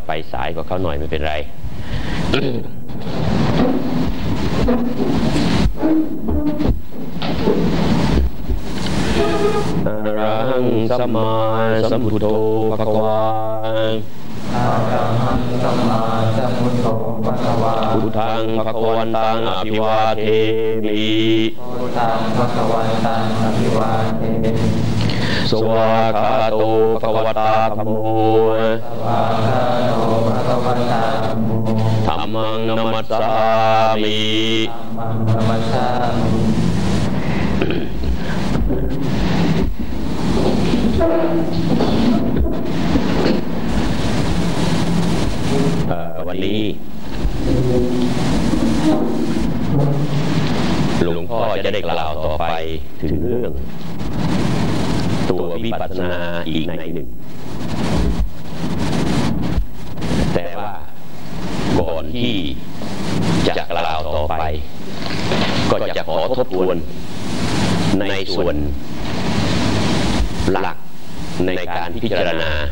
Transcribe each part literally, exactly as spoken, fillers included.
ไปสายกว่าเขาหน่อยไม่เป็นไร อะระหังสัมมาสัมพุทโธภควาอะระหังสัมมาสัมพุทโธภควาพุทธังภควันตังอภิวาเทมิพุทธังภควันตังอภิวาเทมิสวากขาโตภควตาธัมโมสวากขาโตภควตาธัมโมธัมมังนัมมัสสามิธัมมังนัมมัสสามิวันนี้หลวงพ่อจะได้กล่าวต่อไปถึงเรื่องตัววิปัสสนาอีกในหนึ่งแต่ว่าก่อนที่จะกล่าวต่อไปก็จะขอทบทวนในส่วนหลักในการพิจารณา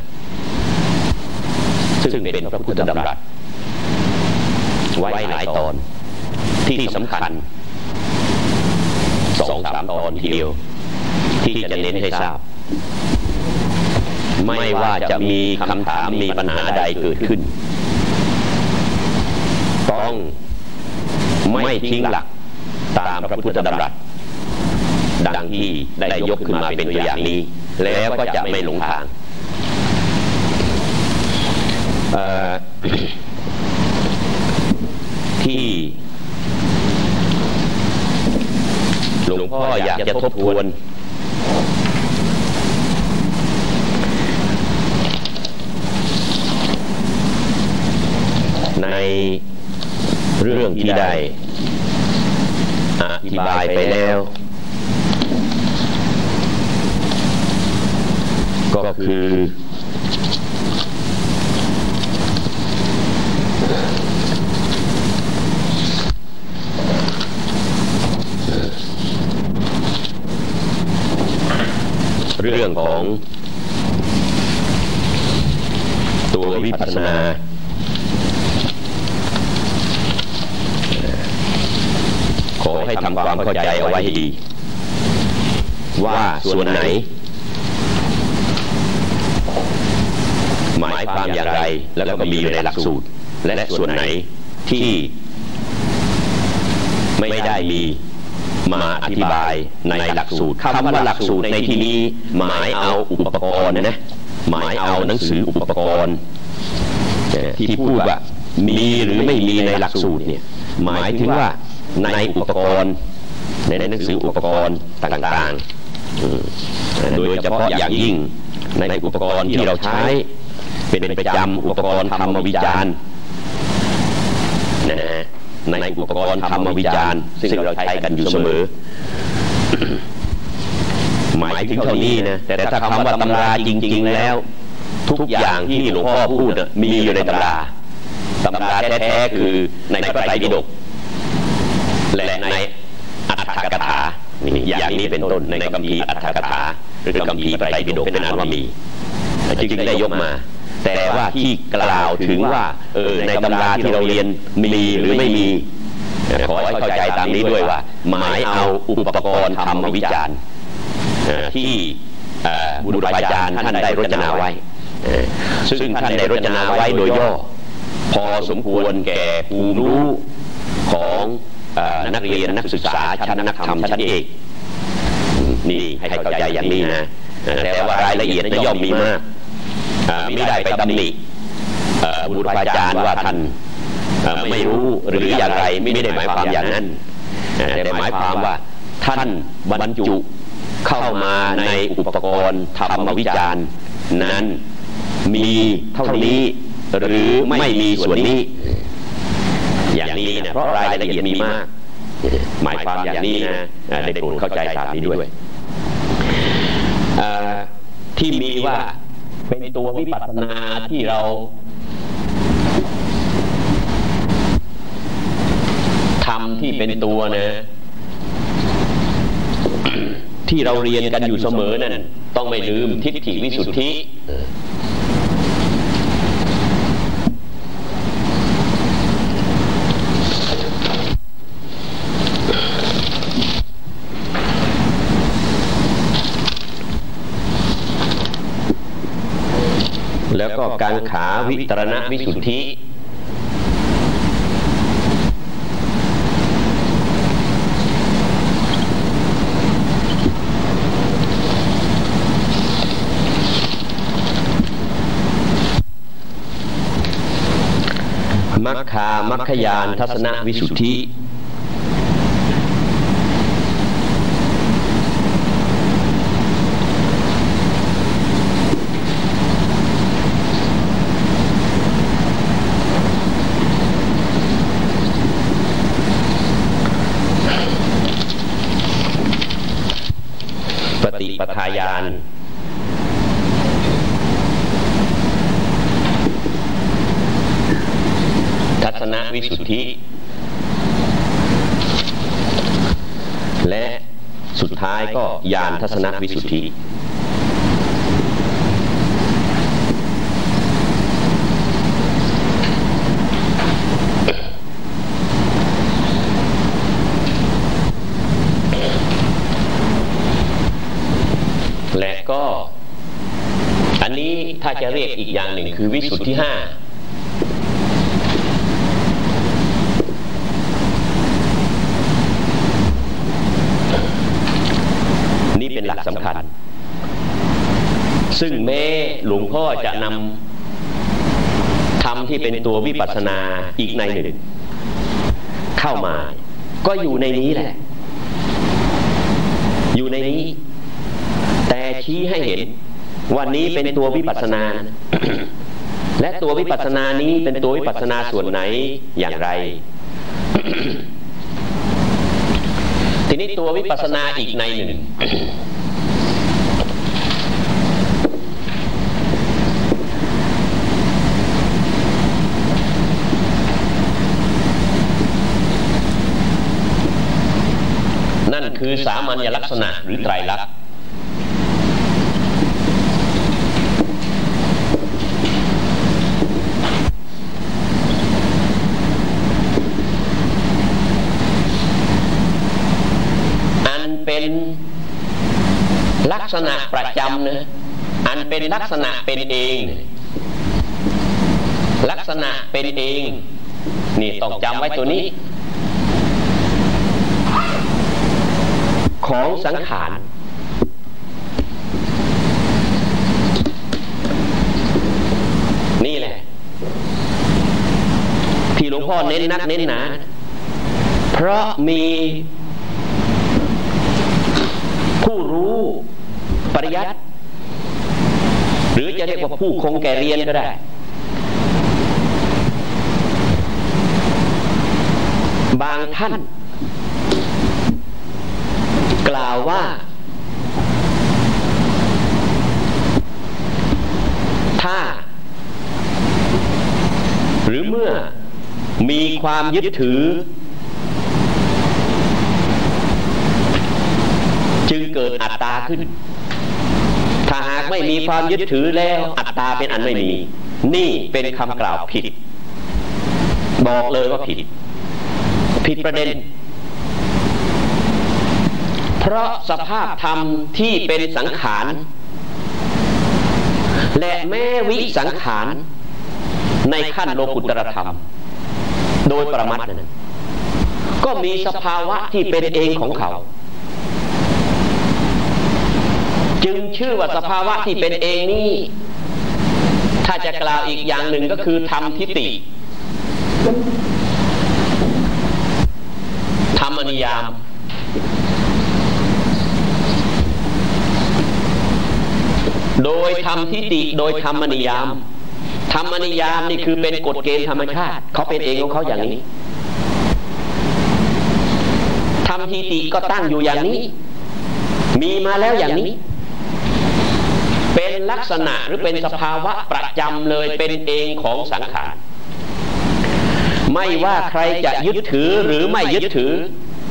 ซึ่งเป็นพระพุทธดำรัสไว้หลายตอนที่สำคัญสองสามตอนทีเดียวที่จะเน้นให้ทราบไม่ว่าจะมีคำถามมีปัญหาใดเกิดขึ้นต้องไม่ทิ้งหลักตามพระพุทธดำรัสดังที่ได้ยกขึ้นมาเป็นตัวอย่างนี้แล้วก็จะไม่หลงทางที่หลวงพ่ออยากจะทบทวนในเรื่องที่ได้อธิบายไปแล้วก็คือเรื่องของตัววิปัสสนาขอให้ทำความเข้าใจเอาไว้ให้ดีว่าส่วนไหนหมายความอย่างไรแล้วก็มีอยู่ในหลักสูตรและส่วนไหนที่ไม่ได้มีมาอธิบายในหลักสูตรคำว่าหลักสูตรในที่นี้หมายเอาอุปกรณ์นะนะหมายเอาหนังสืออุปกรณ์ที่พูดว่ามีหรือไม่มีในหลักสูตรเนี่ยหมายถึงว่าในอุปกรณ์ในหนังสืออุปกรณ์ต่างๆโดยเฉพาะอย่างยิ่งในอุปกรณ์ที่เราใช้เป็นประจำอุปกรณ์ธรรมวิจารณ์นะในอุปกรณ์ธรรมวิจารณ์ซึ่งเราใช้กันอยู่เสมอหมายถึงเท่านี้นะแต่ถ้าคำว่าตำราจริงๆแล้วทุกอย่างที่หลวงพ่อพูดมีอยู่ในตำราตำราแท้ๆคือในพระไตรปิฎกและในอัตถกถาอย่างนี้เป็นต้นในคัมภีร์อัตถกถาหรือคัมภีร์พระไตรปิฎกเป็นอันว่ามีจึงได้ยกมาแต่ว่าที่กล่าวถึงว่าเออในตำราที่เราเรียนมีหรือไม่มีขอให้เข้าใจตามนี้ด้วยว่าหมายเอาอุปกรณ์ธรรมวิจารณ์ที่บุรุษอาจารย์ท่านได้รจนาไว้ซึ่งท่านได้รจนาไว้โดยย่อพอสมควรแก่ภูมิรู้ของนักเรียนนักศึกษาชั้นนักธรรมชั้นเอกนี่ให้เข้าใจอย่างนี้นะแต่ว่ารายละเอียดจะย่อมมีมากไม่ได้ไปตำหนิบุรุษอาจารย์ว่าท่านไม่รู้หรืออย่างไรไม่ได้หมายความอย่างนั้นแต่หมายความว่าท่านบรรจุเข้ามาในอุปกรณ์ธรรมวิจารณ์นั้นมีเท่านี้หรือไม่มีส่วนนี้อย่างนี้นะเพราะรายละเอียดมีมากหมายความอย่างนี้นะได้โปรดเข้าใจตามนี้ด้วยที่มีว่าเป็นตัววิปัสสนาที่เราทำที่เป็นตัวนะที่เราเรียนกันอยู่เสมอนั่นต้องไม่ลืมทิฏฐิวิสุทธิแล้วก็กังขาวิตรณวิสุทธิมัคคามัคคยานทัศนวิสุทธิปฏิปทาญาณทัศนวิสุทธิและสุดท้ายก็ญาณทัศนวิสุทธิและก็อันนี้ถ้าจะเรียกอีกอย่างหนึ่งคือวิสุทธิห้านี่เป็นหลักสำคัญซึ่งแม้หลวงพ่อจะนำธรรมที่เป็นตัววิปัสสนาอีกในหนึ่งเข้ามาก็อยู่ในนี้แหละอยู่ในนี้แต่ชี้ให้เห็นว่านี้เป็นตัววิปัสสนา และตัววิปัสสนานี้เป็นตัววิปัสสนาส่วนไหนอย่างไร ทีนี้ตัววิปัสสนาอีกในหนึ่ง นั่นคือสามัญลักษณะหรือไตรลักษณ์เป็นลักษณะประจำนะอันเป็นลักษณะเป็นเองลักษณะเป็นเองนี่ต้องจำไว้ตัวนี้ของสังขารนี่แหละที่หลวงพ่อเน้นนักเน้นหนาเพราะมีผู้รู้ปริยัติหรือจะเรียกว่าผู้คงแก่เรียนก็ได้บางท่านกล่าวว่าถ้าหรือเมื่อมีความยึดถือจึงเกิดอัตตาขึ้นถ้าหากไม่มีความยึดถือแล้วอัตตาเป็นอันไม่มีนี่เป็นคำกล่าวผิดบอกเลยว่าผิดผิดประเด็นเพราะสภาพธรรมที่เป็นสังขารและแม้วิสังขารในขั้นโลกุตตรธรรมโดยปรมัตถ์นั้นก็มีสภาวะที่เป็นเองของเขาจึงชื่อว่าสภาวะที่เป็นเองนี้ถ้าจะกล่าวอีกอย่างหนึ่งก็คือธรรมทิฏฐิธรรมนิยามโดยธรรมทิฏฐิโดยธรรมนิยามธรรมนิยามนี่คือเป็นกฎเกณฑ์ธรรมชาติเขาเป็นเองของเขาอย่างนี้ธรรมทิฏฐิก็ตั้งอยู่อย่างนี้มีมาแล้วอย่างนี้เป็นลักษณะหรือเป็นสภาวะประจำเลยเป็นเองของสังขารไม่ว่าใครจะยึดถือหรือไม่ยึดถือ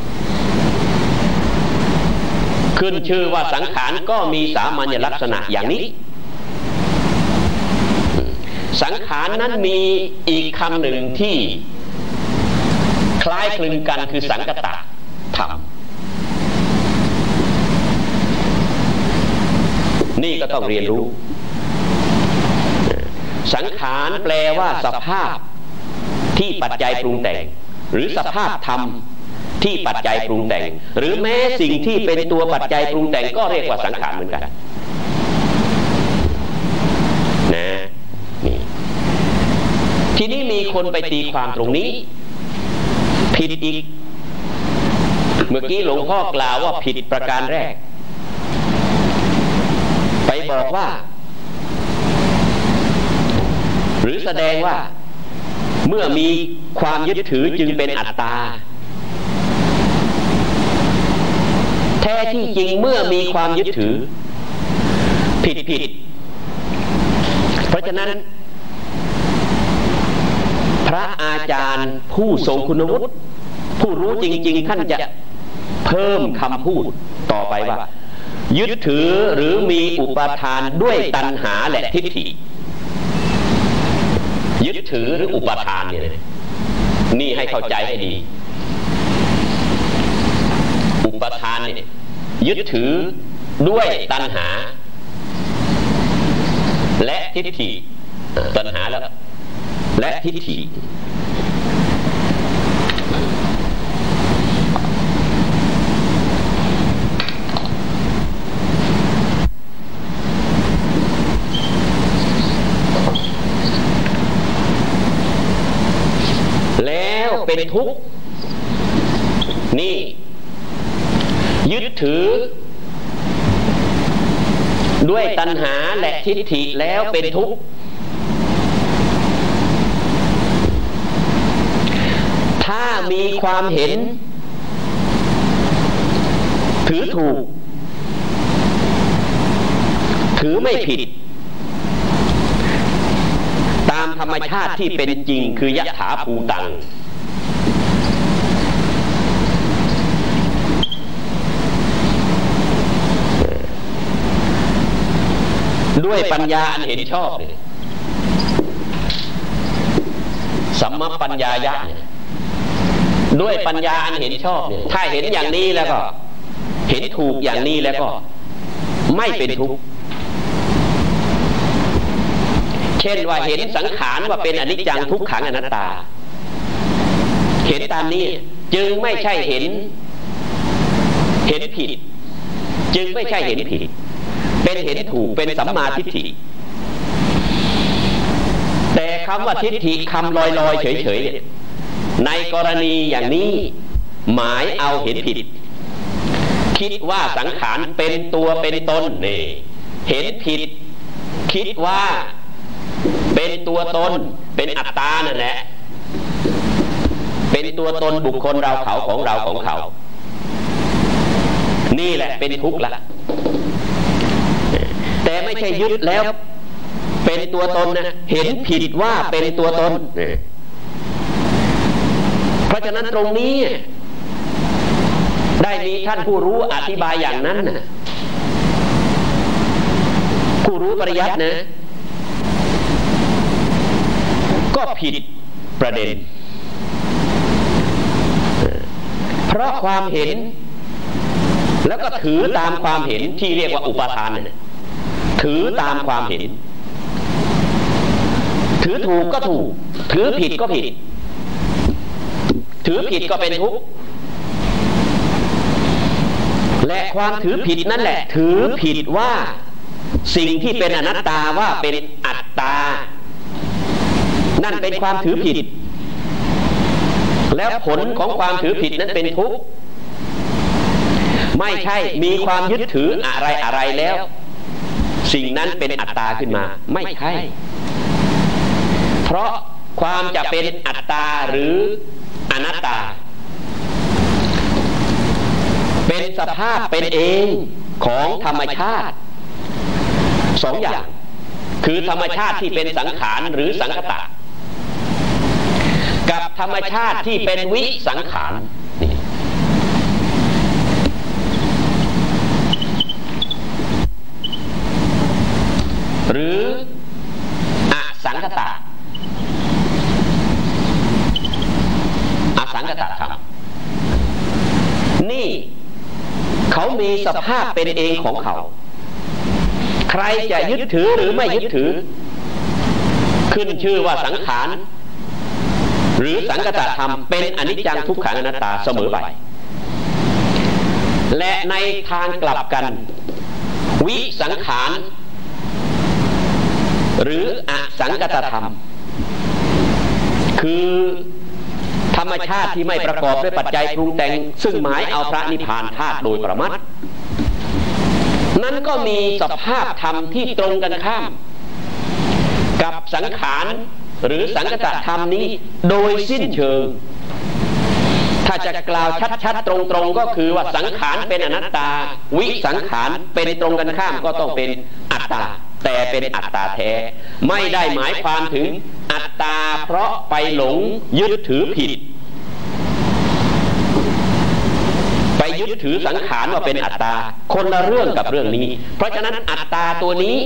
ขึ้นชื่อว่าสังขารก็มีสามัญลักษณะอย่างนี้สังขารนั้นมีอีกคำหนึ่งที่คล้ายคลึงกันคือสังคตะธรรมนี่ก็ต้องเรียนรู้สังขารแปลว่าสภาพที่ปัจจัยปรุงแต่งหรือสภาพธรรมที่ปัจจัยปรุงแต่งหรือแม้สิ่งที่เป็นตัวปัจจัยปรุงแต่งก็เรียกว่าสังขารเหมือนกันนะนี่ทีนี้มีคนไปตีความตรงนี้ผิดอีกเมื่อกี้หลวงพ่อกล่าวว่าผิดประการแรกไปบอกว่าหรือแสดงว่าเมื่อมีความยึดถือจึงเป็นอัตตาแท้ที่จริงเมื่อมีความยึดถือผิดผิดเพราะฉะนั้นพระอาจารย์ผู้ทรงคุณวุฒิผู้รู้จริงๆท่านจะเพิ่มคำพูดต่อไปว่ายึดถือหรือมีอุปทานด้วยตัณหาและทิฏฐิยึดถือหรืออุปทานเนี่ยนี่ให้เข้าใจให้ดีอุปทานเนี่ยยึดถือด้วยตัณหาและทิฏฐิตัณหาแล้วและทิฏฐิแล้วเป็นทุกข์นี่ยึดถือด้วยตัณหาและทิฏฐิแล้วเป็นทุกข์ถ้ามีความเห็นถือถูกถือไม่ผิดตามธรรมชาติที่เป็นจริงคือยถาภูตังด้วยปัญญาอันเห็นชอบสัมมปัญญายะด้วยปัญญาอันเห็นชอบเนี่ยถ้าเห็นอย่างนี้แล้วก็เห็นถูกอย่างนี้แล้วก็ไม่เป็นทุกข์เช่นว่าเห็นสังขารว่าเป็นอนิจจังทุกขังอนัตตาเห็นตามนี้จึงไม่ใช่เห็นเห็นผิดจึงไม่ใช่เห็นผิดเป็นเห็นถูกเป็นสัมมาทิฏฐิแต่คำว่าทิฏฐิคำลอยๆเฉยๆในกรณีอย่างนี้หมายเอาเห็นผิดคิดว่าสังขารเป็นตัวเป็นตนนี่เห็นผิดคิดว่าเป็นตัวตนเป็นอัตตานั่นแหละเป็นตัวตนบุคคลเราเขาของเราของเขานี่แหละเป็นทุกข์ละแต่ไม่ใช่ยึดแล้วเป็นตัวตนนะเห็นผิดว่าเป็นตัวตนเพราะฉะนั้นตรงนี้ได้มีท่านผู้รู้อธิบายอย่างนั้นนะผู้รู้ปริยัตินะก็ผิดประเด็นเพราะความเห็นแล้วก็ถือตามความเห็นที่เรียกว่าอุปทานเนี่ยถือตามความเห็นถือถูกก็ถูกถือผิดก็ผิดถือผิดก็เป็นทุกข์และความถือผิดนั่นแหละถือผิดว่าสิ่งที่เป็นอนัตตาว่าเป็นอัตตานั่นเป็นความถือผิดแล้วผลของความถือผิดนั้นเป็นทุกข์ไม่ใช่มีความยึดถืออะไรอะไรแล้วสิ่งนั้นเป็นอัตตาขึ้นมาไม่ใช่เพราะความจะเป็นอัตตาหรืออนัตตาเป็นสภาพเป็นเองของธรรมชาติสองอย่างคือธรรมชาติที่เป็นสังขารหรือสังคตะกับธรรมชาติที่เป็นวิสังขารหรืออสังคตะอสังคตะธรรมนี่เขามีสภาพเป็นเองของเขาใครจะยึดถือหรือไม่ยึดถือขึ้นชื่อว่าสังขารหรือสังคตธรรมเป็นอนิจจังทุกขังอนัตตาเสมอไปและในทางกลับกันวิสังขารหรืออสังคตธรรมคือธรรมชาติที่ไม่ประกอบด้วยปัจจัยปรุงแต่งซึ่งหมายเอาพระนิพพานธาตุโดยประมัดนั้นก็มีสภาพธรรมที่ตรงกันข้ามกับสังขารหรือสังคตธรรมนี้โดยสิ้นเชิงถ้าจะกล่าวชัดๆตรงๆก็คือว่าสังขารเป็นอนัตตาวิสังขารเป็นตรงกันข้ามก็ต้องเป็นอัตตาแต่เป็นอัตตาแท้ไม่ได้หมายความถึงอัตตาเพราะไปหลงยึดถือผิดไปยึดถือสังขารว่าเป็นอัตตาคนละเรื่องกับเรื่องนี้เพราะฉะนั้นอัตตาตัวนี้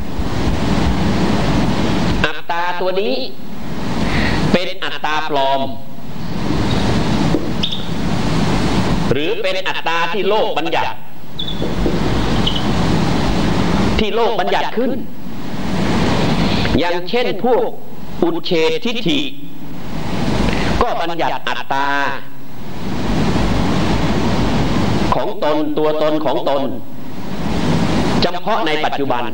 อัตตาตัวนี้เป็นอัตตาปลอมหรือเป็นอัตตาที่โลกบัญญัติที่โลกบัญญัติขึ้นอย่างเช่นพวกอุเฉททิฏฐิก็บัญญัติอัตตาของตนตัวตนของตนเฉพาะในปัจจุบัน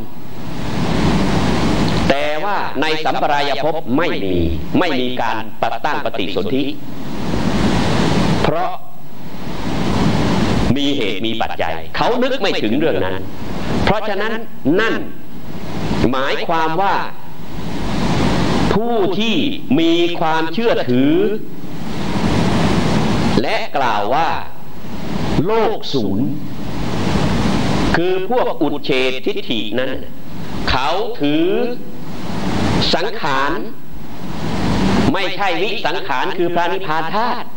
แต่ว่าในสัมปรายภพไม่มีไม่มีการปะตั้งปฏิสนธิเพราะมีเหตุมีปัจจัยเขานึกไม่ถึงเรื่องนั้นเพราะฉะนั้นนั่นหมายความว่าผู้ที่มีความเชื่อถือและกล่าวว่าโลกศูนย์คือพวกอุเฉททิฏฐินั้นเขาถือสังขารไม่ใช่วิสังขารคือพระนิพพานธาตุ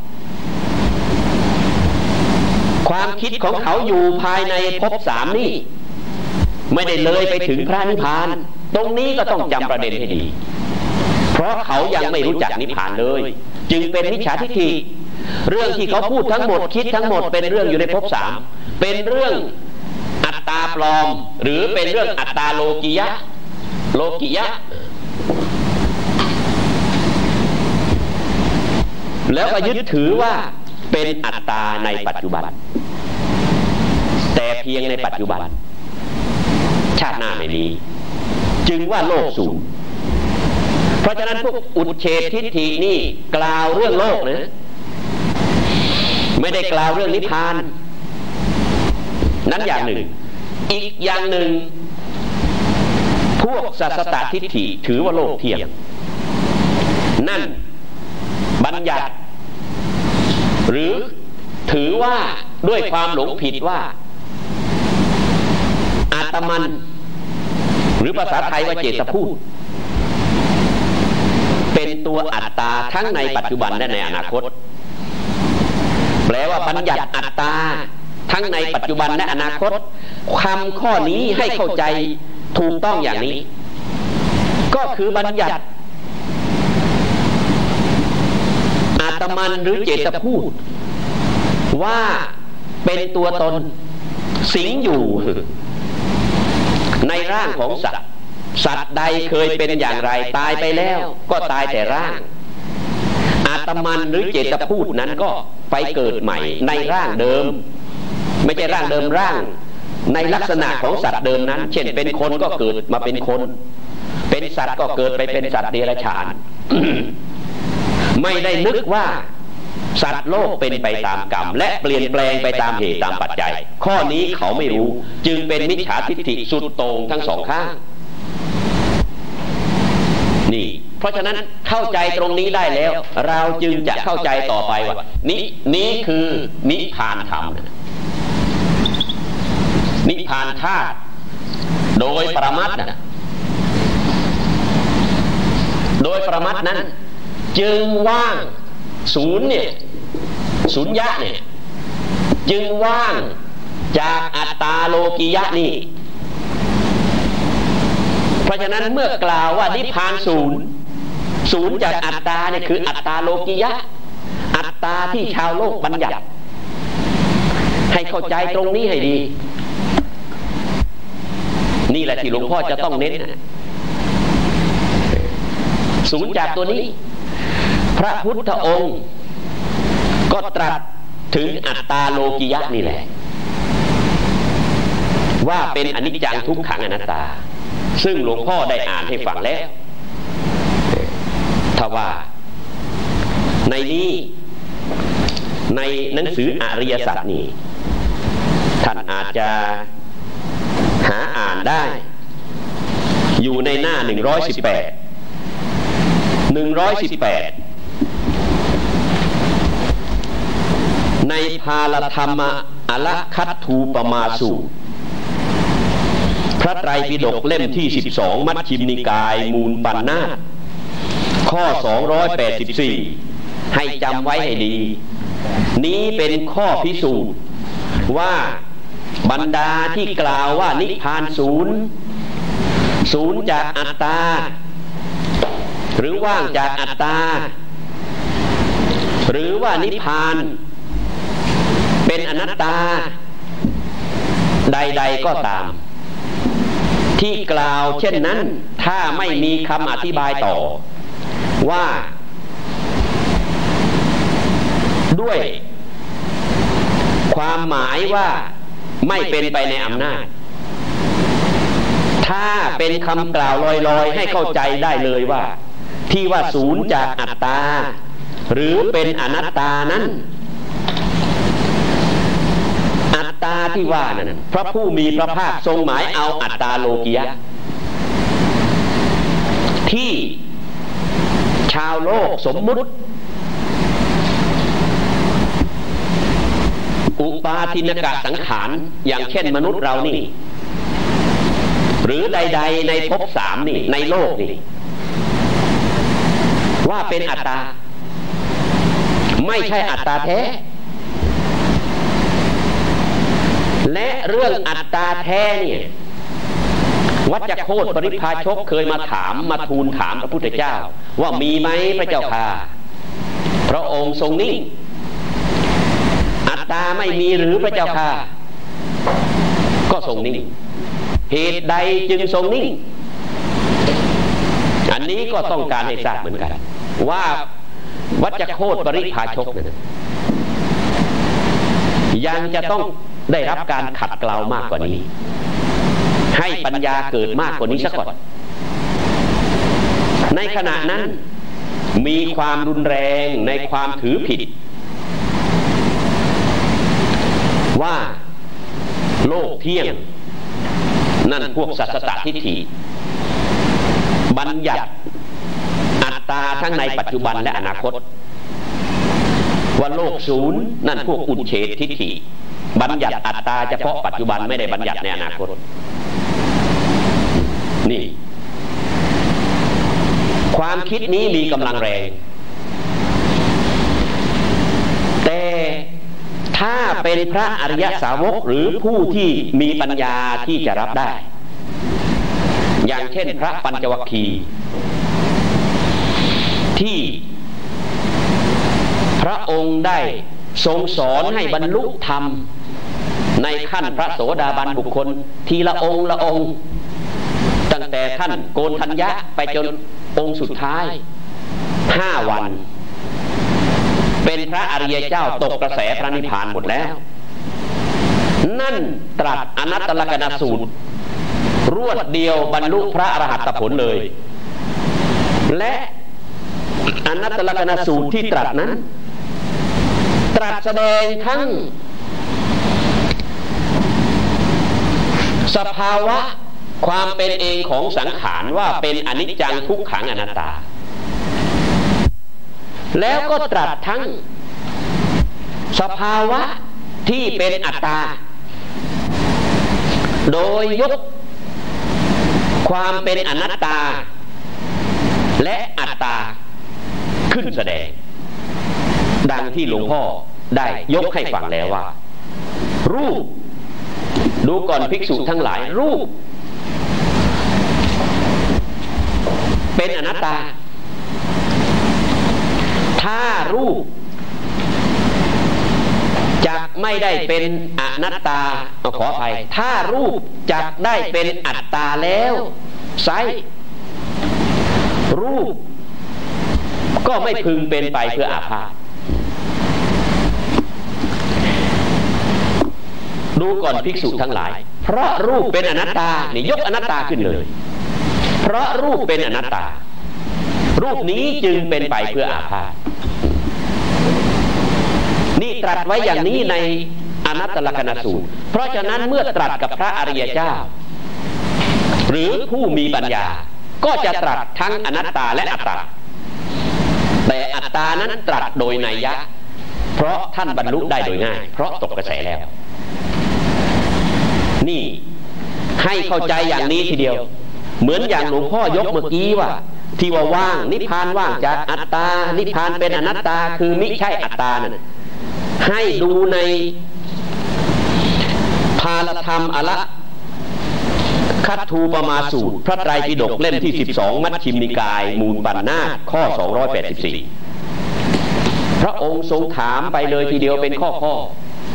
ความคิดของเขาอยู่ภายในภพสามนี่ไม่ได้เลยไปถึงพระนิพพานตรงนี้ก็ต้องจำประเด็นให้ดีเพราะเขายังไม่รู้จักนิพพานเลยจึงเป็นมิจฉาทิฏฐิเรื่องที่เขาพูดทั้งหมดคิดทั้งหมดเป็นเรื่องอยู่ในภพสามเป็นเรื่องอัตตาปลอมหรือเป็นเรื่องอัตตาโลกิยะโลกิยะแล้วก็ยึดถือว่าเป็นอัตตาในปัจจุบันแต่เพียงในปัจจุบันชาติหน้าไม่มีจึงว่าโลกศูนย์เพราะฉะนั้นพวกอุเฉททิฏฐินี่กล่าวเรื่องโลกนะไม่ได้กล่าวเรื่องนิพพานนั้นอย่างหนึ่งอีกอย่างหนึ่งพวกสัสสตทิฏฐิถือว่าโลกเที่ยงนั่นบัญญัติหรือถือว่าด้วยความหลงผิดว่าอาตมันหรือภาษาไทยว่าเจตพูดเป็นตัวอัตตาทั้งในปัจจุบันและในอนาคตแปลว่าบัญญัติอัตตาทั้งในปัจจุบันและอนาคตคำข้อนี้ให้เข้าใจถูกต้องอย่างนี้ก็คือบัญญัติอาตมันหรือเจตพูดว่าเป็นตัวตนสิงอยู่ในร่างของสัตว์สัตว์ใดเคยเป็นอย่างไรตายไปแล้วก็ตายแต่ร่างอาตมันหรือเจตพูดนั้นก็ไปเกิดใหม่ในร่างเดิมไม่ใช่ร่างเดิมร่างในลักษณะของสัตว์เดิมนั้นเช่นเป็นคนก็เกิดมาเป็นคนเป็นสัตว์ก็เกิดไปเป็นสัตว์เดรัจฉาน ไม่ได้นึกว่าสัตว์โลกเป็นไปตามกรรมและเปลี่ยนแปลงไปตามเหตุตามปัจจัยข้อนี้เขาไม่รู้จึงเป็นมิจฉาทิฏฐิสุดโต่งทั้งสองข้างนี่เพราะฉะนั้นเข้าใจตรงนี้ได้แล้วเราจึงจะเข้าใจต่อไปว่านี้นี้คือนิพพานธรรมนิพพานธาตุโดยปรมัตถ์นะโดยปรมัตถ์นั้นจึงว่างศูนย์เนี่ยศูนย์ยะเนี่ยจึงว่างจากอัตตาโลกิยะนี่เพราะฉะนั้นเมื่อกล่าวว่านิพพานศูนย์ศูนย์จากอัตตาเนี่ยคืออัตตาโลกิยะอัตตาที่ชาวโลกบัญญัติให้เข้าใจตรงนี้ให้ดีนี่แหละที่หลวงพ่อจะต้องเน้นศูนย์จากตัวนี้พระพุทธองค์ก็ตรัสถึงอัตตาโลกิยะนี่แหละว่าเป็นอนิจจังทุกขังอนัตตาซึ่งหลวงพ่อได้อ่านให้ฟังแล้วถ้าว่าในนี้ในหนังสืออริยสัจนี่ท่านอาจจะหาอ่านได้อยู่ในหน้าหนึ่งร้อยสิบแปดหนึ่งร้อยสิบแปดในภาลธรรมอละคัตถูปมาสูตรพระไตรปิฎกเล่มที่สิบสองมัชฌิมนิกายมูลปัณณาสข้อสองร้อยแปดสิบสี่ให้จำไว้ให้ดีนี้เป็นข้อพิสูจน์ว่าบรรดาที่กล่าวว่านิพพานศูนย์ศูนย์จากอัตตาหรือว่างจากอัตตาหรือว่านิพพานเป็นอนัตตาใดๆก็ตามที่กล่าวเช่นนั้นถ้าไม่มีคำอธิบายต่อว่าด้วยความหมายว่าไม่เป็นไปในอำนาจถ้าเป็นคำกล่าวลอยๆให้เข้าใจได้เลยว่าที่ว่าศูนย์จากอัตตาหรือเป็นอนัตตานั้นอัตตาที่ว่านั้นพระผู้มีพระภาคทรงหมายเอาอัตตาโลกิยะที่ชาวโลกสมมุติอุปาทินกะสังขารอย่างเช่นมนุษย์เรานี่หรือใดๆในภพสามนี่ในโลกนี่ว่าเป็นอัตตาไม่ใช่อัตตาแท้และเรื่องอัตตาแท้เนี่ยวัจจโคตปริพาชกเคยมาถามมาทูลถามพระพุทธเจ้าว่ามีไหมพระเจ้าค่ะพระองค์ทรงนิ่งอัตตาไม่มีหรือพระเจ้าค่ะก็ทรงนิ่งเหตุใดจึงทรงนิ่งอันนี้ก็ต้องการให้ทราบเหมือนกันว่าวัจจโคตปริพาชกนั้นยังจะต้องได้รับการขัดเกลามากกว่านี้ให้ปัญญาเกิดมากกว่านี้ซะก่อนในขณะนั้นมีความรุนแรงในความถือผิดว่าโลกเที่ยงนั่นพวกสัสสตทิฏฐิบัญญัติอัตตาทั้งในปัจจุบันและอนาคตว่าโลกศูนย์นั่นพวกอุเฉททิฏฐิบัญญัติอัตตาเฉพาะปัจจุบันไม่ได้บัญญัติในอนาคตนี่ความคิดนี้มีกำลังแรงแต่ถ้าเป็นพระอริยสาวกหรือผู้ที่มีปัญญาที่จะรับได้อย่างเช่นพระปัญจวัคคีย์ที่พระองค์ได้ทรงสอนให้บรรลุธรรมในขั้นพระโสดาบันบุคคลทีละองค์ละองค์ตั้งแต่ท่านโกณฑัญญะไปจนองค์สุดท้ายห้าวันเป็นพระอริยเจ้าตกกระแสพระนิพพานหมดแล้วนั่นตรัสอนัตตลกนสูตรรวดเดียวบรรลุพระอรหัตผลเลยและอนัตตลกนสูตรที่ตรัสนั้นตรัสแสดงทั้งสภาวะความเป็นเองของสังขารว่าเป็นอนิจจังทุกขังอนัตตาแล้วก็ตรัสทั้งสภาวะที่เป็นอัตตาโดยยกความเป็นอนัตตาและอัตตาขึ้นแสดงดังที่หลวงพ่อได้ยกให้ฟังแล้วว่ารูปดูก่อนภิกษุทั้งหลายรูปเป็นอนัตตาถ้ารูปจะไม่ได้เป็นอนัตตาขออภัยถ้ารูปจะได้เป็นอัตตาแล้วไซรูปก็ไม่พึงเป็นไปเพื่ออาพาธดูก่อนภิกษุทั้งหลายเพราะรูปเป็นอนัตตานี่ยกอนัตตาขึ้นเลยเพราะรูปเป็นอนัตตารูปนี้จึงเป็นไปเพื่ออาพาธนี่ตรัสไว้อย่างนี้ในอนัตตลกนัสสูตรเพราะฉะนั้นเมื่อตรัสกับพระอริยเจ้าหรือผู้มีปัญญาก็จะตรัสทั้งอนัตตาและอัตตาแต่อัตตานั้นตรัสโดยนัยยะเพราะท่านบรรลุได้โดยง่ายเพราะตกกระแสแล้วนี่ให้เข้าใจอย่างนี้ทีเดียวเหมือนอย่างหลวงพ่อยกเมื่อกี้ว่าที่ว่าว่างนิพพานว่างจากอัตตานิพพานเป็นอนัตตาคือมิใช่อัตตานั่นให้ดูในภาลธรรมอละคัตทูปมาสูตรพระไตรปิฎกเล่มที่สิบสองมัชฌิมนิกายมูลปัญนาถข้อสองร้อยแปดสิบสี่พระองค์ทรงถามไปเลยทีเดียวเป็นข้อข้อ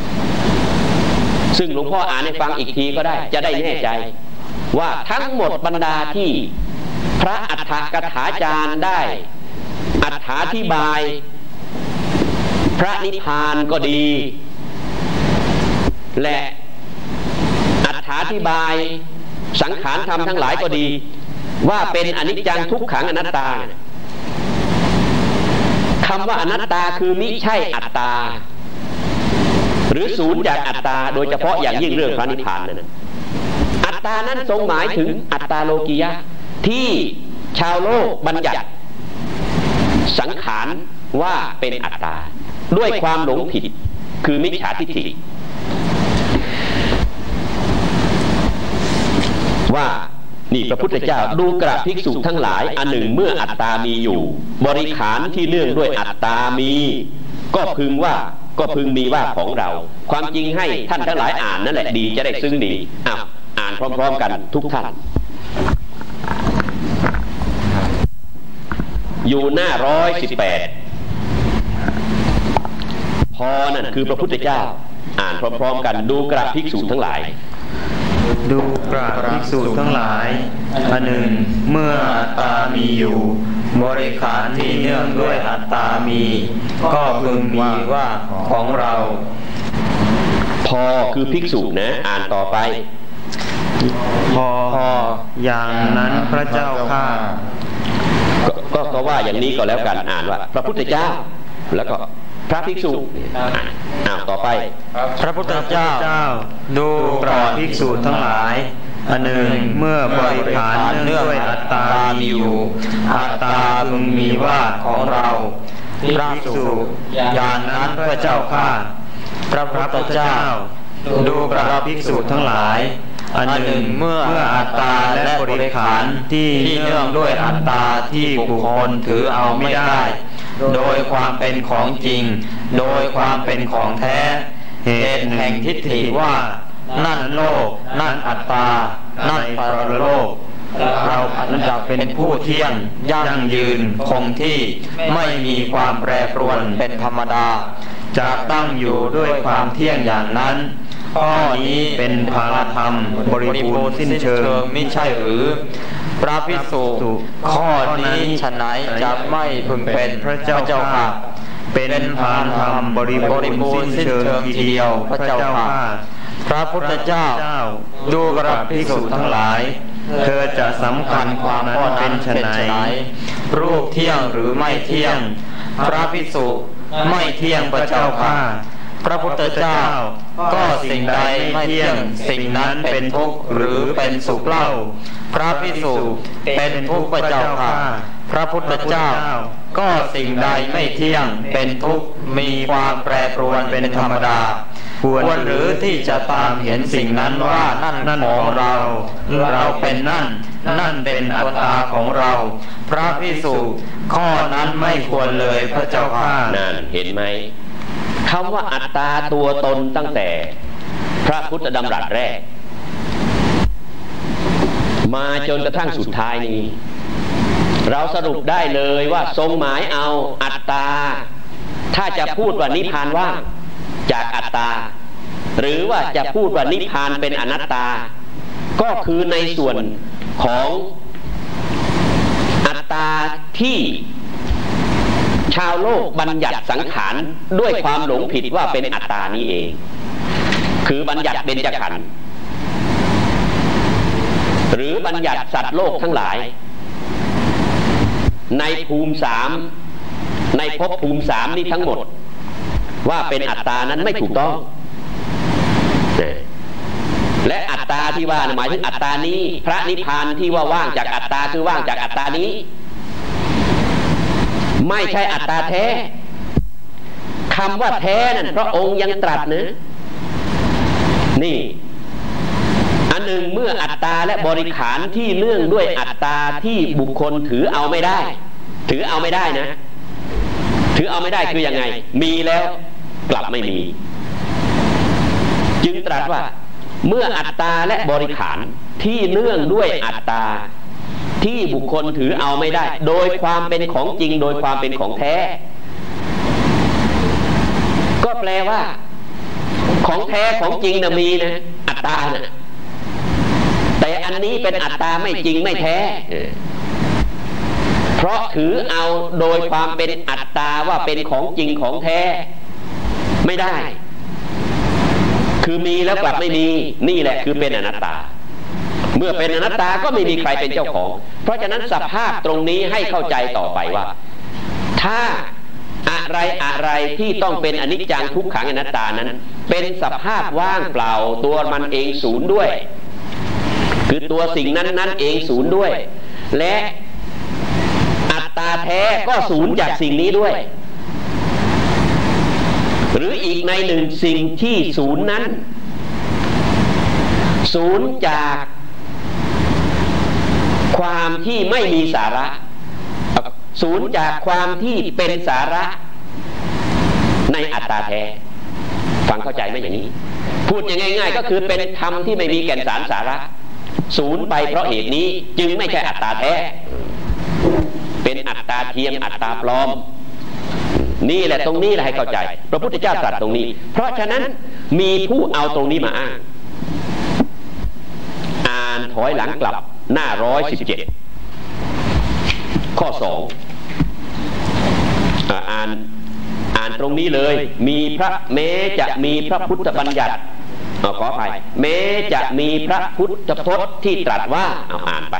ซึ่งหลวงพ่ออ่านให้ฟังอีกทีก็ได้จะได้แน่ใจว่าทั้งหมดบรรดาที่พระอัฏฐกถาจารย์ได้อธิบายพระนิพพานก็ดีและอธิบายสังขารธรรมทั้งหลายก็ดีว่าเป็นอนิจจังทุกขังอนัตตาคำว่าอนัตตาคือมิใช่อัตตาหรือศูนย์จากอัตตาโดยเฉพาะอย่างยิ่งเรื่องพระนิพพานนั้นอัตตานั้นทรงหมายถึงอัตตาโลกียะที่ชาวโลกบัญญัติสังขารว่าเป็นอัตตาด้วยความหลงผิดคือมิจฉาทิฏฐิว่านี่พระพุทธเจ้าดูกระภิกษุทั้งหลายอันหนึ่งเมื่ออัตตามีอยู่บริขารที่เนื่องด้วยอัตตามีก็พึงว่าก็พึงมีว่าของเราความจริงให้ท่านทั้งหลายอ่านนั่นแหละดีจะได้ซึ้งดีอ้าวอ่านพร้อมๆกันทุกท่านอยู่หน้าร้อยสิบแปดพอนั่นคือพระพุทธเจ้าอ่านพร้อมๆกันดูกระภิกษุทั้งหลายดูกราบภิกษุทั้งหลายอันหนึ่งเมื่ออัตตามีอยู่บริขารที่เนื่องด้วยอัตตามีก็พึงมีว่าของเราพอคือภิกษุนะอ่านต่อไปพออย่างนั้นพระเจ้าข้าก็ก็ว่าอย่างนี้ก็แล้วกันอ่านว่าพระพุทธเจ้าแล้วก็พระภิกษุอ้าวต่อไปพระพุทธเจ้าดูกราบภิกษุทั้งหลายอันหนึ่งเมื่อบริขารเนื่องด้วยอัตตามีอยู่อัตตาพึงมีว่าของเราพระภิกษุอย่างนั้นพระเจ้าข้าพระพุทธเจ้าดูกราบภิกษุทั้งหลายอันหนึ่งเมื่ออัตตาและบริขารที่เนื่องด้วยอัตตาที่บุคคลถือเอาไม่ได้โดยความเป็นของจริงโดยความเป็นของแท้เหตุแห่งทิฏฐิว่านั่นโลกนั่นอัตตานั่นปรโลกเราอันดับเป็นผู้เที่ยงยั่งยืนคงที่ไม่มีความแปรปรวนเป็นธรรมดาจะตั้งอยู่ด้วยความเที่ยงอย่างนั้นข้อนี้เป็นภาลธรรมบริบูรณ์สิ้นเชิงมิใช่หรือพระภิกษุข้อนี้ฉะไหนจะไม่พึงเป็นพระเจ้าข้าเป็นภาลธรรมบริบูรณ์สิ้นเชิงทีเดียวพระเจ้าข้าพระพุทธเจ้าดูกราบภิกษุทั้งหลายเธอจะสำคัญความข้อนั้นเป็นไฉนรูปเที่ยงหรือไม่เที่ยงพระภิกษุไม่เที่ยงพระเจ้าข้าพระพุทธเจ้าก็สิ่งใดไม่เที่ยงสิ่งนั้นเป็นทุกข์หรือเป็นสุขเล่าพระภิกษุเป็นทุกข์พระเจ้าข้าพระพุทธเจ้าก็สิ่งใดไม่เที่ยงเป็นทุกข์มีความแปรปรวนเป็นธรรมดาควรหรือที่จะตามเห็นสิ่งนั้นว่านั่นของเราเราเป็นนั่นนั่นเป็นอัตตาของเราพระภิกษุข้อนั้นไม่ควรเลยพระเจ้าข้านั่นเห็นไหมคำว่าอัตตาตัวตนตั้งแต่พระพุทธดำรัสแรกมาจนกระทั่งสุดท้ายนี้เราสรุปได้เลยว่าทรงหมายเอาอัตตาถ้าจะพูดว่านิพพานว่างจากอัตตาหรือว่าจะพูดว่านิพพานเป็นอนัตตาก็คือในส่วนของอัตตาที่ชาวโลกบัญญัติสังขารด้วยความหลงผิดว่าเป็นอัตตานี้เองคือบัญญัติเบญจขันธ์หรือบัญญัติสัตว์โลกทั้งหลายในภูมิสามในภพภูมิสามนี้ทั้งหมดว่าเป็นอัตตานั้นไม่ถูกต้องและอัตตาที่ว่าหมายถึงอัตตานี้พระนิพพานที่ว่าว่างจากอัตตาคือว่างจากอัตตานี้ไม่ใช่อัตตาแท้คำว่าแท้นั่นพระองค์ยังตรัสนะนี่อันหนึ่งเมื่ออัตตาและบริขารที่เนื่องด้วยอัตตาที่บุคคลถือเอาไม่ได้ถือเอาไม่ได้นะถือเอาไม่ได้คือยังไงมีแล้วกลับไม่มีจึงตรัสว่าเมื่ออัตตาและบริขารที่เนื่องด้วยอัตตาที่บุคคลถือเอาไม่ได้โดยความเป็นของจริงโดยความเป็นของแท้ก็แปลว่าของแท้ของจริงนะมีนะอัตตานะแต่อันนี้เป็นอัตตาไม่จริงไม่แท้เพราะถือเอาโดยความเป็นอัตตาว่าเป็นของจริงของแท้ไม่ได้คือมีแล้วกลับไม่มีนี่แหละคือเป็นอนัตตาเมื่อเป็นอนัตตาก็ไม่มีใครเป็นเจ้าของเพราะฉะนั้นสภาพตรงนี้ให้เข้าใจต่อไปว่าถ้าอะไรอะไรที่ต้องเป็นอนิจจังทุกขังอนัตตานั้นเป็นสภาพว่างเปล่าตัวมันเองศูนย์ด้วยคือตัวสิ่งนั้นนั้นเองศูนย์ด้วยและอัตตาแท้ก็ศูนย์จากสิ่งนี้ด้วยหรืออีกในหนึ่งสิ่งที่ศูนย์นั้นศูนย์จากความที่ไม่มีสาระศูนย์จากความที่เป็นสาระในอัตตาแท้ฟังเข้าใจไหมอย่างนี้พูดอย่างง่ายๆก็คือเป็นธรรมที่ไม่มีแก่นสารสาระศูนย์ไปเพราะเหตุนี้จึงไม่ใช่อัตตาแท้เป็นอัตตาเทียมอัตตาปลอมนี่แหละตรงนี้แหละให้เข้าใจพระพุทธเจ้าตรัสตรงนี้เพราะฉะนั้นมีผู้เอาตรงนี้มาอ้างอ่านถอยหลังกลับหน้าร้อยสิบเจ็ดข้อสองอ่านอ่านตรงนี้เลยมีพระแม้จะมีพระพุทธบัญญัติขออภัยแม้จะมีพระพุทธพจน์ที่ตรัสว่าเอาอ่านไป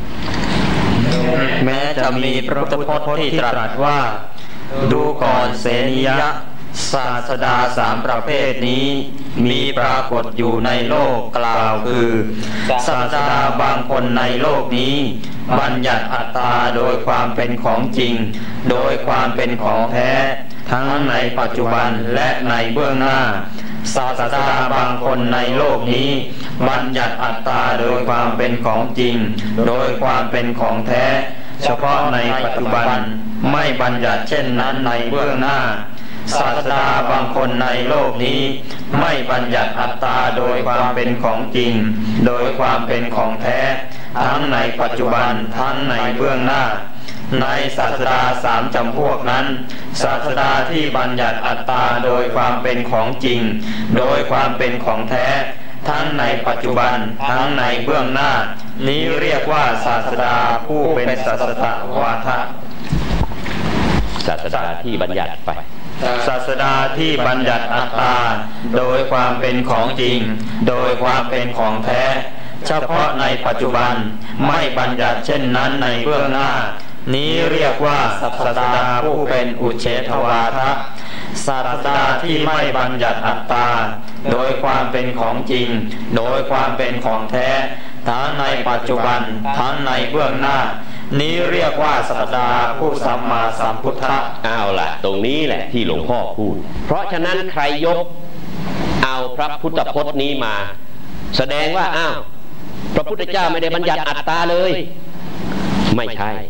แม้จะมีพระพุทธพจน์ที่ตรัสว่าดูก่อนเสนิยะศาสดาสามประเภทนี้มีปรากฏอยู่ในโลกกล่าวคือศาสดาบางคนในโลกนี้บัญญัติอัตตาโดยความเป็นของจริงโดยความเป็นของแท้ทั้งในปัจจุบันและในเบื้องหน้าศาสดาบางคนในโลกนี้บัญญัติอัตตาโดยความเป็นของจริงโดยความเป็นของแท้เฉพาะในปัจจุบันไม่บัญญัติเช่นนั้นในเบื้องหน้าศาสดาบางคนในโลกนี้ไม่บัญญัติอัตตาโดยความเป็นของจริงโดยความเป็นของแท้ทั้งในปัจจุบันทั้งในเบื้องหน้าในศาสดาสามจำพวกนั้นศาสดาที่บัญญัติอัตตาโดยความเป็นของจริงโดยความเป็นของแท้ทั้งในปัจจุบันทั้งในเบื้องหน้านี้เรียกว่าศาสดาผู้เป็นสัสสะวาทะศาสดาที่บัญญัติไปศาสดาที่บัญญัติอัตตาโดยความเป็นของจริงโดยความเป็นของแท้เฉพาะในปัจจุบันไม่บัญญัติเช่นนั้นในเบื้องหน้านี้เรียกว่าศาสดาผู้เป็นอุเฉทวาทะศาสดาที่ไม่บัญญัติอัตตาโดยความเป็นของจริงโดยความเป็นของแท้ทั้งในปัจจุบันทั้งในเบื้องหน้านี้เรียกว่าศาสดาผู้สัมมาสัมพุทธะเอาล่ะตรงนี้แหละที่หลวงพ่อพูดเพราะฉะนั้นใครยกเอาพระพุทธพจน์นี้มาแสดงว่าอ้าวพระพุทธเจ้าไม่ได้บัญญัติอัตตาเลยไม่ใช่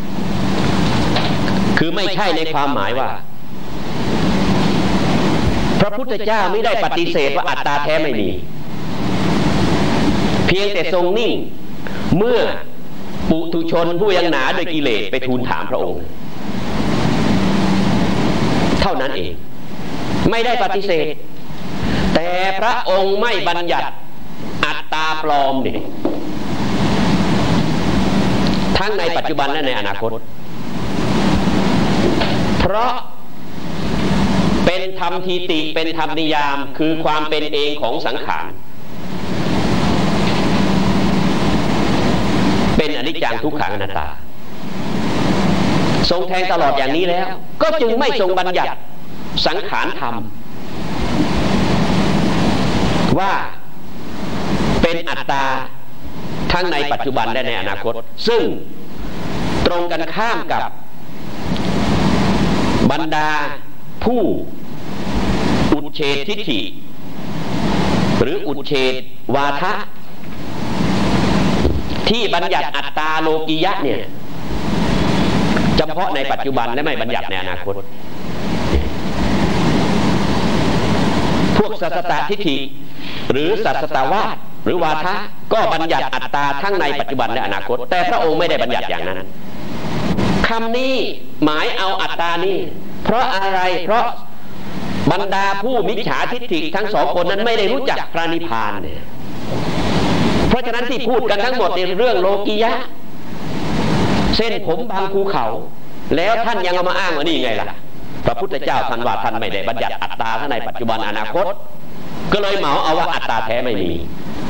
คือไม่ใช่ในความหมายว่าพระพุทธเจ้าไม่ได้ปฏิเสธว่าอัตตาแท้ไม่มีเพียงแต่ทรงนิ่งเมื่อปุถุชนผู้ยังหนาด้วยกิเลสไปทูลถามพระองค์เท่านั้นเองไม่ได้ปฏิเสธแต่พระองค์ไม่บัญญัติอัตตาปลอมนี่ทั้งในปัจจุบันและในอนาคตพเพราะเป็นธรรมทีติเป็นธรรมนิยามคือความเป็นเองของสังขารเป็นอนิจจังทุกขังอนัตตาทรงแทงตลอดอย่างนี้แล้วก็จึงไม่ทรงบัญญัติสังขารธรรมว่าเป็นอัตตาทั้งในปัจจุบันและในอนาคตซึ่งตรงกันข้ามกับบรรดาผู้อุเฉททิฏฐิหรืออุเฉทวาทะที่บัญญัติอัตตาโลกิยะเนี่ยเฉพาะในปัจจุบันและไม่บัญญัติในอนาคตพวกสัสตทิฏฐิหรือสัสตวาทหรือวาทะก็บัญญัติอัตตาทั้งในปัจจุบันและอนาคตแต่พระองค์ไม่ได้บัญญัติอย่างนั้นคำนี้หมายเอาอัตตานี้เพราะอะไรเพราะบรรดาผู้มิจฉาทิฏฐิทั้งสองคนนั้นไม่ได้รู้จักพระนิพพานเนี่ยเพราะฉะนั้นที่พูดกันทั้งหมดในเรื่องโลกิยะเส้นผมบางภูเขาแล้วท่านยังเอามาอ้างว่านี่ไงล่ะพระพุทธเจ้าท่านว่าท่านไม่ได้บัญญัติอัตตาทั้งในปัจจุบันอนาคตก็เลยเหมาเอาว่าอัตตาแท้ไม่มี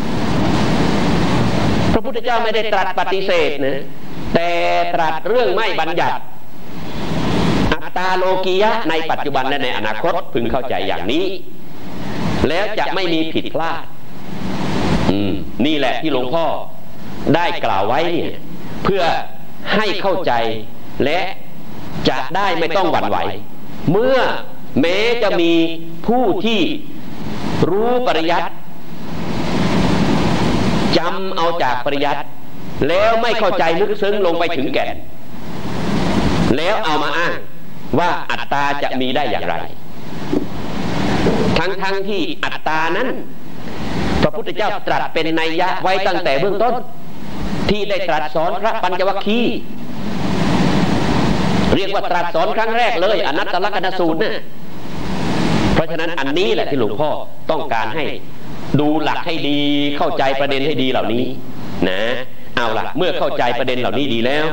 พระพุทธเจ้าไม่ได้ตรัสปฏิเสธนะแต่ตรัสเรื่องไม่บัญญัติอัตตาโลกิยะในปัจจุบันและในอนาคตพึงเข้าใจอย่างนี้แล้วจะไม่มีผิดพลาดอืมนี่แหละที่หลวงพ่อได้กล่าวไว้เนี่ยเพื่อให้เข้าใจและจะได้ไม่ต้องหวั่นไหวเมื่อแม้จะมีผู้ที่รู้ปริยัติจำเอาจากปริยัติแล้วไม่เข้าใจลึกซึ้งลงไปถึงแก่นแล้วเอามาอ้างว่าอัตตาจะมีได้อย่างไรทั้งๆ ท, ที่อัตตานั้นพระพุทธเจ้าตรัสเป็นนัยยะไว้ตั้งแต่เบื้องต้นที่ได้ตรัสสอนพระปัญจวัคคีย์เรียกว่าตรัสสอนครั้งแรกเลยอนัตตลักขณสูตรนะเพราะฉะนั้นอันนี้แหละที่หลวงพ่อต้องการให้ดูหลักให้ดีเข้าใจประเด็นให้ดีเหล่านี้นะเอาล่ะเมื่อเข้าใจประเด็นเหล่านี้ดีแล้ว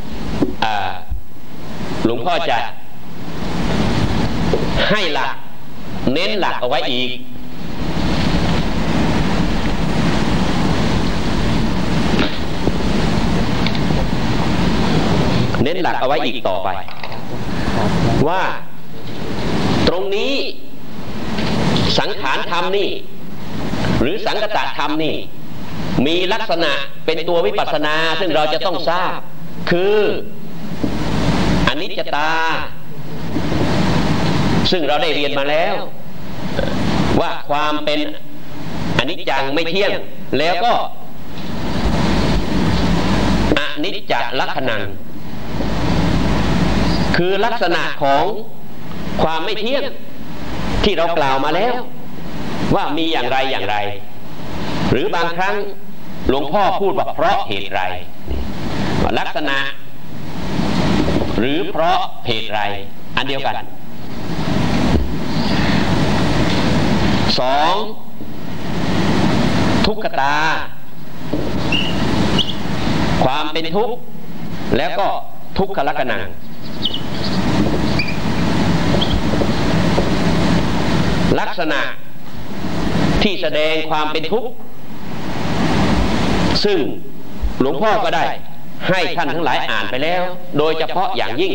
หลวงพ่อจะให้หลักเน้นหลักเอาไว้อีกเน้นหลักเอาไว้อีกต่อไปว่าตรงนี้สังขารธรรมนี่หรือสังคตธรรมนี่มีลักษณะเป็นตัววิปัสสนาซึ่งเราจะต้องทราบคืออนิจจตาซึ่งเราได้เรียนมาแล้วว่าความเป็นอนิจจังไม่เที่ยงแล้วก็อนิจจลักขณังคือลักษณะของความไม่เที่ยงที่เรากล่าวมาแล้วว่ามีอย่างไรอย่างไรหรือบางครั้งหลวงพ่อพูดว่าเพราะเหตุไรลักษณะหรือเพราะเหตุไรอันเดียวกันสองทุกขตาความเป็นทุกข์แล้วก็ทุกขลักขณังลักษณะที่แสดงความเป็นทุกข์ซึ่งหลวงพ่อก็ได้ให้ท่านทั้งหลายอ่านไปแล้วโดยเฉพาะอย่างยิ่ง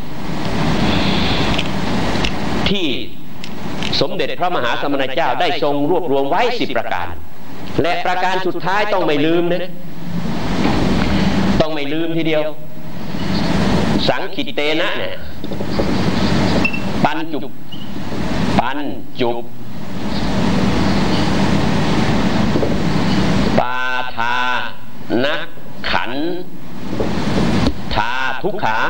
ที่สมเด็จพระมหาสมณเจ้าได้ทรงรวบรวมไว้สิบประการและประการสุดท้ายต้องไม่ลืมนะต้องไม่ลืมทีเดียวสังขิตเตนะเนี่ยปัญจุปัญจุปาทานะขันธาทุกขา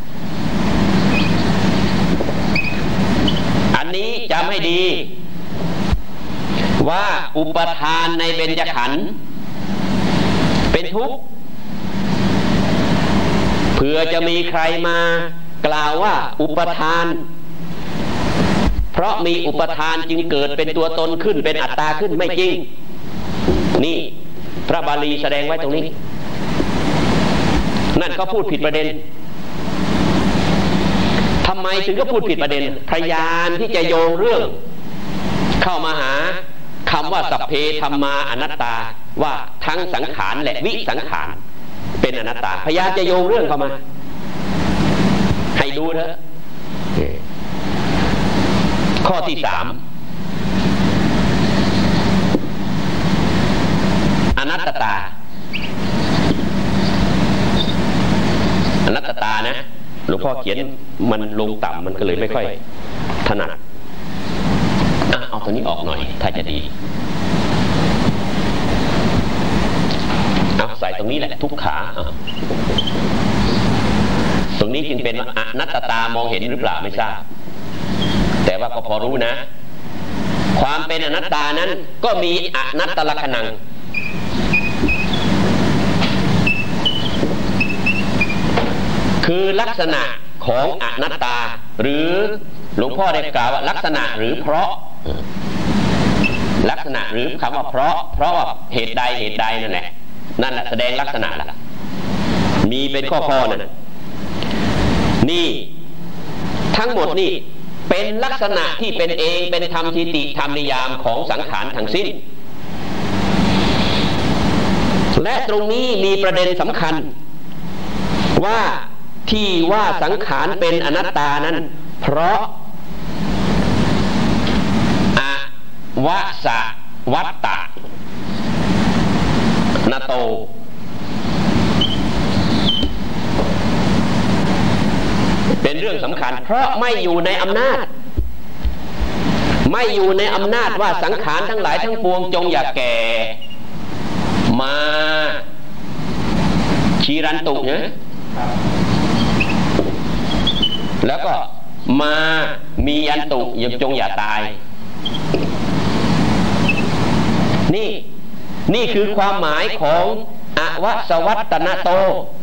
อันนี้จำให้ดีว่าอุปทานในเบญจขันธ์เป็นทุกข์เผื่อจะมีใครมากล่าวว่าอุปทานเพราะมีอุปทานจึงเกิดเป็นตัวตนขึ้นเป็นอัตตาขึ้นไม่จริงนี่พระบาลีแสดงไว้ตรงนี้นั่นเขาพูดผิดประเด็นทำไมไมถึงก็พูดผิดประเด็นพยายามที่จะโยงเรื่องเข้ามาหาคำว่าสัพเพธัมมาอนัตตาว่าทั้งสังขารและวิสังขารเป็นอนัตตาพยายามจะโยงเรื่องเข้ามาให้ดูเถอะข้อที่สามอนัตตาอนัตตานะหลวงพ่อเขียนมันลงต่ำมันก็เลยไม่ค่อยถนัดเอาตัวนี้ออกหน่อยถ้าจะดีเอาใส่ตรงนี้แหละทุกขาตรงนี้จึงเป็นอนัตตามองเห็นหรือเปล่าไม่ทราบแต่ว่าก็พอรู้นะความเป็นอนัตตานั้นก็มีอนัตตลักขณังคือลักษณะของอนัตตาหรือหลวงพ่อได้กล่าวว่าลักษณะหรือเพราะลักษณะหรือคำว่าเพราะเพราะว่าเหตุใดเหตุใดนั่นแหละนั่นแหละแสดงลักษณะละมีเป็นข้อๆนั่นนี่ทั้งหมดนี่เป็นลักษณะที่เป็นเองเป็นธรรมทิฏฐิธรรมนิยามของสังขารทั้งสิ้นและตรงนี้มีประเด็นสำคัญว่าที่ว่าสังขารเป็นอนัตตานั้นเพราะอวสวัตตะนโตเป็นเรื่องสำคัญเพราะไม่อยู่ในอำนาจไม่อยู่ในอำนาจว่าสังขารทั้งหลายทั้งปวงจงอย่าแก่มาชีรันตุเนี่ยแล้วก็มามียันตุจงอย่าตายนี่นี่คือความหมายของอวสวัตตนโต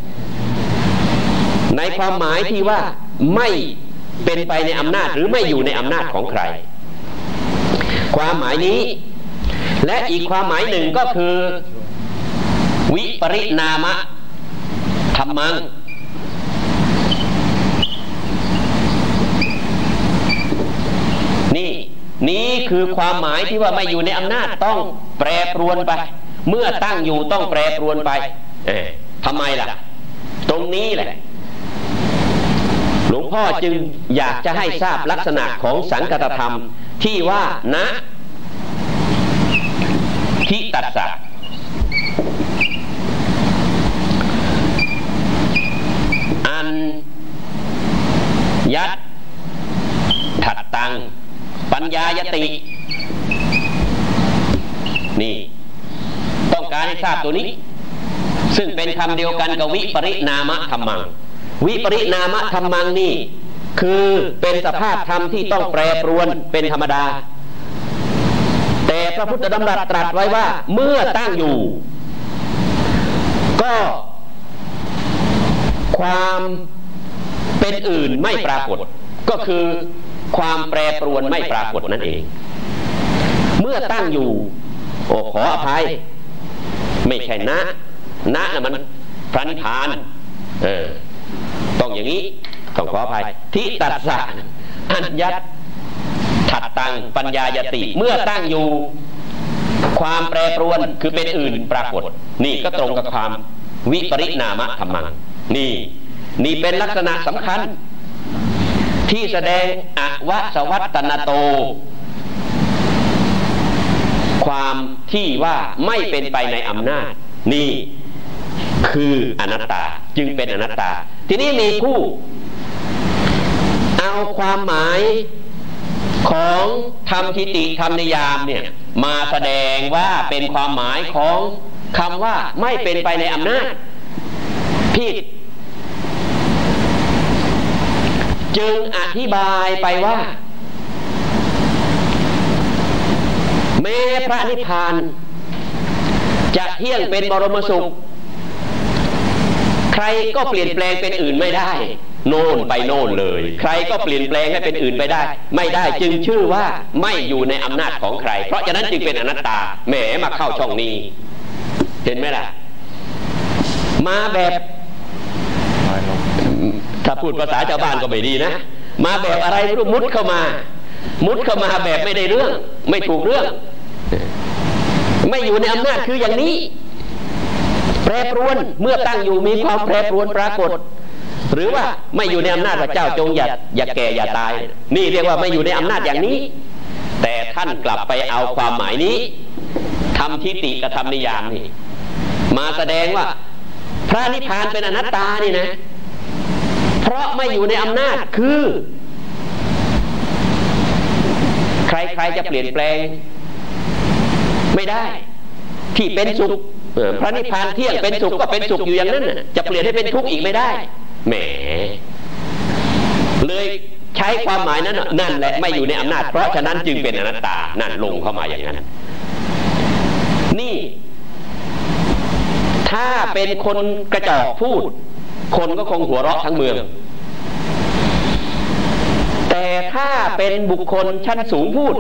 ในความหมายที่ว่าไม่เป็นไปในอำนาจหรือไม่อยู่ในอำนาจของใครความหมายนี้และอีกความหมายหนึ่งก็คือวิปริณามะธัมมังนี่นี่คือความหมายที่ว่าไม่อยู่ในอำนาจต้องแปรปรวนไปเมื่อตั้งอยู่ต้องแปรปรวนไปเอ๊ะทำไมล่ะตรงนี้แหละหลวงพ่อจึงอยากจะให้ทราบลักษณะของสังคตธรรมที่ว่านะทิตัสสะอันยัตถัดตังปัญญายตินี่ต้องการให้ทราบตัวนี้ซึ่งเป็นคำเดียวกันกับวิปริณามะธัมมังวิปริณามะธัมมังนี่คือเป็นสภาพธรรมที่ต้องแปรปรวนเป็นธรรมดาแต่พระพุทธดำรัสตรัสไว้ว่าเมื่อตั้งอยู่ก็ความเป็นอื่นไม่ปรากฏก็คือความแปรปรวนไม่ปรากฏนั่นเองเมื่อตั้งอยู่โอ้ขออภัยไม่ใช่นะนะน่ะมันพระนิพพานเออต้องอย่างนี้ต้องขออภัยทิตัสสะอัญญัตถัดตังปัญญายติเมื่อตั้งอยู่ความแปรปรวนคือเป็นอื่นปรากฏนี่ก็ตรงกับความวิปริณามะธัมมังนี่นี่เป็นลักษณะสำคัญที่แสดงอวสวัตตนโตความที่ว่าไม่เป็นไปในอำนาจนี่คืออนัตตาจึงเป็นอนัตตาทีนี้มีผู้เอาความหมายของธรรมทิฏฐิธรรมนิยามเนี่ยมาแสดงว่าเป็นความหมายของคำว่าไม่เป็นไปในอำนาจผิดจึงอธิบายไปว่าแม้พระนิพพานจะเที่ยงเป็นบรมสุขใครก็เปลี่ยนแปลงเป็นอื่นไม่ได้โน่นไปโน่นเลยใครก็เปลี่ยนแปลงให้เป็นอื่นไปได้ไม่ได้จึงชื่อว่าไม่อยู่ในอำนาจของใครเพราะฉะนั้นจึงเป็นอนัตตาแหมมาเข้าช่องนี้เห็นไหมล่ะมาแบบถ้าพูดภาษาชาวบ้านก็ไม่ดีนะมาแบบอะไรไม่รู้มุดเข้ามามุดเข้ามาแบบไม่ได้เรื่องไม่ถูกเรื่องไม่อยู่ในอำนาจคืออย่างนี้แปรปรวนเมื่อตั้งอยู่มีความแปรปรวนปรากฏหรือว่าไม่อยู่ในอำนาจพระเจ้าจงอย่าอย่าแก่อย่าตายนี่เรียกว่าไม่อยู่ในอำนาจอย่างนี้แต่ท่านกลับไปเอาความหมายนี้ทำทิฏฐิกับทำนิยามนี่มาแสดงว่าพระนิพพานเป็นอนัตตานี่นะเพราะไม่อยู่ในอำนาจคือใครๆจะเปลี่ยนแปลงไม่ได้ที่เป็นสุขพระนิพพานเที่ยงเป็นสุขก็เป็นสุขอยู่อย่างนั้นจะเปลี่ยนให้เป็นทุกข์อีกไม่ได้แหมเลยใช้ความหมายนั้นนั่นแหละไม่อยู่ในอำนาจเพราะฉะนั้นจึงเป็นอนัตตานั่นลงเข้ามาอย่างนั้นนี่ถ้าเป็นคนกระจอกพูดคนก็คงหัวเราะทั้งเมืองแต่ถ้าเป็นบุคคลชั้นสูงพูด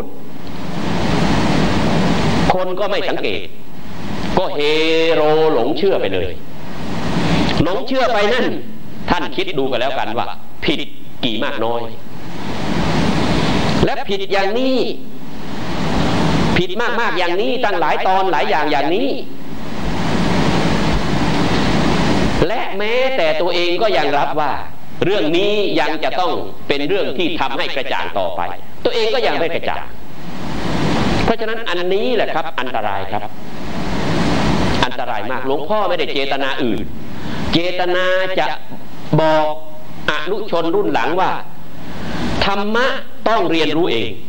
คนก็ไม่สังเกตก็เฮโรหลงเชื่อไปเลยหลงเชื่อไปนั่นท่านคิดดูกันแล้วกันว่าผิดกี่มากน้อยและผิดอย่างนี้ผิดมากๆอย่างนี้ตั้งหลายตอนหลายอย่างอย่างนี้และแม้แต่ตัวเองก็ยังรับว่าเรื่องนี้ยังจะต้องเป็นเรื่องที่ทำให้กระจ่างต่อไปตัวเองก็ยังไม่กระจ่างเพราะฉะนั้นอันนี้แหละครับอันตรายครับอันตรายมากหลวงพ่อไม่ได้เจตนาอื่นเจตนาจะบอกอนุชนรุ่นหลังว่าธรรมะต้องเรียนรู้เอง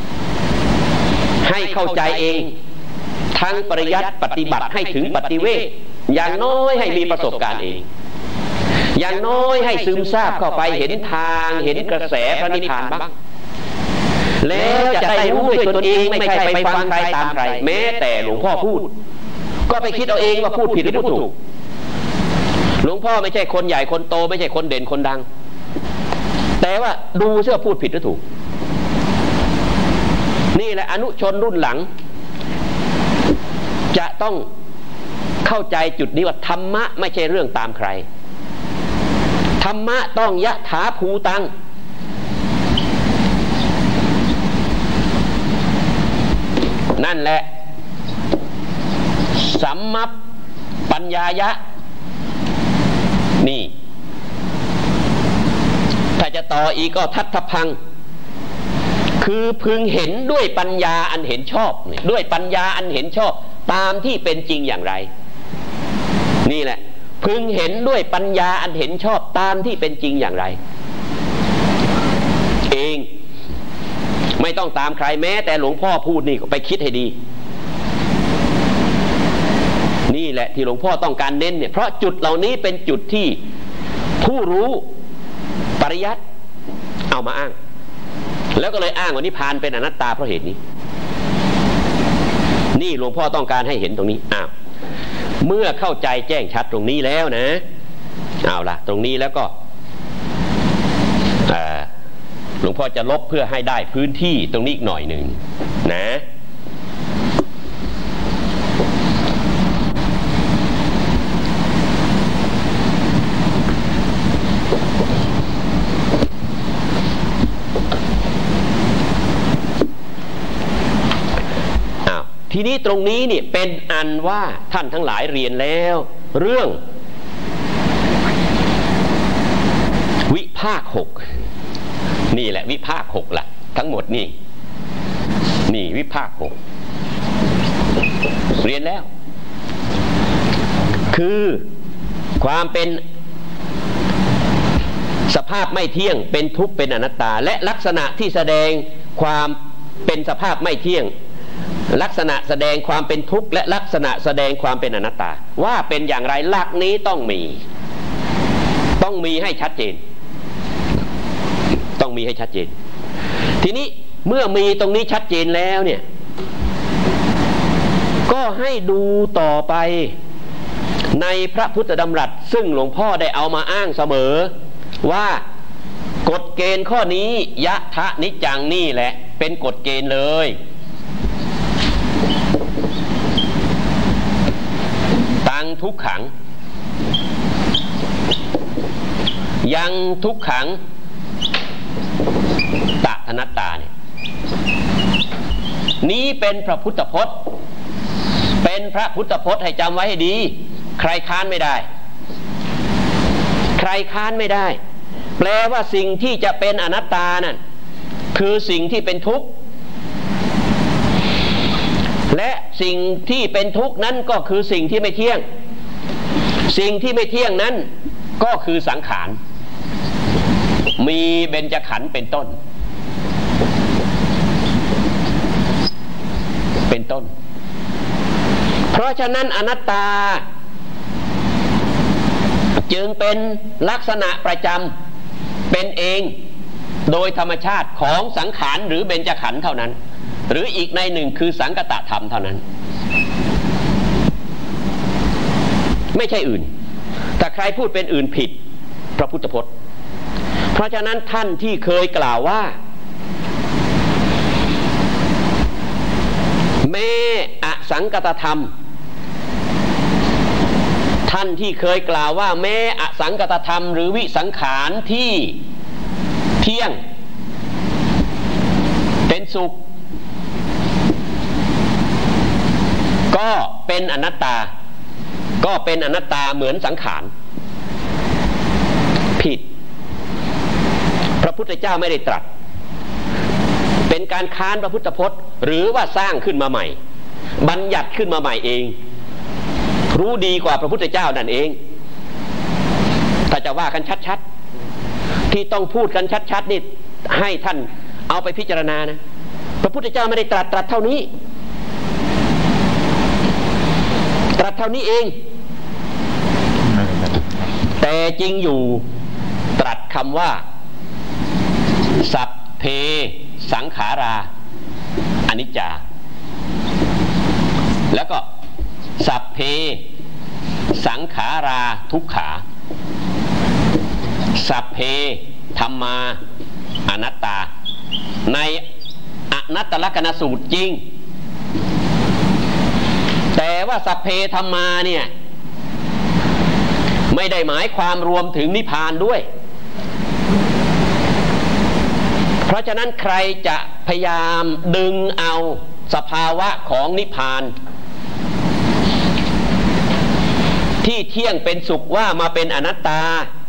ให้เข้าใจเองทั้งปริยัติปฏิบัติให้ถึงปฏิเวทอย่างน้อยให้มีประสบการณ์เองอย่างน้อยให้ซึมซาบเข้าไปเห็นทางเห็นกระแสพระนิพพานบ้างแล้วจะได้รู้ด้วยตนเองไม่ใช่ไปฟังใครตามใครแม้แต่หลวงพ่อพูดก็ไปคิดเอาเองว่าพูดผิดหรือพูดถูกหลวงพ่อไม่ใช่คนใหญ่คนโตไม่ใช่คนเด่นคนดังแต่ว่าดูเสื้อพูดผิดหรือถูกนี่แหละอนุชนรุ่นหลังจะต้องเข้าใจจุดนี้ว่าธรรมะไม่ใช่เรื่องตามใครธรรมะต้องยะถาภูตังนั่นแหละสัมมัปปัญญายะนี่ถ้าจะต่ออีกก็ทัตถพังคือพึงเห็นด้วยปัญญาอันเห็นชอบด้วยปัญญาอันเห็นชอบตามที่เป็นจริงอย่างไรนี่แหละพึงเห็นด้วยปัญญาอันเห็นชอบตามที่เป็นจริงอย่างไรเองไม่ต้องตามใครแม้แต่หลวงพ่อพูดนี่ก็ไปคิดให้ดีนี่แหละที่หลวงพ่อต้องการเน้นเนี่ยเพราะจุดเหล่านี้เป็นจุดที่ผู้รู้ปริยัติเอามาอ้างแล้วก็เลยอ้างว่านิพพานเป็นอนัตตาเพราะเหตุนี้นี่หลวงพ่อต้องการให้เห็นตรงนี้อ้าวเมื่อเข้าใจแจ้งชัดตรงนี้แล้วนะเอาล่ะตรงนี้แล้วก็หลวงพ่อจะลบเพื่อให้ได้พื้นที่ตรงนี้อีกหน่อยหนึ่งนะทีนี้ตรงนี้เนี่ยเป็นอันว่าท่านทั้งหลายเรียนแล้วเรื่องวิภาคหกนี่แหละวิภาคหกละทั้งหมดนี่นี่วิภาคหกเรียนแล้วคือความเป็นสภาพไม่เที่ยงเป็นทุกข์เป็นอนัตตาและลักษณะที่แสดงความเป็นสภาพไม่เที่ยงลักษณะแสดงความเป็นทุกข์และลักษณะแสดงความเป็นอนัตตาว่าเป็นอย่างไรหลักนี้ต้องมีต้องมีให้ชัดเจนต้องมีให้ชัดเจนทีนี้เมื่อมีตรงนี้ชัดเจนแล้วเนี่ยก็ให้ดูต่อไปในพระพุทธดำรัสซึ่งหลวงพ่อได้เอามาอ้างเสมอว่ากฎเกณฑ์ข้อนี้ยะทะนิจจังนี่แหละเป็นกฎเกณฑ์เลยตังทุกขังยังทุกขังอนัตตาเนี่ยนี้เป็นพระพุทธพจน์เป็นพระพุทธพจน์ให้จำไว้ให้ดีใครค้านไม่ได้ใครค้านไม่ได้แปลว่าสิ่งที่จะเป็นอนัตตานั่นคือสิ่งที่เป็นทุกข์และสิ่งที่เป็นทุกข์นั้นก็คือสิ่งที่ไม่เที่ยงสิ่งที่ไม่เที่ยงนั้นก็คือสังขารมีเบญจขันธ์เป็นต้นเป็นต้นเพราะฉะนั้นอนัตตาจึงเป็นลักษณะประจำเป็นเองโดยธรรมชาติของสังขารหรือเบญจขันธ์เท่านั้นหรืออีกในหนึ่งคือสังคตธรรมเท่านั้นไม่ใช่อื่นแต่ใครพูดเป็นอื่นผิดพระพุทธพจน์เพราะฉะนั้นท่านที่เคยกล่าวว่าแม้อสังคตธรรมท่านที่เคยกล่าวว่าแม้อสังคตธรรมหรือวิสังขารที่เที่ยงเป็นสุขก็เป็นอนัตตาก็เป็นอนัตตาเหมือนสังขารผิดพระพุทธเจ้าไม่ได้ตรัสเป็นการค้านพระพุทธพจน์หรือว่าสร้างขึ้นมาใหม่บัญญัติขึ้นมาใหม่เองรู้ดีกว่าพระพุทธเจ้านั่นเองถ้าจะว่ากันชัดๆที่ต้องพูดกันชัดๆนี่ให้ท่านเอาไปพิจารณานะพระพุทธเจ้าไม่ได้ตรัสตรัสเท่านี้ตรัสเท่านี้เองแต่จริงอยู่ตรัสคำว่าสัพเพสังขาราอนิจจาแล้วก็สัพเพสังขาราทุกขาสัพเพธัมมาอนัตตาในอนัตตลักขณสูตรจริงแต่ว่าสัพเพธัมมาเนี่ยไม่ได้หมายความรวมถึงนิพพานด้วยเพราะฉะนั้นใครจะพยายามดึงเอาสภาวะของนิพพานที่เที่ยงเป็นสุขว่ามาเป็นอนัตตา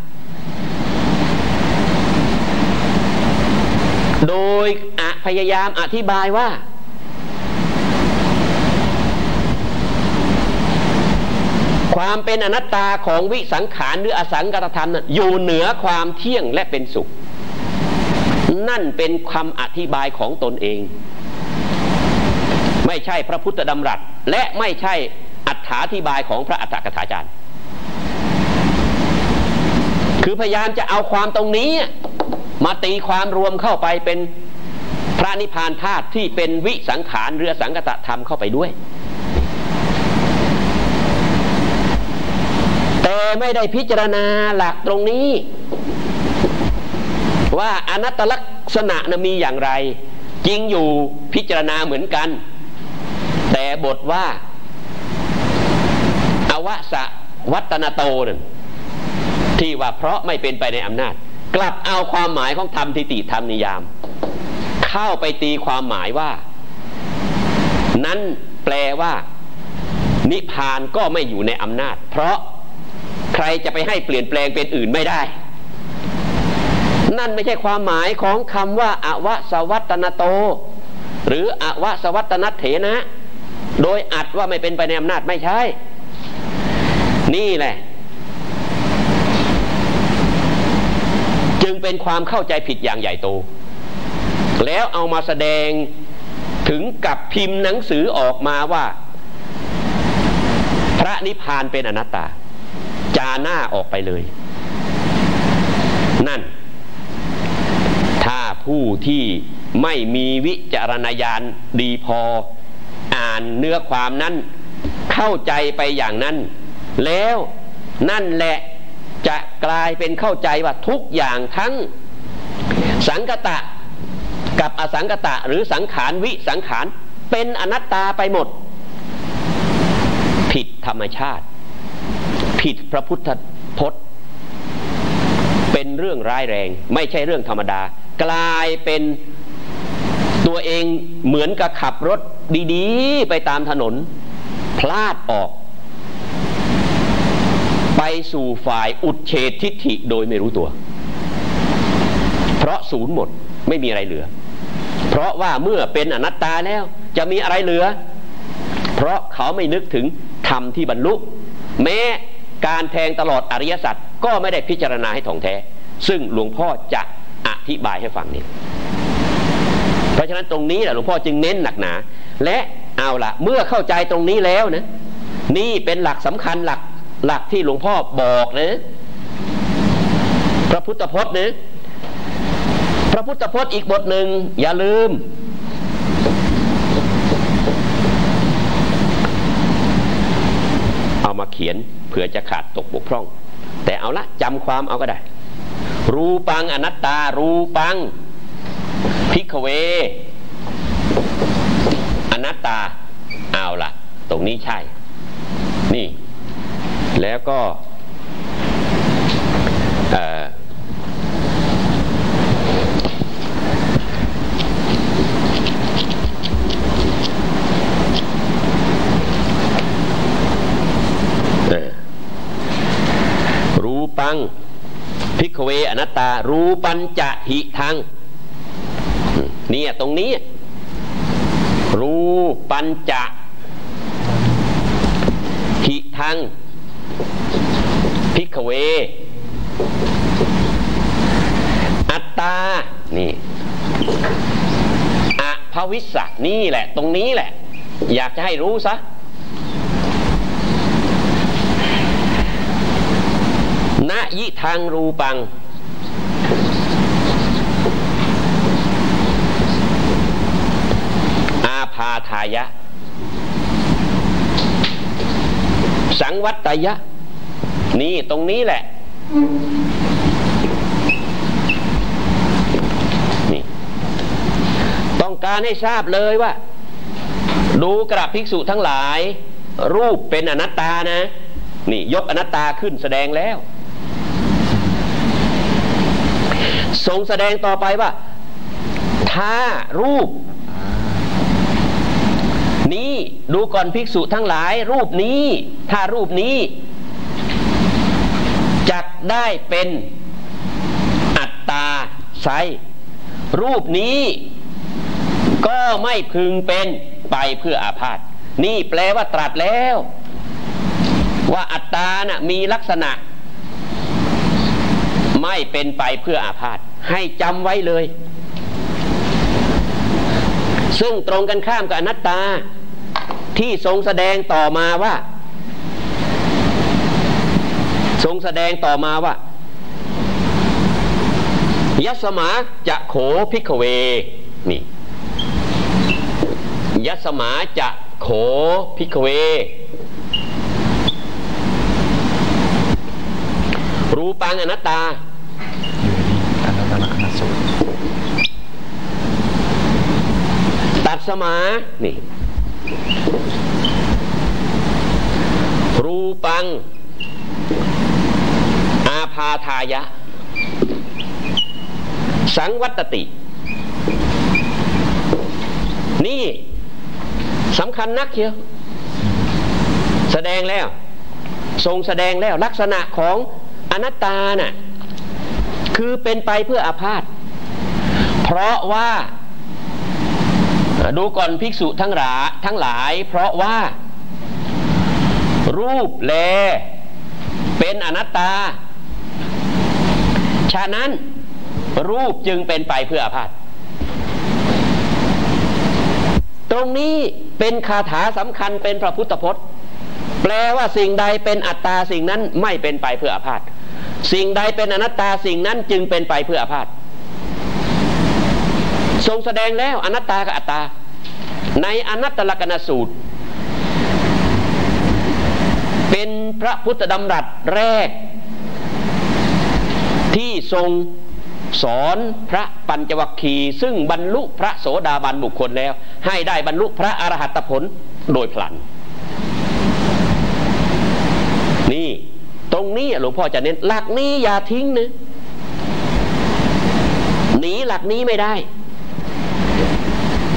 โดยพยายามอธิบายว่าความเป็นอนัตตาของวิสังขารหรืออสังคตธรรมอยู่เหนือความเที่ยงและเป็นสุขนั่นเป็นคำอธิบายของตนเองไม่ใช่พระพุทธดำรัสและไม่ใช่อธิบายของพระอัฏฐกถาจารย์คือพยายามจะเอาความตรงนี้มาตีความรวมเข้าไปเป็นพระนิพพานธาตุที่เป็นวิสังขารหรืออสังคตธรรมเข้าไปด้วยแต่ไม่ได้พิจารณาหลักตรงนี้ว่าอนัตตลักษณะนะมีอย่างไรจริงอยู่พิจารณาเหมือนกันแต่บทว่าอวสวัตนโตนั่นที่ว่าเพราะไม่เป็นไปในอำนาจกลับเอาความหมายของธรรมทิฏฐิธรรมนิยามเข้าไปตีความหมายว่านั้นแปลว่านิพพานก็ไม่อยู่ในอำนาจเพราะใครจะไปให้เปลี่ยนแปลงเป็นอื่นไม่ได้นั่นไม่ใช่ความหมายของคำว่าอวสวัตนโตหรืออวสวัตนเถนะโดยอัดว่าไม่เป็นไปในอำนาจไม่ใช่นี่แหละจึงเป็นความเข้าใจผิดอย่างใหญ่โตแล้วเอามาแสดงถึงกับพิมพ์หนังสือออกมาว่าพระนิพพานเป็นอนัตตาจาหน้าออกไปเลยนั่นถ้าผู้ที่ไม่มีวิจารณญาณดีพออ่านเนื้อความนั้นเข้าใจไปอย่างนั้นแล้วนั่นแหละจะกลายเป็นเข้าใจว่าทุกอย่างทั้งสังคตะกับอสังคตะหรือสังขารวิสังขารเป็นอนัตตาไปหมดผิดธรรมชาติผิดพระพุทธพจน์เป็นเรื่องร้ายแรงไม่ใช่เรื่องธรรมดากลายเป็นตัวเองเหมือนกับขับรถดีๆไปตามถนนพลาดออกไปสู่ฝ่ายอุดเฉททิฏฐิโดยไม่รู้ตัวเพราะศูนย์หมดไม่มีอะไรเหลือเพราะว่าเมื่อเป็นอนัตตาแล้วจะมีอะไรเหลือเพราะเขาไม่นึกถึงธรรมที่บรรลุแม้การแทงตลอดอริยสัจก็ไม่ได้พิจารณาให้ถ่องแท้ซึ่งหลวงพ่อจะอธิบายให้ฟังนี้เพราะฉะนั้นตรงนี้แหละหลวงพ่อจึงเน้นหนักหนาและเอาละเมื่อเข้าใจตรงนี้แล้วนะนี่เป็นหลักสำคัญหลักหลักที่หลวงพ่อบอกนะพระพุทธพจน์นะพระพุทธพจน์อีกบทหนึ่งอย่าลืมเอามาเขียนเผื่อจะขาดตกบกพร่องแต่เอาละจำความเอาก็ได้รูปังอนัตตารูปังภิกขเวอนัตตาเอาละตรงนี้ใช่นี่แล้วก็เอ่อรูปังภิกขเวอนัตตารูปัญจะหิทังเนี่ยตรงนี้รูปัญจะหิทังภิกขเวอัตตานี่อภวิสสะนี่แหละตรงนี้แหละอยากจะให้รู้ซะณยิทังรูปังอาพาทายะสังวัตตยะนี่ตรงนี้แหละนี่ต้องการให้ทราบเลยว่าดูกระภิกษุทั้งหลายรูปเป็นอนัตตานะนี่ยกอนัตตาขึ้นแสดงแล้วทรงแสดงต่อไปว่าถ้ารูปนี้ดูก่อนภิกษุทั้งหลายรูปนี้ถ้ารูปนี้จักได้เป็นอัตตาไซรูปนี้ก็ไม่พึงเป็นไปเพื่ออาพาธนี่แปลว่าตรัสแล้วว่าอัตตาน่ะมีลักษณะไม่เป็นไปเพื่ออาพาธให้จำไว้เลยซึ่งตรงกันข้ามกับอนัตตาที่ทรงแสดงต่อมาว่าทรงแสดงต่อมาว่ายัสสมาจะโขภิกขเวนี่ยัสสมาจะโขภิกขเวรูปังอนัตตาตัดสมานี่รูปังอาพาทายะสังวัตตินี่สำคัญนักเชียวแสดงแล้วทรงแสดงแล้วลักษณะของอนัตตาน่ะคือเป็นไปเพื่ออาพาธเพราะว่าดูก่อนภิกษุทั้งหลายทั้งหลายเพราะว่ารูปแลเป็นอนัตตาฉะนั้นรูปจึงเป็นไปเพื่ออาพาธตรงนี้เป็นคาถาสำคัญเป็นพระพุทธพจน์แปลว่าสิ่งใดเป็นอัตตาสิ่งนั้นไม่เป็นไปเพื่ออาพาธสิ่งใดเป็นอนัตตาสิ่งนั้นจึงเป็นไปเพื่ออาพาธทรงแสดงแล้วอนัตตากับอัตตาในอนัตตลกนสูตรเป็นพระพุทธดำรัสแรกที่ทรงสอนพระปัญจวัคคีย์ซึ่งบรรลุพระโสดาบันบุคคลแล้วให้ได้บรรลุพระอรหัตผลโดยพลันนี่ตรงนี้หลวงพ่อจะเน้นหลักนี้อย่าทิ้งนะหนีหลักนี้ไม่ได้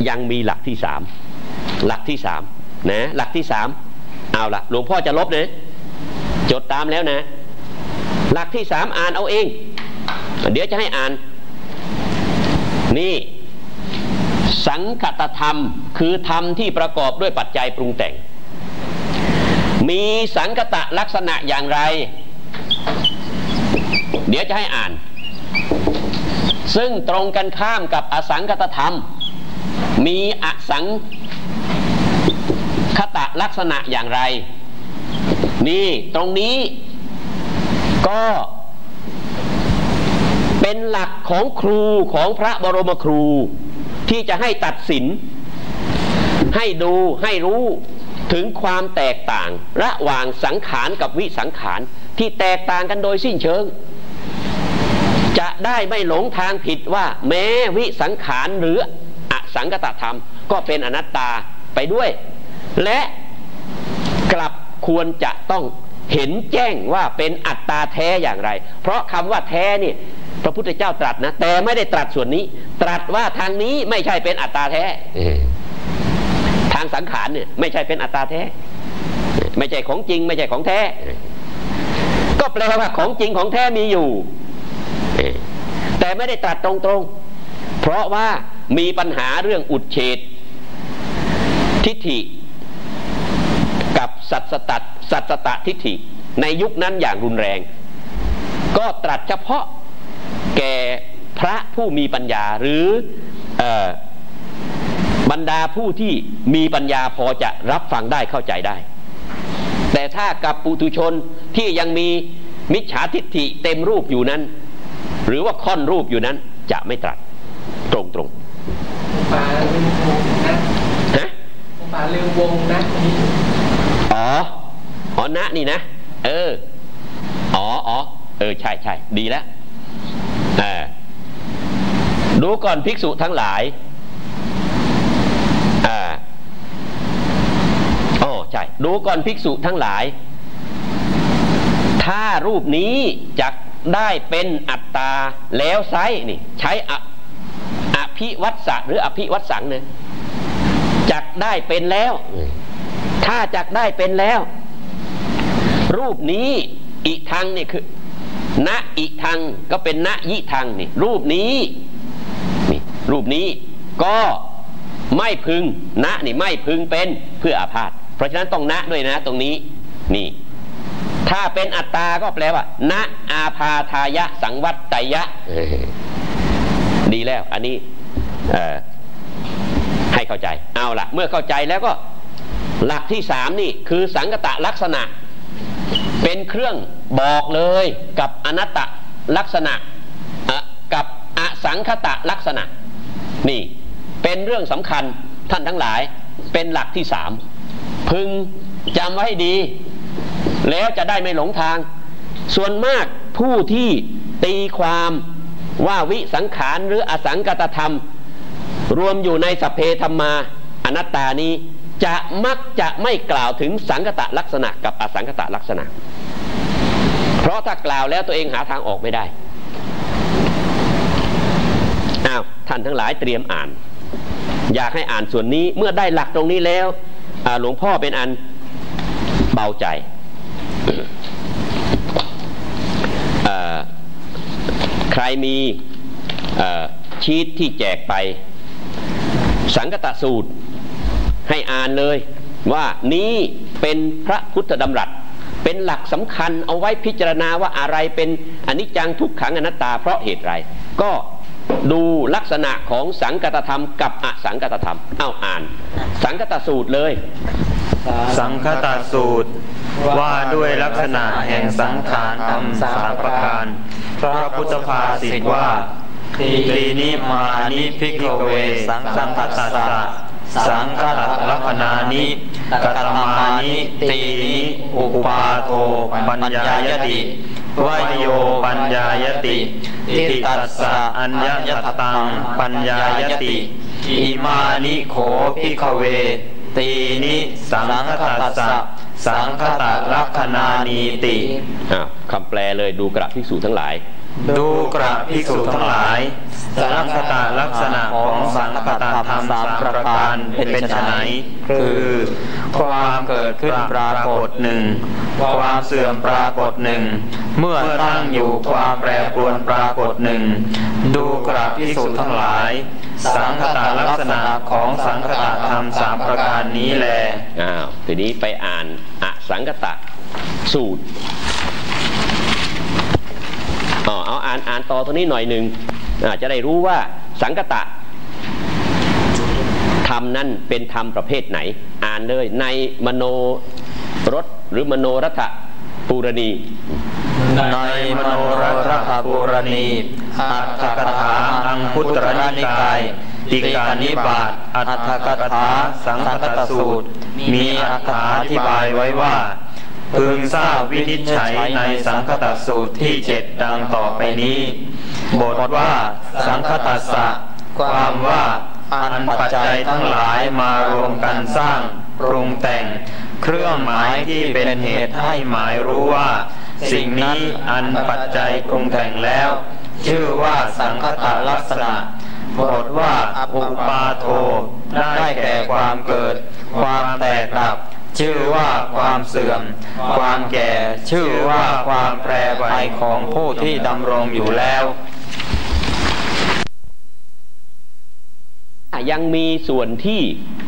ยังมีหลักที่สามหลักที่สามนะหลักที่สามเอาละหลวงพ่อจะลบนะจดตามแล้วนะหลักที่สามอ่านเอาเองเดี๋ยวจะให้อ่านนี่สังคตธรรมคือธรรมที่ประกอบด้วยปัจจัยปรุงแต่งมีสังคตลักษณะอย่างไรเดี๋ยวจะให้อ่านซึ่งตรงกันข้ามกับอสังคตธรรมมีอสังคตลักษณะอย่างไรนี่ตรงนี้ก็เป็นหลักของครูของพระบรมครูที่จะให้ตัดสินให้ดูให้รู้ถึงความแตกต่างระหว่างสังขารกับวิสังขารที่แตกต่างกันโดยสิ้นเชิงจะได้ไม่หลงทางผิดว่าแม้วิสังขารหรืออสังคตธรรมก็เป็นอนัตตาไปด้วยและกลับควรจะต้องเห็นแจ้งว่าเป็นอัตตาแท้อย่างไรเพราะคำว่าแท้นี่พระพุทธเจ้าตรัสนะแต่ไม่ได้ตรัสส่วนนี้ตรัสว่าทางนี้ไม่ใช่เป็นอัตตาแท้ทางสังขารเนี่ยไม่ใช่เป็นอัตตาแท้ไม่ใช่ของจริงไม่ใช่ของแท้ก็แปลว่าของจริงของแท้มีอยู่แต่ไม่ได้ตรัสตรงๆเพราะว่ามีปัญหาเรื่องอุดเฉดทิฏฐิกับสัตสตัตสัตสตทิฏฐิในยุคนั้นอย่างรุนแรงก็ตรัสเฉพาะแก่พระผู้มีปัญญาหรือเอ่อบรรดาผู้ที่มีปัญญาพอจะรับฟังได้เข้าใจได้แต่ถ้ากับปุถุชนที่ยังมีมิจฉาทิฏฐิเต็มรูปอยู่นั้นหรือว่าค่อนรูปอยู่นั้นจะไม่ตรัสตรงตรงป่าลืมวงนะฮะป่าลืมวงนะอ๋ออ๋อนะนี่นะเอออ๋ออ๋อเออใช่ใช่ดีแล้วอ่าดูก่อนภิกษุทั้งหลายอ่าอ๋อใช่ดูก่อนภิกษุทั้งหลายถ้ารูปนี้จะได้เป็นอัตตาแล้วไซนี่ใช้ออภิวัตสะหรืออภิวัตสังเนี่ยจักได้เป็นแล้วถ้าจักได้เป็นแล้วรูปนี้อิทังนี่คือณอิทังก็เป็นณยิทังนี่รูปนี้นี่รูปนี้ก็ไม่พึงณนี่ไม่พึงเป็นเพื่ออาพาธเพราะฉะนั้นต้องณด้วยนะตรงนี้นี่ถ้าเป็นอัตตาก็แปลว่าณอาพาทายะสังวัตตยะดีแล้วอันนี้ให้เข้าใจเอาล่ะเมื่อเข้าใจแล้วก็หลักที่สามนี่คือสังคตลักษณะเป็นเครื่องบอกเลยกับอนัตตลักษณะกับอสังคตลักษณะนี่เป็นเรื่องสำคัญท่านทั้งหลายเป็นหลักที่สามพึงจำไว้ให้ดีแล้วจะได้ไม่หลงทางส่วนมากผู้ที่ตีความว่าวิสังขารหรืออสังคตธรรมรวมอยู่ในสัพเพธัมมาอนัตตานี้จะมักจะไม่กล่าวถึงสังคตลักษณะกับอสังคตลักษณะเพราะถ้ากล่าวแล้วตัวเองหาทางออกไม่ได้อ้าวท่านทั้งหลายเตรียมอ่านอยากให้อ่านส่วนนี้เมื่อได้หลักตรงนี้แล้วหลวงพ่อเป็นอันเบาใจใครมีชีทที่แจกไปสังคตสูตรให้อ่านเลยว่านี้เป็นพระพุทธดำรัสเป็นหลักสำคัญเอาไว้พิจารณาว่าอะไรเป็นอนิจจังทุกขังอนัตตาเพราะเหตุไรก็ดูลักษณะของสังคตธรรมกับอสังคตธรรมเอาอ่านสังคตสูตรเลยสังคตสูตรว่าด้วยลักษณะแห่งสังขารธรรมสามประการพระพุทธภาษิตว่าตีนิมานิภิกขเวสังคตสะสังคตลัคนานิกัตมานิตีนิอุปาโทปัญญายติวายโยปัญญายติติตัสสะอัญญยตังปัญญายติอิมานิโขภิกขเวตีนิสังคตสะสังคตลัคนานีติคำแปลเลยดูกระภิกษุทั้งหลายดูกระภิกษุทั้งหลายสังคตลักษณะของสังคตธรรมสามประการเป็นไฉนคือความเกิดขึ้นปรากฏหนึ่งความเสื่อมปรากฏหนึ่งเมื่อตั้งอยู่ความแปรปรวนปรากฏหนึ่งดูกราภิกษุทั้งหลายสังคตลักษณะของสังคตธรรมสามประการนี้แลอ้าวทีนี้ไปอ่านอสังคตสูตรอ๋อเอาอ่านอ่านต่อตรงนี้หน่อยหนึ่งจะได้รู้ว่าสังคตธรรมนั้นเป็นธรรมประเภทไหนอ่านเลยในมโนรสหรือมโนรัฐปูรณีในมโนรัฐปูรณีอัตถกถาอังคุตรนิกายติกานิบาตอัตถกถาสังคตสูตรมีอธิบายไว้ว่าพึงทราบวินิจฉัยในสังคตสูตรที่เจ็ดดังต่อไปนี้บทว่าสังคตัสสะความว่าอันปัจจัยทั้งหลายมารวมกันสร้างปรุงแต่งเครื่องหมายที่เป็นเหตุให้หมายรู้ว่าสิ่งนี้อันปัจจัยปรุงแต่งแล้วชื่อว่าสังคตลักษณะบทว่าอุปาโทได้แก่ความเกิดความแตกดับชื่อว่าความเสื่อมความแก่ชื่อว่าความแปรไปของผู้ที่ดำรงอยู่แล้วยังมีส่วนที่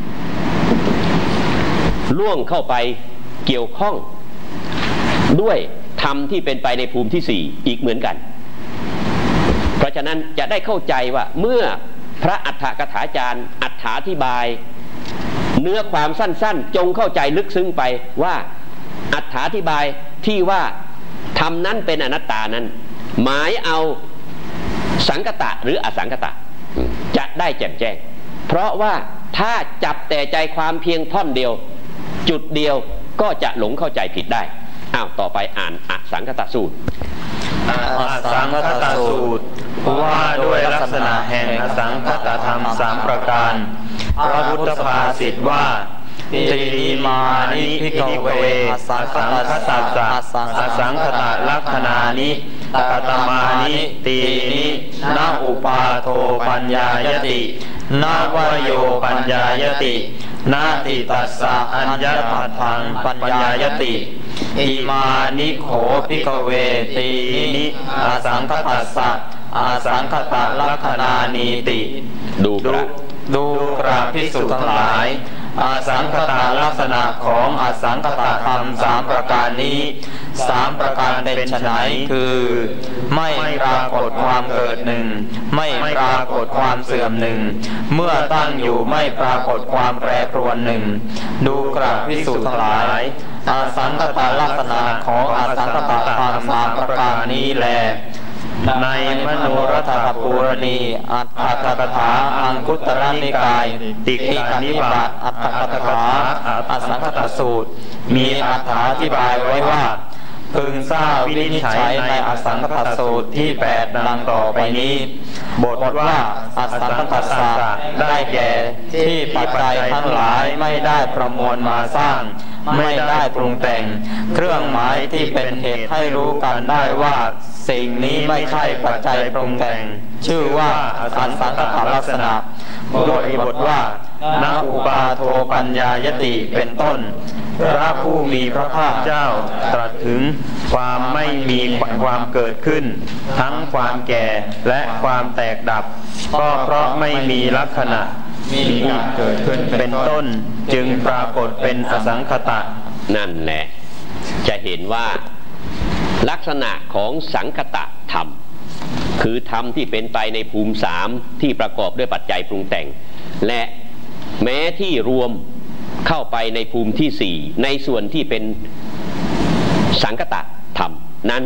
ล่วงเข้าไปเกี่ยวข้องด้วยธรรมที่เป็นไปในภูมิที่สี่อีกเหมือนกันเพราะฉะนั้นจะได้เข้าใจว่าเมื่อพระอัฏฐกถาจารย์อธิบายเนื้อความสั้นๆจงเข้าใจลึกซึ้งไปว่าอธิบายที่ว่าธรรมนั้นเป็นอนัตตานั้นหมายเอาสังคตะหรืออสังคตะจะได้แจ่มแจ้งเพราะว่าถ้าจับแต่ใจความเพียงท่อนเดียวจุดเดียวก็จะหลงเข้าใจผิดได้อ้าวต่อไปอ่านอสังคตสูตรอสังคตสูตรว่าด้วยลักษณะแห่งอสังคตธรรมสามประการพระพุทธภาษิตว่าตีมานิภิกขเวอสังคตัสสะอสังคตลักขณานิกตมานิตีนินาอุปาโทปัญญายตินาวโยปัญญายตินาติตัสสะอัญญปัฏฐังปัญญายติอิมานิโขภิกขเวตีนิอสังคตัสสะอสังคตลักขณานิติดูกราดูกราภิกษุทั้งหลายอสังคตลักษณะของอสังคตธรรมสามประการนี้สามประการเป็นไฉนคือไม่ปรากฏความเกิดหนึ่งไม่ปรากฏความเสื่อมหนึ่งเมื่อตั้งอยู่ไม่ปรากฏความแปรปรวนหนึ่งดูกราภิกษุทั้งหลายอสังคตลักษณะของอสังคตธรรมสามประการนี้แลในมโนรัฐปูรณีอัตถกถาอังคุตรนิกายติกานิบาตอัตถกถาอสังคตสูตรมีอธิบายไว้ว่าพึงทราบวินิจฉัยในอสังคตสูตรที่แปดดังต่อไปนี้บทว่าอสังคตสะได้แก่ที่ปัจจัยทั้งหลายไม่ได้ประมวลมาสร้างไม่ได้ปรุงแต่งเครื่องหมายที่เป็นเหตุให้รู้กันได้ว่าสิ่งนี้ไม่ใช่ปัจจัยปรุงแต่งชื่อว่าอสังคตลักษณะบทบทว่านาอุปาโทปัญญายติเป็นต้นพระผู้มีพระภาคเจ้าตรัสถึงความไม่มีความเกิดขึ้นทั้งความแก่และความแตกดับก็เพราะไม่มีลักษณะมีการเกิดขึ้นเป็นต้นจึงปรากฏเป็นอสังคตะนั่นแหละจะเห็นว่าลักษณะของสังคตธรรมคือธรรมที่เป็นไปในภูมิสามที่ประกอบด้วยปัจจัยปรุงแต่งและแม้ที่รวมเข้าไปในภูมิที่สี่ในส่วนที่เป็นสังคตธรรมนั้น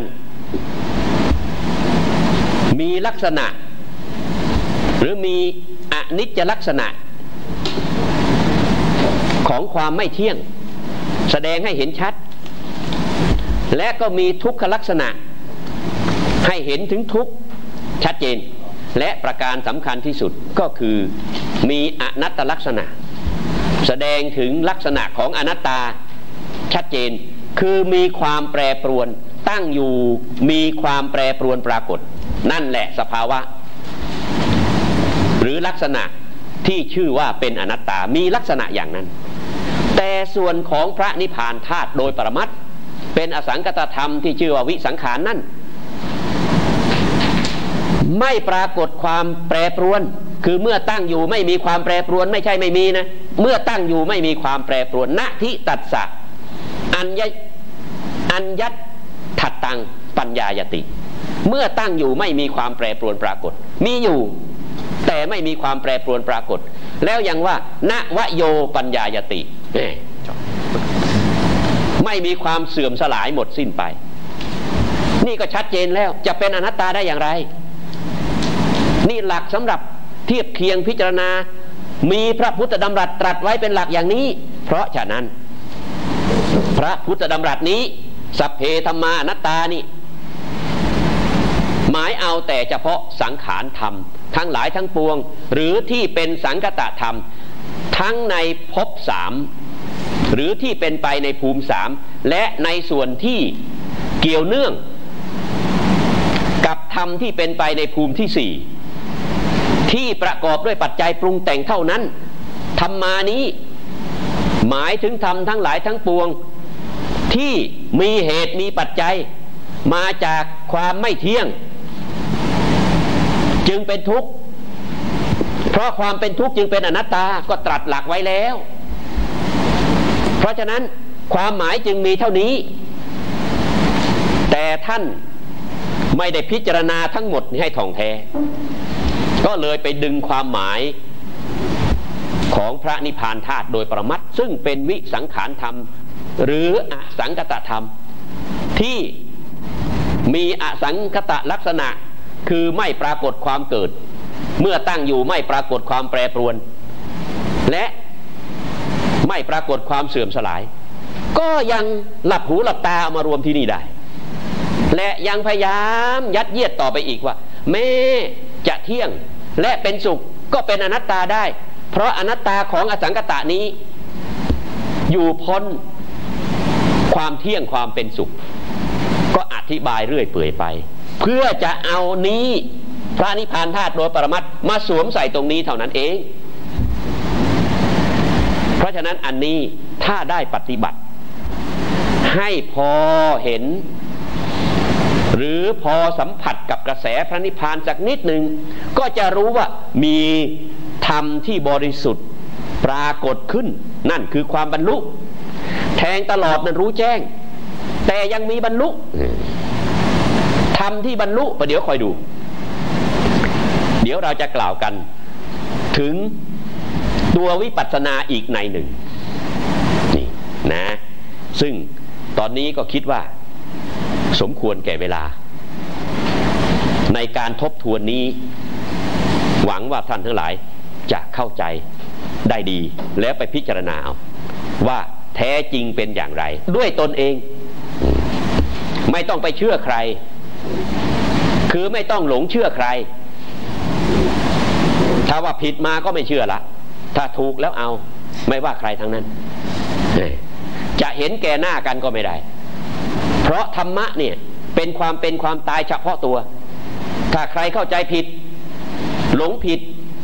มีลักษณะหรือมีอนิจจลักษณะของความไม่เที่ยงแสดงให้เห็นชัดและก็มีทุกขลักษณะให้เห็นถึงทุกข์ชัดเจนและประการสำคัญที่สุดก็คือมีอนัตตลักษณะแสดงถึงลักษณะของอนัตตาชัดเจนคือมีความแปรปรวนตั้งอยู่มีความแปรปรวนปรากฏนั่นแหละสภาวะหรือลักษณะที่ชื่อว่าเป็นอนัตตามีลักษณะอย่างนั้นแต่ส่วนของพระนิพพานธาตุโดยปรมัตถ์เป็นอสังคตธรรมที่ชื่อว่าวิสังขารนั่นไม่ปรากฏความแปรปรวนคือเมื่อตั้งอยู่ไม่มีความแปรปรวนไม่ใช่ไม่มีนะเมื่อตั้งอยู่ไม่มีความแปรปรวนณทิตัสสะอัญญอัญญัตถัตตังปัญญายติเมื่อตั้งอยู่ไม่มีความแปรปรวนปรากฏมีอยู่แต่ไม่มีความแปรปรวนปรากฏแล้วยังว่าณวโยปัญญายติไม่มีความเสื่อมสลายหมดสิ้นไปนี่ก็ชัดเจนแล้วจะเป็นอนัตตาได้อย่างไรนี่หลักสำหรับเทียบเคียงพิจารณามีพระพุทธดำรัสตรัสไว้เป็นหลักอย่างนี้เพราะฉะนั้นพระพุทธดำรัสนี้สัพเพธัมมาอนัตตานี่หมายเอาแต่เฉพาะสังขารธรรมทั้งหลายทั้งปวงหรือที่เป็นสังคตธรรมทั้งในภพสามหรือที่เป็นไปในภูมิสามและในส่วนที่เกี่ยวเนื่องกับธรรมที่เป็นไปในภูมิที่สี่ที่ประกอบด้วยปัจจัยปรุงแต่งเท่านั้นธรรมานี้หมายถึงธรรมทั้งหลายทั้งปวงที่มีเหตุมีปัจจัยมาจากความไม่เที่ยงจึงเป็นทุกข์เพราะความเป็นทุกข์จึงเป็นอนัตตาก็ตรัสหลักไว้แล้วเพราะฉะนั้นความหมายจึงมีเท่านี้แต่ท่านไม่ได้พิจารณาทั้งหมดให้ท่องแท้ก็เลยไปดึงความหมายของพระนิพพานธาตุโดยปรมัตถ์ซึ่งเป็นวิสังขารธรรมหรืออสังคตธรรมที่มีอสังคตลักษณะคือไม่ปรากฏความเกิดเมื่อตั้งอยู่ไม่ปรากฏความแปรปรวนและไม่ปรากฏความเสื่อมสลายก็ยังหลับหูหลับตาเอามารวมที่นี่ได้และยังพยายามยัดเยียดต่อไปอีกว่าแม้จะเที่ยงและเป็นสุขก็เป็นอนัตตาได้เพราะอนัตตาของอสังคตะนี้อยู่พ้นความเที่ยงความเป็นสุขก็อธิบายเรื่อยเปื่อยไปเพื่อจะเอานี้พระนิพพานธาตุโดยปรมัตถ์มาสวมใส่ตรงนี้เท่านั้นเองเพราะฉะนั้นอันนี้ถ้าได้ปฏิบัติให้พอเห็นหรือพอสัมผัสกับกระแสพระนิพพานสักนิดหนึ่งก็จะรู้ว่ามีธรรมที่บริสุทธิ์ปรากฏขึ้นนั่นคือความบรรลุแทงตลอดนั้นรู้แจ้งแต่ยังมีบรรลุธรรมที่บรรลุประเดี๋ยวคอยดูเดี๋ยวเราจะกล่าวกันถึงตัววิปัสสนาอีกในหนึ่งนี่นะซึ่งตอนนี้ก็คิดว่าสมควรแก่เวลาในการทบทวนนี้หวังว่าท่านทั้งหลายจะเข้าใจได้ดีแล้วไปพิจารณาเอาว่าแท้จริงเป็นอย่างไรด้วยตนเองไม่ต้องไปเชื่อใครคือไม่ต้องหลงเชื่อใครถ้าว่าผิดมาก็ไม่เชื่อละถ้าถูกแล้วเอาไม่ว่าใครทั้งนั้นจะเห็นแก่หน้ากันก็ไม่ได้เพราะธรรมะเนี่ยเป็นความเป็นความตายเฉพาะตัวถ้าใครเข้าใจผิดหลงผิด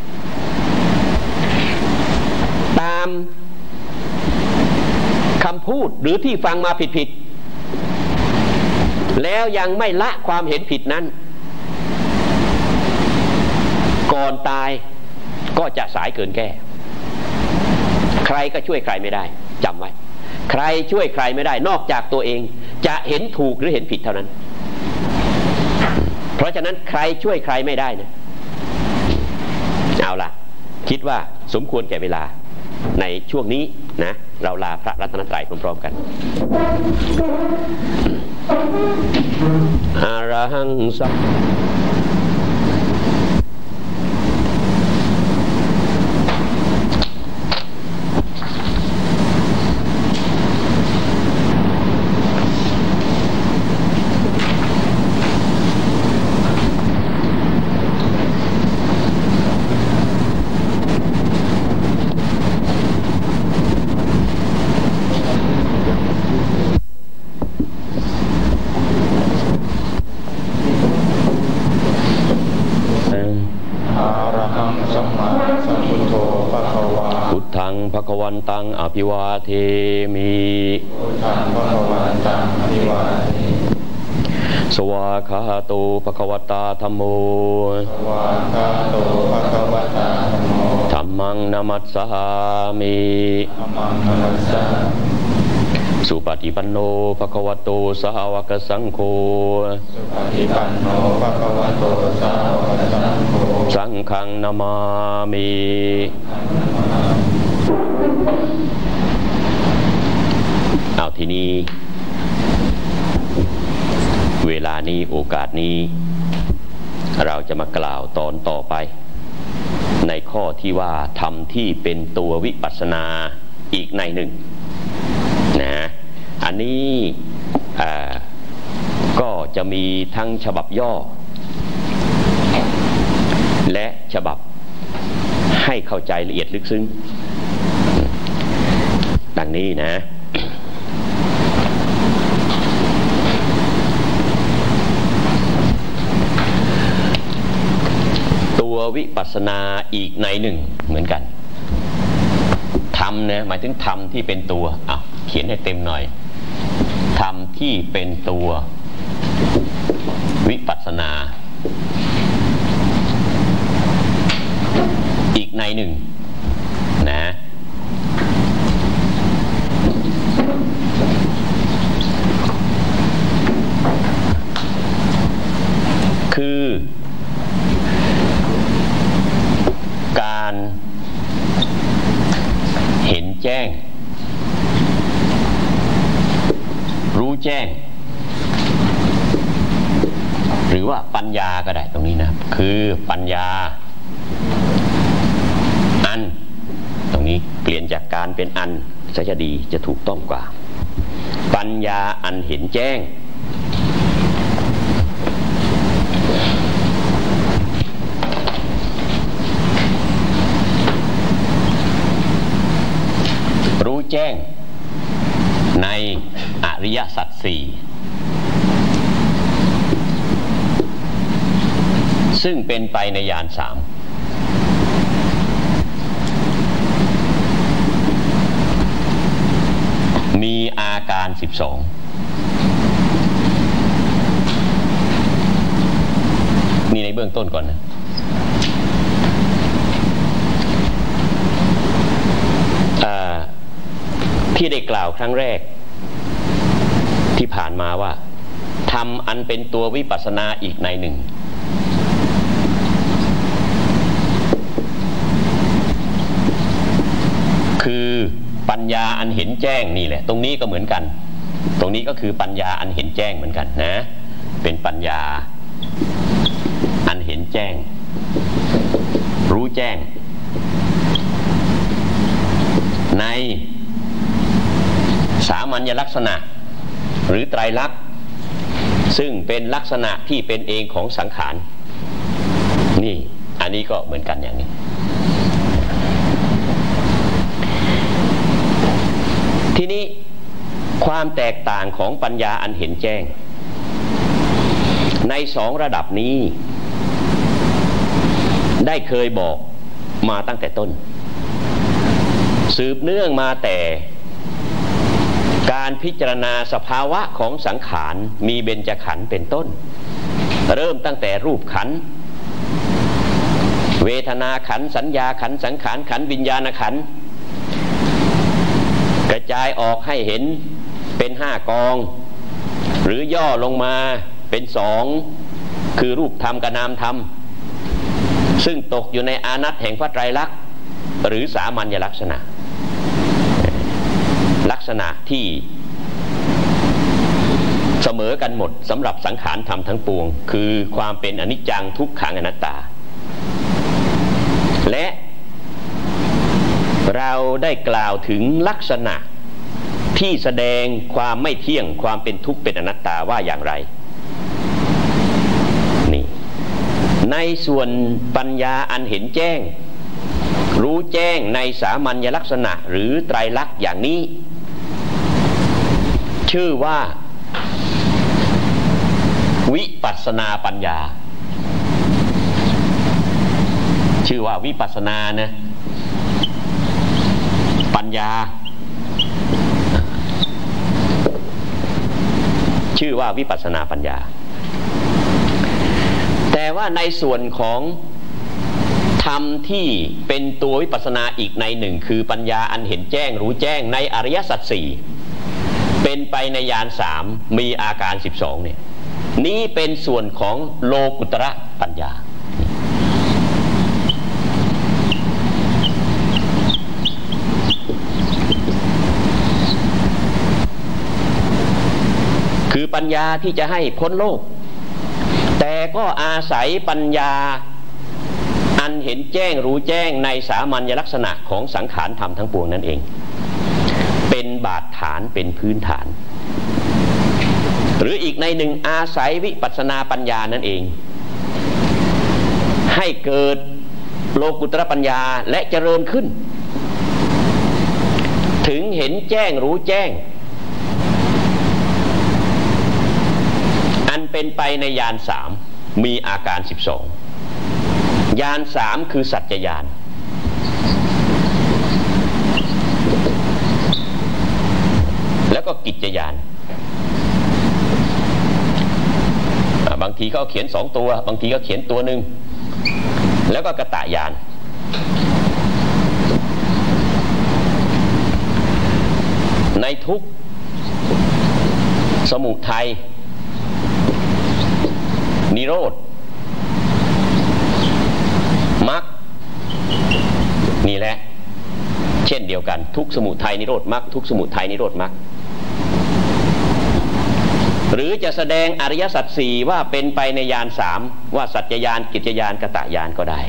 ตามคำพูดหรือที่ฟังมาผิดๆแล้วยังไม่ละความเห็นผิดนั้นก่อนตายก็จะสายเกินแก้ใครก็ช่วยใครไม่ได้จำไว้ใครช่วยใครไม่ได้นอกจากตัวเองจะเห็นถูกหรือเห็นผิดเท่านั้นเพราะฉะนั้นใครช่วยใครไม่ได้นะเอาล่ะคิดว่าสมควรแก่เวลาในช่วงนี้นะเราลาพระรัตนตรัยพร้อมๆกันอะระหังสัมภคววันตังอภิวาเทมิพุทธังภควันตังอภิวาเทมิสวากขาโตภควตาธัมโมสวากขาโตภควตาธัมโมธัมมังนัมมัสสามิธัมมังนัมมัสสามิสุปฏิปันโนภควโตสาวกสังโฆสุปฏิปันโนภควโตสาวกสังโฆสังฆังนามามิเอาทีนี้เวลานี้โอกาสนี้เราจะมากล่าวตอนต่อไปในข้อที่ว่าธรรมที่เป็นตัววิปัสสนาอีกในหนึ่งนะอันนี้ก็จะมีทั้งฉบับย่อและฉบับให้เข้าใจละเอียดลึกซึ้งดังนี้นะตัววิปัสสนาอีกในหนึ่งเหมือนกันธรรมนะหมายถึงธรรมที่เป็นตัวอ่ะเขียนให้เต็มหน่อยธรรมที่เป็นตัววิปัสสนาอีกในหนึ่งนะคือการเห็นแจ้งรู้แจ้งหรือว่าปัญญาก็ได้ตรงนี้นะคือปัญญาอันตรงนี้เปลี่ยนจากการเป็นอันจะดีจะถูกต้องกว่าปัญญาอันเห็นแจ้งรู้แจ้งในอริยสัจสี่ซึ่งเป็นไปในญาณสามมีอาการสิบสองนี่ในเบื้องต้นก่อนนะที่ได้กล่าวครั้งแรกที่ผ่านมาว่าธรรมอันเป็นตัววิปัสสนาอีกในหนึ่งคือปัญญาอันเห็นแจ้งนี่แหละตรงนี้ก็เหมือนกันตรงนี้ก็คือปัญญาอันเห็นแจ้งเหมือนกันนะเป็นปัญญาอันเห็นแจ้งรู้แจ้งในสามัญลักษณะหรือไตรลักษณ์ซึ่งเป็นลักษณะที่เป็นเองของสังขารนี่อันนี้ก็เหมือนกันอย่างนี้ทีนี้ความแตกต่างของปัญญาอันเห็นแจ้งในสองระดับนี้ได้เคยบอกมาตั้งแต่ต้นสืบเนื่องมาแต่การพิจารณาสภาวะของสังขารมีเบญจขันธ์เป็นต้นเริ่มตั้งแต่รูปขันธ์เวทนาขันธ์สัญญาขันธ์สังขารขันธ์วิญญาณขันธ์กระจายออกให้เห็นเป็นห้ากองหรือย่อลงมาเป็นสองคือรูปธรรมกับนามธรรมซึ่งตกอยู่ในอานัตแห่งพระไตรลักษณ์หรือสามัญลักษณะลักษณะที่เสมอกันหมดสำหรับสังขารธรรมทั้งปวงคือความเป็นอนิจจังทุกขังอนัตตาและเราได้กล่าวถึงลักษณะที่แสดงความไม่เที่ยงความเป็นทุกข์เป็นอนัตตาว่าอย่างไรนี่ในส่วนปัญญาอันเห็นแจ้งรู้แจ้งในสามัญลักษณะหรือไตรลักษณ์อย่างนี้ชื่อว่าวิปัสสนาปัญญาชื่อว่าวิปัสสนานะญาชื่อว่าวิปัสสนาปัญญาแต่ว่าในส่วนของธรรมที่เป็นตัววิปัสสนาอีกในหนึ่งคือปัญญาอันเห็นแจ้งรู้แจ้งในอริยสัจสี่เป็นไปในญาณสามมีอาการสิบสองเนี่ยนี้เป็นส่วนของโลกุตระปัญญาคือปัญญาที่จะให้พ้นโลกแต่ก็อาศัยปัญญาอันเห็นแจ้งรู้แจ้งในสามัญลักษณะของสังขารธรรมทั้งปวงนั่นเองเป็นบาดฐานเป็นพื้นฐานหรืออีกในหนึ่งอาศัยวิปัสสนาปัญญานั่นเองให้เกิดโลกุตระปัญญาและเจริญขึ้นถึงเห็นแจ้งรู้แจ้งอันเป็นไปในญาณสามมีอาการสิบสองญาณสามคือสัจจญาณแล้วก็กิจญาณบางทีเขาเขียนสองตัวบางทีก็เขียนตัวหนึ่งแล้วก็กตญาณในทุกข์สมุทัยนิโรธมรรคนี่แหละเช่นเดียวกันทุกข์สมุทัยนิโรธมรรคทุกข์สมุทัยนิโรธมรรคหรือจะแสดงอริยสัจสี่ว่าเป็นไปในญาณสามว่าสัจจญาณกิจญาณกตญาณก็ได้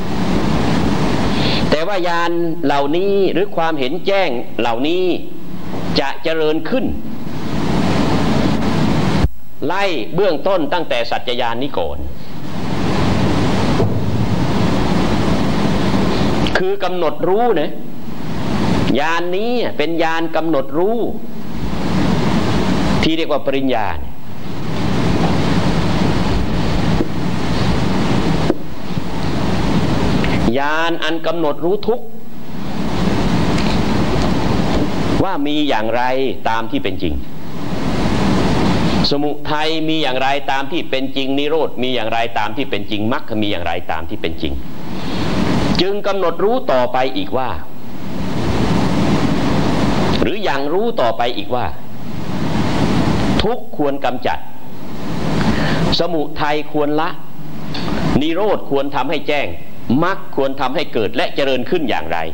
แต่ว่าญาณเหล่านี้หรือความเห็นแจ้งเหล่านี้จะเจริญขึ้นไล่เบื้องต้นตั้งแต่สัจจญาณนี้ก่อนคือกำหนดรู้นะญาณนี้เป็นญาณกำหนดรู้ที่เรียกว่าปริญญาญาณอันกำหนดรู้ทุกข์ว่ามีอย่างไรตามที่เป็นจริงสมุทัยมีอย่างไรตามที่เป็นจริงนิโรธมีอย่างไรตามที่เป็นจริงมรรคมีอย่างไรตามที่เป็นจริงจึงกำหนดรู้ต่อไปอีกว่าหรืออย่างรู้ต่อไปอีกว่าทุกข์ควรกำจัดสมุทัยควรละนิโรธควรทำให้แจ้งมรรคควรทำให้เกิดและเจริญขึ้นอย่างไร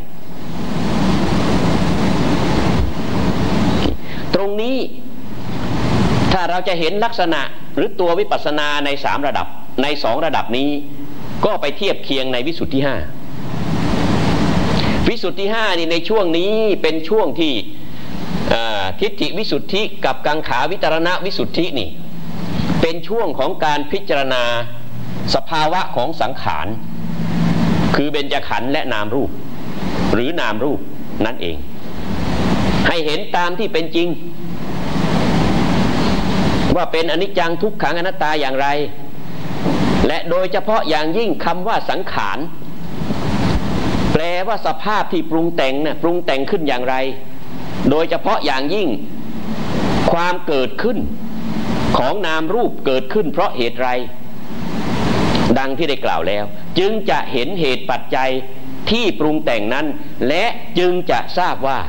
ตรงนี้ถ้าเราจะเห็นลักษณะหรือตัววิปัสสนาในสามระดับในสองระดับนี้ก็ไปเทียบเคียงในวิสุทธิห้าวิสุทธิห้านี่ในช่วงนี้เป็นช่วงที่ทิฏฐิวิสุทธิกับกังขาวิตรณวิสุทธินี่เป็นช่วงของการพิจารณาสภาวะของสังขารคือเบญจขันธ์และนามรูปหรือนามรูปนั่นเองให้เห็นตามที่เป็นจริงว่าเป็นอนิจจังทุกขังอนัตตาอย่างไรและโดยเฉพาะอย่างยิ่งคำว่าสังขารแปลว่าสภาพที่ปรุงแต่งนะปรุงแต่งขึ้นอย่างไรโดยเฉพาะอย่างยิ่งความเกิดขึ้นของนามรูปเกิดขึ้นเพราะเหตุไรดังที่ได้กล่าวแล้วจึงจะเห็นเหตุปัจจัยที่ปรุงแต่งนั้นและจึงจะทราบว่า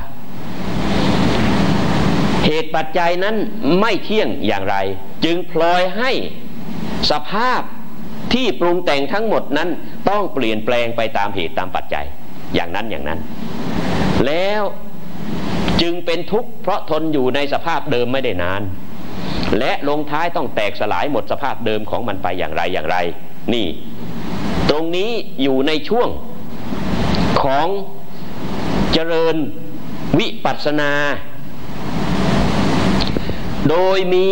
เหตุปัจจัยนั้นไม่เที่ยงอย่างไรจึงพลอยให้สภาพที่ปรุงแต่งทั้งหมดนั้นต้องเปลี่ยนแปลงไปตามเหตุตามปัจจัยอย่างนั้นอย่างนั้นแล้วจึงเป็นทุกข์เพราะทนอยู่ในสภาพเดิมไม่ได้นานและลงท้ายต้องแตกสลายหมดสภาพเดิมของมันไปอย่างไรอย่างไรนี่ตรงนี้อยู่ในช่วงของเจริญวิปัสสนาโดยมี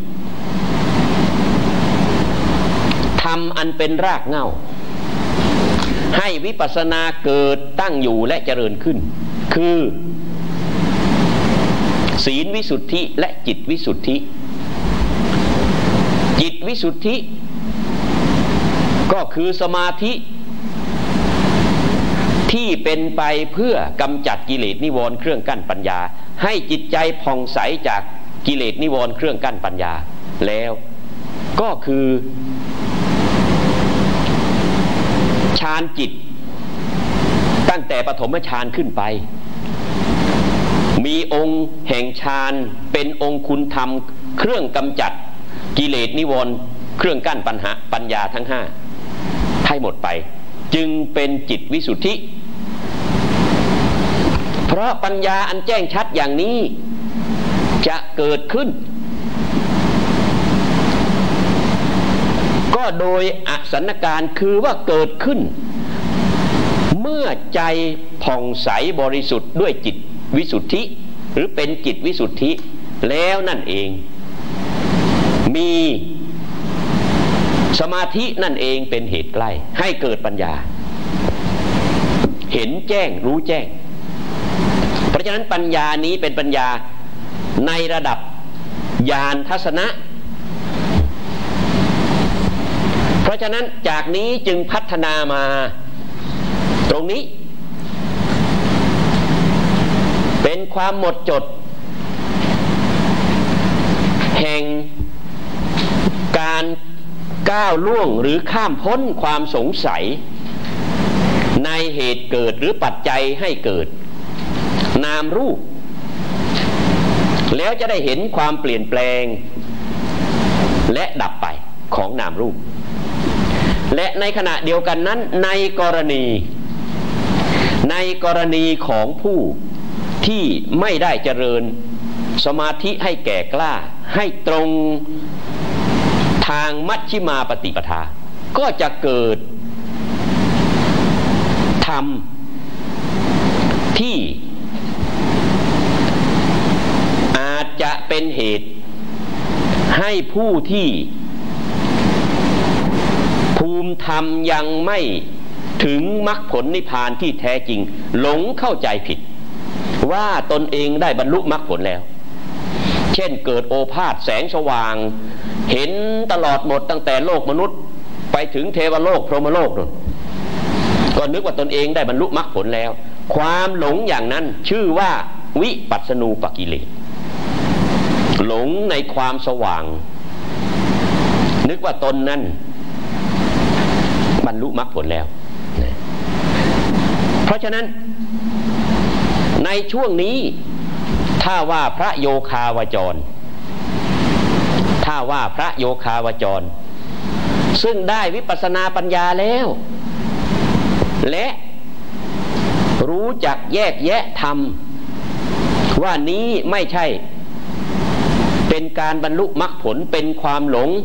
ธรรมอันเป็นรากเหง้าให้วิปัสสนาเกิดตั้งอยู่และเจริญขึ้นคือศีลวิสุทธิและจิตวิสุทธิจิตวิสุทธิก็คือสมาธิทที่เป็นไปเพื่อกำจัดกิเลสนิวรณ์เครื่องกั้นปัญญาให้จิตใจผ่องใสจากกิเลสนิวรณ์เครื่องกั้นปัญญาแล้วก็คือฌานจิตตั้งแต่ปฐมฌานขึ้นไปมีองค์แห่งฌานเป็นองค์คุณธรรมเครื่องกำจัดกิเลสนิวรณ์เครื่องกั้นปัญหาปัญญาทั้งห้าให้หมดไปจึงเป็นจิตวิสุทธิเพราะปัญญาอันแจ้งชัดอย่างนี้จะเกิดขึ้นก็โดยอสันการคือว่าเกิดขึ้นเมื่อใจผ่องใสบริสุทธิ์ด้วยจิตวิสุทธิหรือเป็นจิตวิสุทธิแล้วนั่นเองมีสมาธินั่นเองเป็นเหตุใกล้ให้เกิดปัญญาเห็นแจ้งรู้แจ้งเพราะฉะนั้นปัญญานี้เป็นปัญญาในระดับญาณทัศนะเพราะฉะนั้นจากนี้จึงพัฒนามาตรงนี้เป็นความหมดจดแห่งการก้าวล่วงหรือข้ามพ้นความสงสัยในเหตุเกิดหรือปัจจัยให้เกิดนามรูปแล้วจะได้เห็นความเปลี่ยนแปลงและดับไปของนามรูปและในขณะเดียวกันนั้นในกรณีในกรณีของผู้ที่ไม่ได้เจริญสมาธิให้แก่กล้าให้ตรงทางมัชฌิมาปฏิปทาก็จะเกิดธรรมที่อาจจะเป็นเหตุให้ผู้ที่ภูมิธรรมยังไม่ถึงมรรคผลนิพพานที่แท้จริงหลงเข้าใจผิดว่าตนเองได้บรรลุมรรคผลแล้วเช่นเกิดโอภาสแสงสว่างเห็นตลอดหมดตั้งแต่โลกมนุษย์ไปถึงเทวโลกพรหมโลกนั่นก็นึกว่าตนเองได้บรรลุมรรคผลแล้วความหลงอย่างนั้นชื่อว่าวิปัสสนูปกิเลสหลงในความสว่างนึกว่าตนนั้นบรรลุมรรคผลแล้วเพราะฉะนั้นในช่วงนี้ถ้าว่าพระโยคาวจรถ้าว่าพระโยคาวจรซึ่งได้วิปัสสนาปัญญาแล้วและรู้จักแยกแยะธรรมว่านี้ไม่ใช่เป็นการบรรลุมรรคผลเป็นความหลง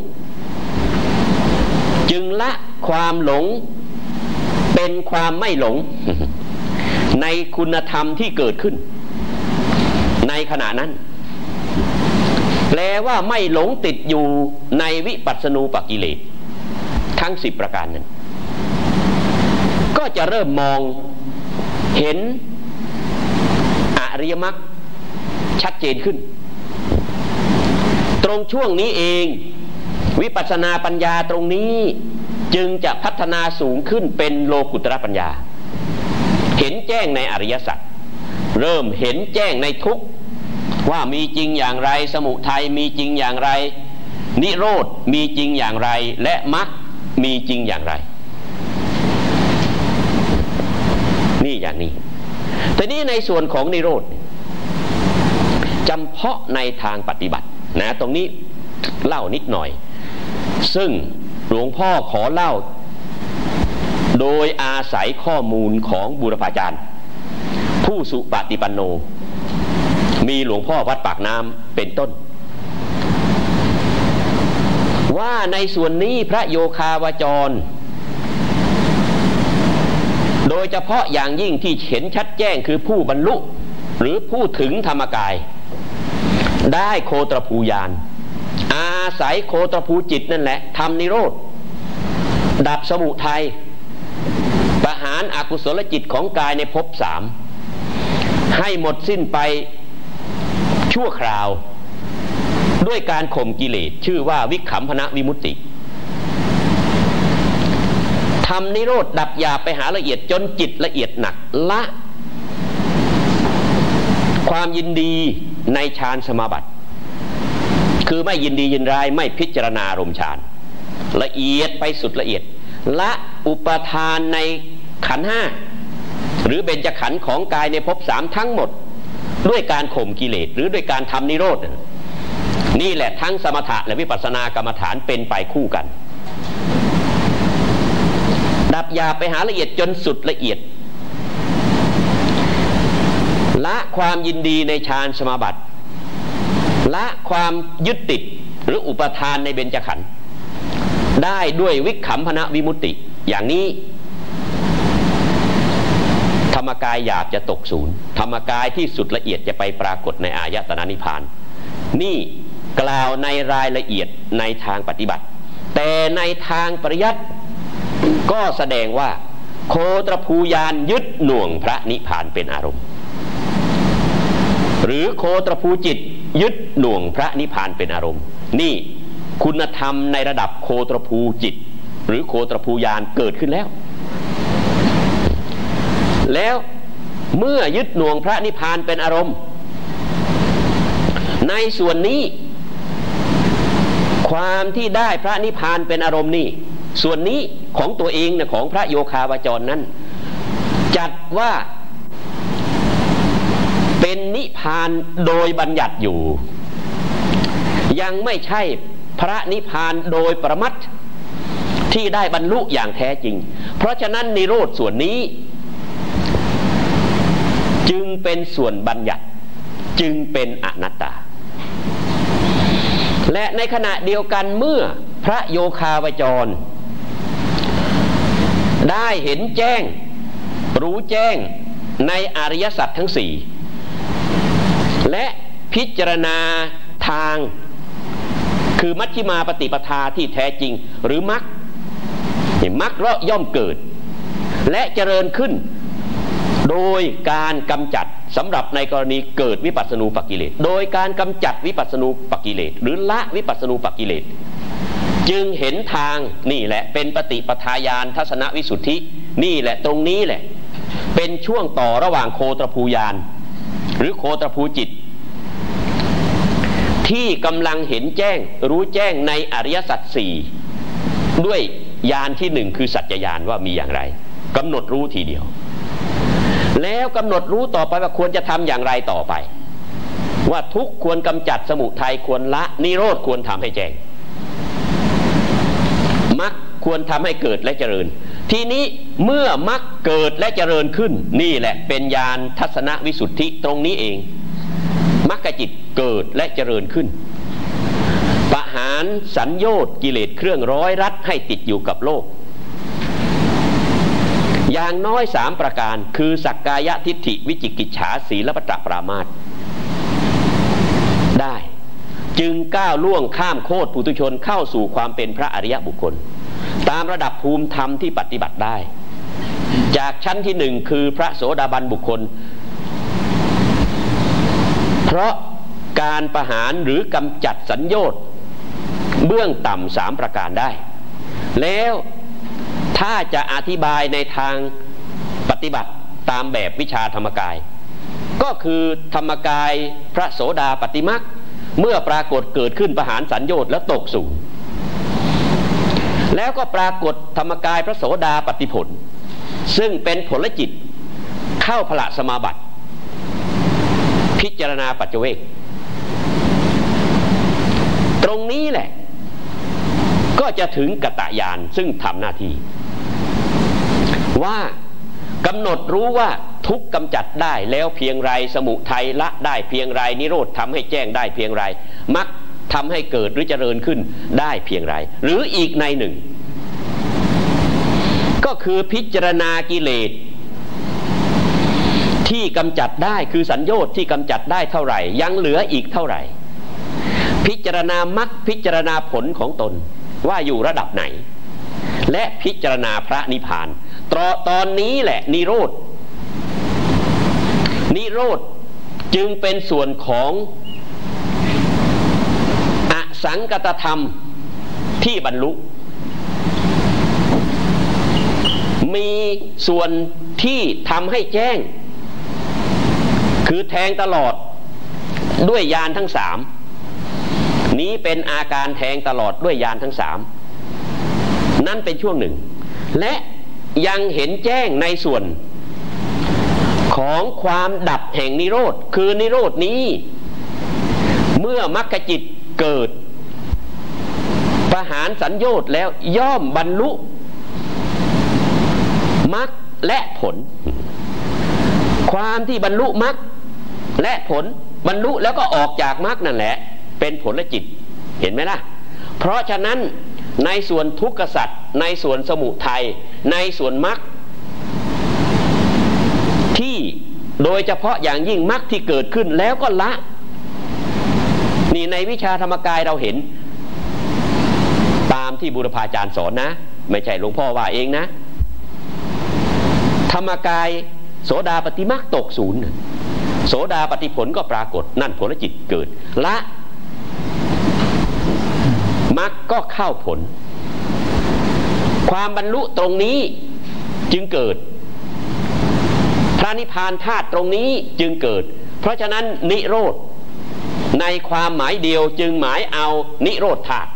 จึงละความหลงเป็นความไม่หลงในคุณธรรมที่เกิดขึ้นในขณะนั้นแปลว่าไม่หลงติดอยู่ในวิปัสสนูปกิเลสทั้งสิบประการนั้นก็จะเริ่มมองเห็นอริยมรรคชัดเจนขึ้นตรงช่วงนี้เองวิปัสสนาปัญญาตรงนี้จึงจะพัฒนาสูงขึ้นเป็นโลกุตตรปัญญาเห็นแจ้งในอริยสัจเริ่มเห็นแจ้งในทุกข์ว่ามีจริงอย่างไรสมุทัยมีจริงอย่างไรนิโรธมีจริงอย่างไรและมรรคมีจริงอย่างไรนี่อย่างนี้แต่นี้ในส่วนของนิโรธจำเพาะในทางปฏิบัตินะตรงนี้เล่านิดหน่อยซึ่งหลวงพ่อขอเล่าโดยอาศัยข้อมูลของบูรพาจารย์ผู้สุปฏิปันโนมีหลวงพ่อวัดปากน้ำเป็นต้นว่าในส่วนนี้พระโยคาวจรโดยเฉพาะอย่างยิ่งที่เห็นชัดแจ้งคือผู้บรรลุหรือผู้ถึงธรรมกายได้โคตรภูญาณอาศัยโคตรภูจิตนั่นแหละทำนิโรธดับสมุทัยประหารอกุศลจิตของกายในภพสามให้หมดสิ้นไปชั่วคราวด้วยการข่มกิเลสชื่อว่าวิคัมภนวิมุตติททำนิโรธดับหยาบไปหาละเอียดจนจิตละเอียดหนักละความยินดีในฌานสมาบัติคือไม่ยินดียินร้ายไม่พิจารณาอารมณ์ฌานละเอียดไปสุดละเอียดละอุปทานในขันธ์ห้าหรือเบญจขันธ์ของกายในภพสามทั้งหมดด้วยการข่มกิเลสหรือด้วยการทำนิโรธนี่แหละทั้งสมถะและวิปัสสนากรรมฐานเป็นไปคู่กันดับหยาบไปหาละเอียดจนสุดละเอียดละความยินดีในฌานสมาบัติละความยึดติดหรืออุปทานในเบญจขันธ์ได้ด้วยวิคัมภนวิมุตติอย่างนี้ธรรมกายหยาบจะตกศูนย์ธรรมกายที่สุดละเอียดจะไปปรากฏในอายตนะนิพพานนี่กล่าวในรายละเอียดในทางปฏิบัติแต่ในทางปริยัติก็แสดงว่าโคตรภูญาณยึดหน่วงพระนิพพานเป็นอารมณ์หรือโคตรภูจิตยึดหน่วงพระนิพพานเป็นอารมณ์นี่คุณธรรมในระดับโคตรภูจิตหรือโคตรภูญาณเกิดขึ้นแล้วแล้วเมื่อยึดหน่วงพระนิพพานเป็นอารมณ์ในส่วนนี้ความที่ได้พระนิพพานเป็นอารมณ์นี่ส่วนนี้ของตัวเองนะของพระโยคาวจรนั้นจัดว่าเป็นนิพพานโดยบัญญัติอยู่ยังไม่ใช่พระนิพพานโดยปรมัตถ์ที่ได้บรรลุอย่างแท้จริงเพราะฉะนั้นนิโรธส่วนนี้จึงเป็นส่วนบัญญัติจึงเป็นอนัตตาและในขณะเดียวกันเมื่อพระโยคาวจรได้เห็นแจ้งรู้แจ้งในอริยสัจทั้งสี่และพิจารณาทางคือมัชฌิมาปฏิปทาที่แท้จริงหรือมรรคมรรคเราะย่อมเกิดและเจริญขึ้นโดยการกำจัดสำหรับในกรณีเกิดวิปัสสนูปกิเลสโดยการกำจัดวิปัสสนูปกิเลสหรือละวิปัสสนูปกิเลสจึงเห็นทางนี่แหละเป็นปฏิปทาญาณทัศนวิสุทธินี่แหละตรงนี้แหละเป็นช่วงต่อระหว่างโคตรภูญาณหรือโคตรภูจิตที่กำลังเห็นแจ้งรู้แจ้งในอริยสัจสี่ด้วยญาณที่หนึ่งคือสัจจญาณว่ามีอย่างไรกำหนดรู้ทีเดียวแล้วกำหนดรู้ต่อไปว่าควรจะทำอย่างไรต่อไปว่าทุกข์ควรกำจัดสมุทัยควรละนิโรธควรทำให้แจ้งมรรคควรทำให้เกิดและเจริญทีนี้เมื่อมรรคเกิดและเจริญขึ้นนี่แหละเป็นญาณทัศนวิสุทธิตรงนี้เองมรรคจิตเกิดและเจริญขึ้นปหารสัญโยชน์กิเลสเครื่องร้อยรัดให้ติดอยู่กับโลกอย่างน้อยสามประการคือสักกายทิฏฐิวิจิกิจฉาศีลปัตตปรามาสได้จึงก้าวล่วงข้ามโคตรปุถุชนเข้าสู่ความเป็นพระอริยบุคคลตามระดับภูมิธรรมที่ปฏิบัติได้จากชั้นที่หนึ่งคือพระโสดาบันบุคคลเพราะการประหารหรือกำจัดสัญโยชน์เบื้องต่ำสามประการได้แล้วถ้าจะอธิบายในทางปฏิบัติตามแบบวิชาธรรมกายก็คือธรรมกายพระโสดาปัตติมรรคเมื่อปรากฏเกิดขึ้นประหารสัญโยชน์แล้วตกสู่แล้วก็ปรากฏธรรมกายพระโสดาปัตติผลซึ่งเป็นผลจิตเข้าพละสมาบัติพิจารณาปัจเจเวกตรงนี้แหละก็จะถึงกตญาณซึ่งทำหน้าที่ว่ากำหนดรู้ว่าทุกข์กำจัดได้แล้วเพียงไรสมุทัยละได้เพียงไรนิโรธทำให้แจ้งได้เพียงไรมรรคทำให้เกิดหรือเจริญขึ้นได้เพียงไรหรืออีกในหนึ่งก็คือพิจารณากิเลสที่กำจัดได้คือสัญโยชน์ที่กำจัดได้เท่าไหร่ยังเหลืออีกเท่าไหร่พิจารณามรรคพิจารณาผลของตนว่าอยู่ระดับไหนและพิจารณาพระนิพพานตอนนี้แหละนิโรธนิโรธจึงเป็นส่วนของอสังกตธรรมที่บรรลุส่วนที่ทำให้แจ้งคือแทงตลอดด้วยญาณทั้งสามนี้เป็นอาการแทงตลอดด้วยญาณทั้งสามนั่นเป็นช่วงหนึ่งและยังเห็นแจ้งในส่วนของความดับแห่งนิโรธคือนิโรธนี้เมื่อมรรคจิตเกิดประหารสัญโยชน์แล้วย่อมบรรลุมรรคและผลความที่บรรลุมรรคและผลบรรลุแล้วก็ออกจากมรรคนั่นแหละเป็นผลและจิตเห็นไหมล่ะเพราะฉะนั้นในส่วนทุกขสัจในส่วนสมุทัยในส่วนมรรคที่โดยเฉพาะอย่างยิ่งมรรคที่เกิดขึ้นแล้วก็ละนี่ในวิชาธรรมกายเราเห็นตามที่บูรพาจารย์สอนนะไม่ใช่หลวงพ่อว่าเองนะธรรมกายโสดาปฏิมรรคตกศูนย์โสดาปฏิผลก็ปรากฏนั่นผลจิตเกิดละมรรคก็เข้าผลความบรรลุตรงนี้จึงเกิดพระนิพพานธาตุตรงนี้จึงเกิดเพราะฉะนั้นนิโรธในความหมายเดียวจึงหมายเอานิโรธธาตุ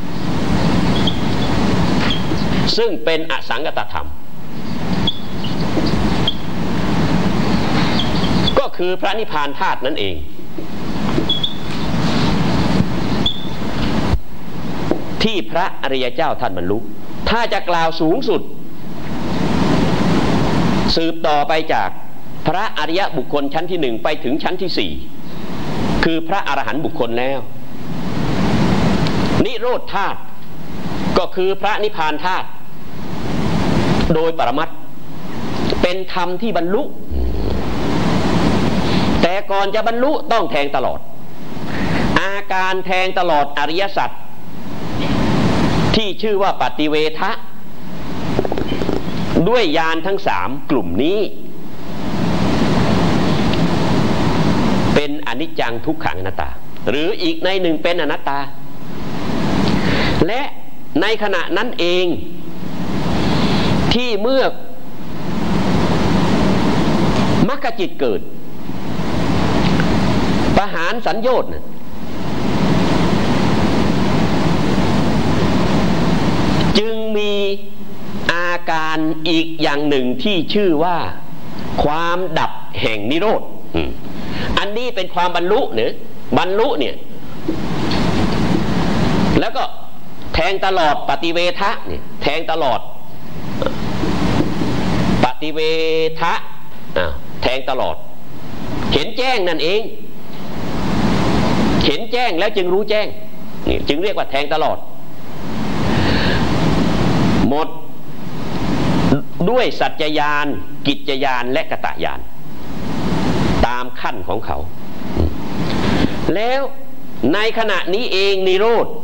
ซึ่งเป็นอสังกตธรรมก็คือพระนิพพานธาตุนั่นเองที่พระอริยเจ้าท่านบรรลุถ้าจะกล่าวสูงสุดสืบต่อไปจากพระอริยบุคคลชั้นที่หนึ่งไปถึงชั้นที่สี่คือพระอรหันต์บุคคลแล้วนิโรธธาตุก็คือพระนิพพานธาตุโดยปรมัตถ์เป็นธรรมที่บรรลุแต่ก่อนจะบรรลุต้องแทงตลอดอาการแทงตลอดอริยสัจที่ชื่อว่าปฏิเวทะด้วยญาณทั้งสามกลุ่มนี้เป็นอนิจจังทุกขังอนัตตาหรืออีกในหนึ่งเป็นอนัตตาและในขณะนั้นเองที่เมื่อมรรคจิตเกิดประหารสัญโยชน์จึงมีอาการอีกอย่างหนึ่งที่ชื่อว่าความดับแห่งนิโรธอันนี้เป็นความบรรลุเนี่ยบรรลุเนี่ยแล้วก็แทงตลอดปฏิเวทะเนี่ยแทงตลอดปฏิเวทะแทงตลอดเห็นแจ้งนั่นเองเห็นแจ้งแล้วจึงรู้แจ้งนี่จึงเรียกว่าแทงตลอดหมดด้วยสัจจญาณกิจญาณและกตญาณตามขั้นของเขาแล้วในขณะนี้เองนิโรธ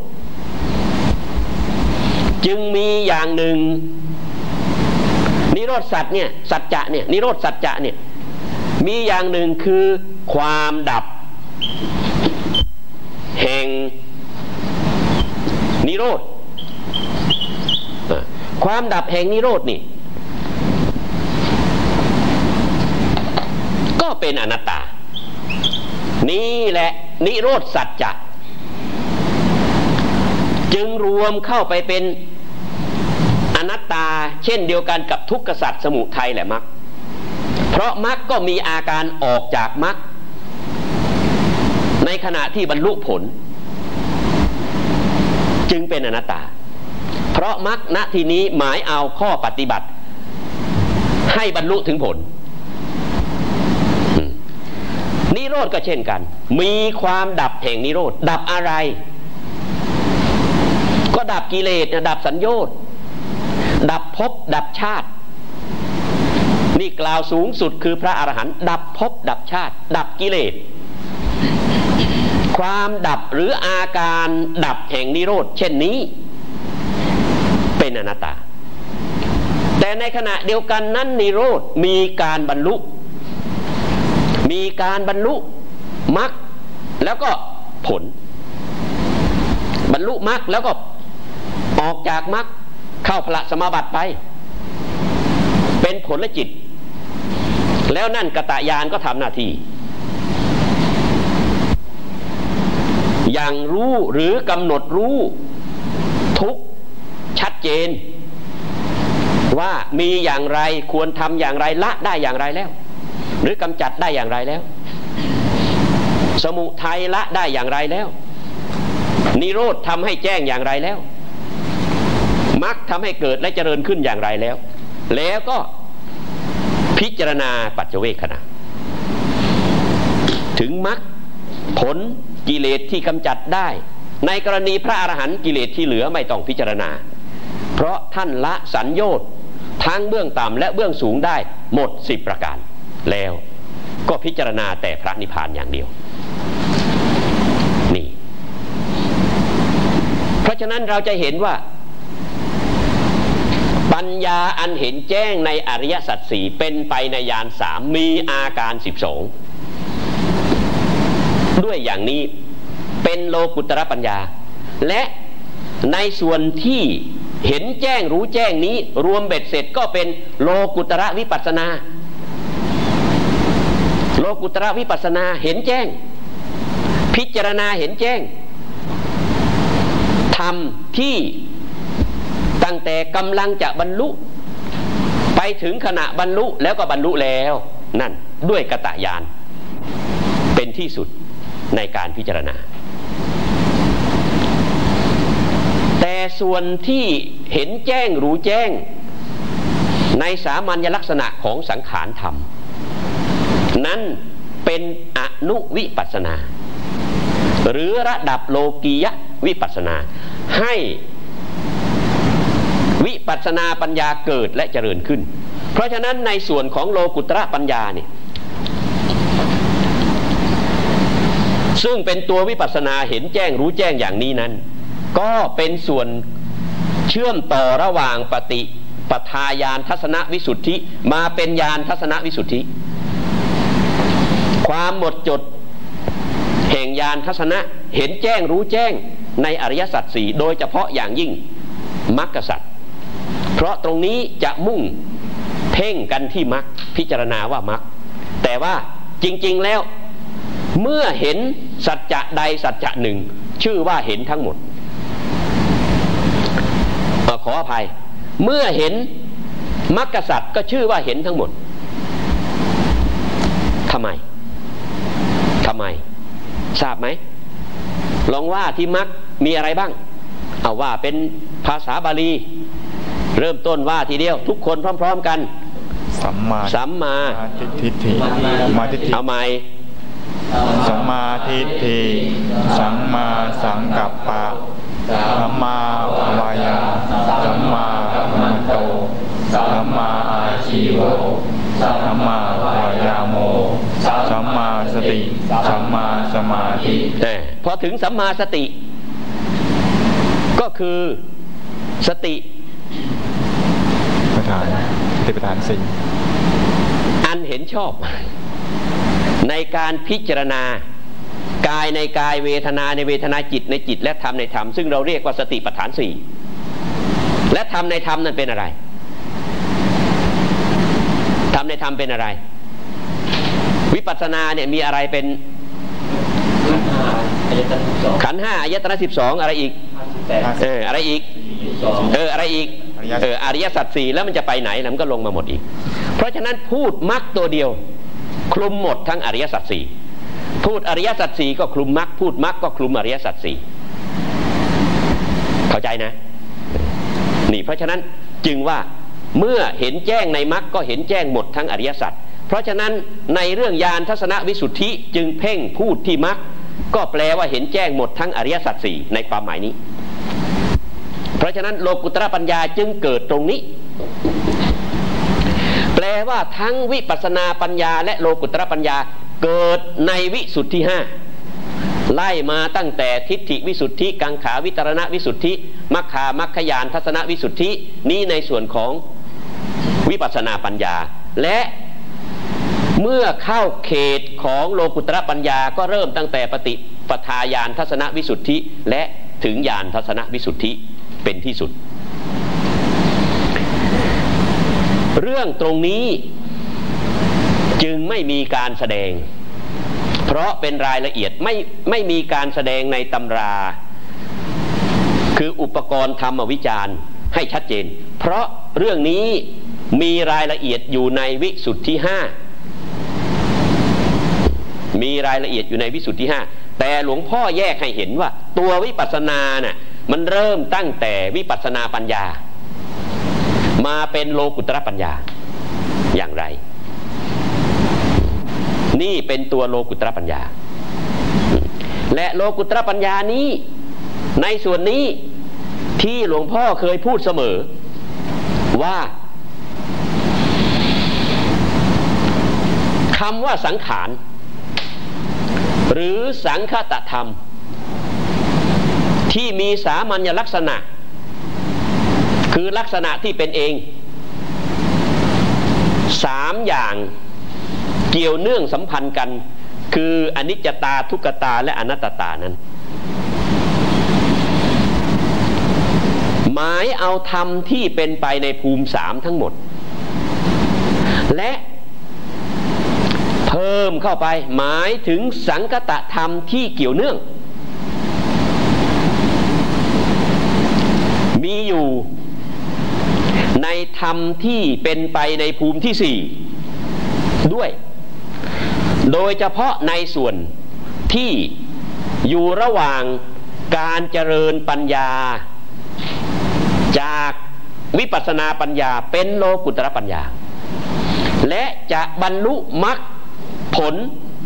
จึงมีอย่างหนึ่งนิโรธสัจเนี่ยสัจจะเนี่ยนิโรธสัจจะเนี่ยมีอย่างหนึ่งคือความดับแห่งนิโรธความดับแห่งนิโรธนี่ก็เป็นอนัตตานี่แหละนิโรธสัจจะจึงรวมเข้าไปเป็นอนัตตาเช่นเดียวกันกับทุกขสัจสมุทัยและมรรคเพราะมรรคก็มีอาการออกจากมรรคในขณะที่บรรลุผลจึงเป็นอนัตตาเพราะมรรคณที่นี้หมายเอาข้อปฏิบัติให้บรรลุถึงผลนิโรธก็เช่นกันมีความดับแห่งนิโรธดับอะไรก็ดับกิเลสดับสัญโยชน์ดับภพดับชาตินี่กล่าวสูงสุดคือพระอรหันต์ดับภพดับชาติดับกิเลสความดับหรืออาการดับแห่งนิโรธเช่นนี้เป็นอนัตตาแต่ในขณะเดียวกันนั้นนิโรธมีการบรรลุมีการบรรลุมรรคแล้วก็ผลบรรลุมรรคแล้วก็ออกจากมรรคเข้าพระสมาบัติไปเป็นผลจิตแล้วนั่นกตญาณก็ทำหน้าที่อย่างรู้หรือกำหนดรู้ทุกชัดเจนว่ามีอย่างไรควรทำอย่างไรละได้อย่างไรแล้วหรือกำจัดได้อย่างไรแล้วสมุทัยละได้อย่างไรแล้วนิโรธทำให้แจ้งอย่างไรแล้วมรรคทำให้เกิดและเจริญขึ้นอย่างไรแล้วแล้วก็พิจารณาปัจเจเวคขณะถึงมรรคผลกิเลสที่กำจัดได้ในกรณีพระอรหันต์กิเลสที่เหลือไม่ต้องพิจารณาเพราะท่านละสัญโยชน์ทั้งเบื้องต่ำและเบื้องสูงได้หมดสิบประการแล้วก็พิจารณาแต่พระนิพพานอย่างเดียวนี่เพราะฉะนั้นเราจะเห็นว่าปัญญาอันเห็นแจ้งในอริยสัจสี่เป็นไปในญาณสามมีอาการสิบสองด้วยอย่างนี้เป็นโลกุตระปัญญาและในส่วนที่เห็นแจ้งรู้แจ้งนี้รวมเบ็ดเสร็จก็เป็นโลกุตระวิปัสสนาโลกุตระวิปัสสนาเห็นแจ้งพิจารณาเห็นแจ้งธรรมที่ตั้งแต่กำลังจะบรรลุไปถึงขณะบรรลุแล้วก็บรรลุแล้วนั่นด้วยกตญาณเป็นที่สุดในการพิจารณาแต่ส่วนที่เห็นแจ้งรู้แจ้งในสามัญลักษณะของสังขารธรรมนั้นเป็นอนุวิปัสสนาหรือระดับโลกียวิปัสสนาให้วิปัสสนาปัญญาเกิดและเจริญขึ้นเพราะฉะนั้นในส่วนของโลกุตระปัญญาเนี่ยซึ่งเป็นตัววิปัสสนาเห็นแจ้งรู้แจ้งอย่างนี้นั้นก็เป็นส่วนเชื่อมต่อระหว่างปฏิปทาญาณทัศนวิสุทธิมาเป็นญาณทัศนวิสุทธิความหมดจดแห่งญาณทัศนะเห็นแจ้งรู้แจ้งในอริยสัจสี่โดยเฉพาะอย่างยิ่งมรรคสัจเพราะตรงนี้จะมุ่งเพ่งกันที่มรรคพิจารณาว่ามรรคแต่ว่าจริงๆแล้วเมื่อเห็นสัจจะใดสัจจะหนึ่งชื่อว่าเห็นทั้งหมดขออภัยเมื่อเห็นมรรคสัจก็ชื่อว่าเห็นทั้งหมดทำไมทำไมทราบไหมลองว่าที่มรรคมีอะไรบ้างเอาว่าเป็นภาษาบาลีเริ่มต้นว่าทีเดียวทุกคนพร้อมๆกันสัมมาสัมมาทิฏฐิมาทิฏฐิเอาใหม่สัมมาทิฏฐิสัมมาสังกัปปะสัมมาวายาสัมมากัมมันโตสัมมาอาชีวะสัมมาวายาโมสัมมาสติสัมมาสมาธิแต่พอถึงสัมมาสติก็คือสติประธานสติประธานสี่อันเห็นชอบในการพิจารณากายในกายเวทนาในเวทนาจิตในจิตและธรรมในธรรมซึ่งเราเรียกว่าสติปัฏฐานสี่และธรรมในธรรมนั้นเป็นอะไรธรรมในธรรมเป็นอะไรวิปัสสนาเนี่ยมีอะไรเป็นขันธ์ห้าอายตนะสิบสองอะไรอีกเอออะไรอีกเอออะไรอีกเอออริยสัจสี่แล้วมันจะไปไหนแล้วมันก็ลงมาหมดอีกเพราะฉะนั้นพูดมรรคตัวเดียวคลุมหมดทั้งอริยสัจสี่พูดอริยสัจสี่ก็คลุมมรรคพูดมรรคก็คลุมอริยสัจสี่เข้าใจนะนี่เพราะฉะนั้นจึงว่าเมื่อเห็นแจ้งในมรรคก็เห็นแจ้งหมดทั้งอริยสัจเพราะฉะนั้นในเรื่องญาณทัศนวิสุทธิจึงเพ่งพูดที่มรรคก็แปลว่าเห็นแจ้งหมดทั้งอริยสัจสี่ในความหมายนี้เพราะฉะนั้นโลกุตระปัญญาจึงเกิดตรงนี้แปลว่าทั้งวิปัสสนาปัญญาและโลกุตระปัญญาเกิดในวิสุทธิห้าไล่มาตั้งแต่ทิฏฐิวิสุทธิกังขาวิตรณวิสุทธิมัคคามัคคยานทัศนวิสุทธินี้ในส่วนของวิปัสสนาปัญญาและเมื่อเข้าเขตของโลกุตระปัญญาก็เริ่มตั้งแต่ปฏิปทาญาณทัศนวิสุทธิและถึงญาณทัศนวิสุทธิเป็นที่สุดเรื่องตรงนี้จึงไม่มีการแสดงเพราะเป็นรายละเอียดไม่ไม่มีการแสดงในตำราคืออุปกรณ์ธรรมวิจารณ์ให้ชัดเจนเพราะเรื่องนี้มีรายละเอียดอยู่ในวิสุทธิห้ามีรายละเอียดอยู่ในวิสุทธิห้าแต่หลวงพ่อแยกให้เห็นว่าตัววิปัสสนาน่ะมันเริ่มตั้งแต่วิปัสสนาปัญญามาเป็นโลกุตระปัญญาอย่างไรนี่เป็นตัวโลกุตระปัญญาและโลกุตระปัญญานี้ในส่วนนี้ที่หลวงพ่อเคยพูดเสมอว่าคำว่าสังขารหรือสังคตธรรมที่มีสามัญลักษณะคือลักษณะที่เป็นเองสามอย่างเกี่ยวเนื่องสัมพันธ์กันคืออนิจจตาทุกขตาและอนัตตตานั้นหมายเอาธรรมที่เป็นไปในภูมิสามทั้งหมดและเพิ่มเข้าไปหมายถึงสังคตธรรมที่เกี่ยวเนื่องมีอยู่ในธรรมที่เป็นไปในภูมิที่สี่ด้วยโดยเฉพาะในส่วนที่อยู่ระหว่างการเจริญปัญญาจากวิปัสสนาปัญญาเป็นโลกุตระปัญญาและจะบรรลุมรรคผล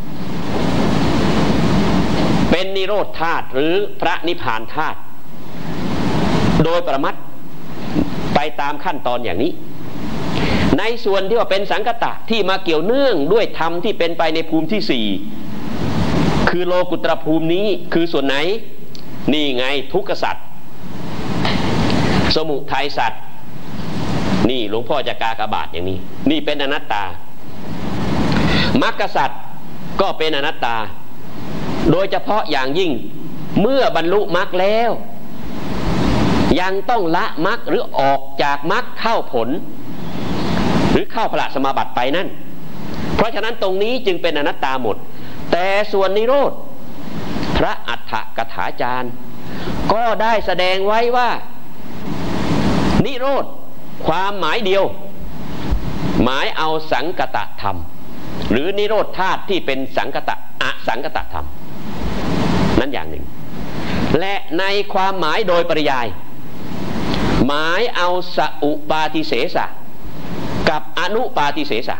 เป็นนิโรธธาตุหรือพระนิพพานธาตุโดยประมัติไปตามขั้นตอนอย่างนี้ในส่วนที่ว่าเป็นสังคตะที่มาเกี่ยวเนื่องด้วยธรรมที่เป็นไปในภูมิที่สี่คือโลกุตระภูมินี้คือส่วนไหนนี่ไงทุกขสัตว์สมุทัยสัตว์นี่หลวงพ่อจะกากบาทอย่างนี้นี่เป็นอนัตตามรรคสัตว์ก็เป็นอนัตตาโดยเฉพาะอย่างยิ่งเมื่อบรรลุมรรคแล้วยังต้องละมรรคหรือออกจากมรรคเข้าผลหรือเข้าพระสมาบัติไปนั่นเพราะฉะนั้นตรงนี้จึงเป็นอนัตตาหมดแต่ส่วนนิโรธพระอัฏฐกถาจารย์ก็ได้แสดงไว้ว่านิโรธความหมายเดียวหมายเอาสังคตธรรมหรือนิโรธธาตุที่เป็นสังคตะอสังคตธรรมนั่นอย่างหนึ่งและในความหมายโดยปริยายหมายเอาสอุปาทิเสสะกับอนุปาทิเสสะ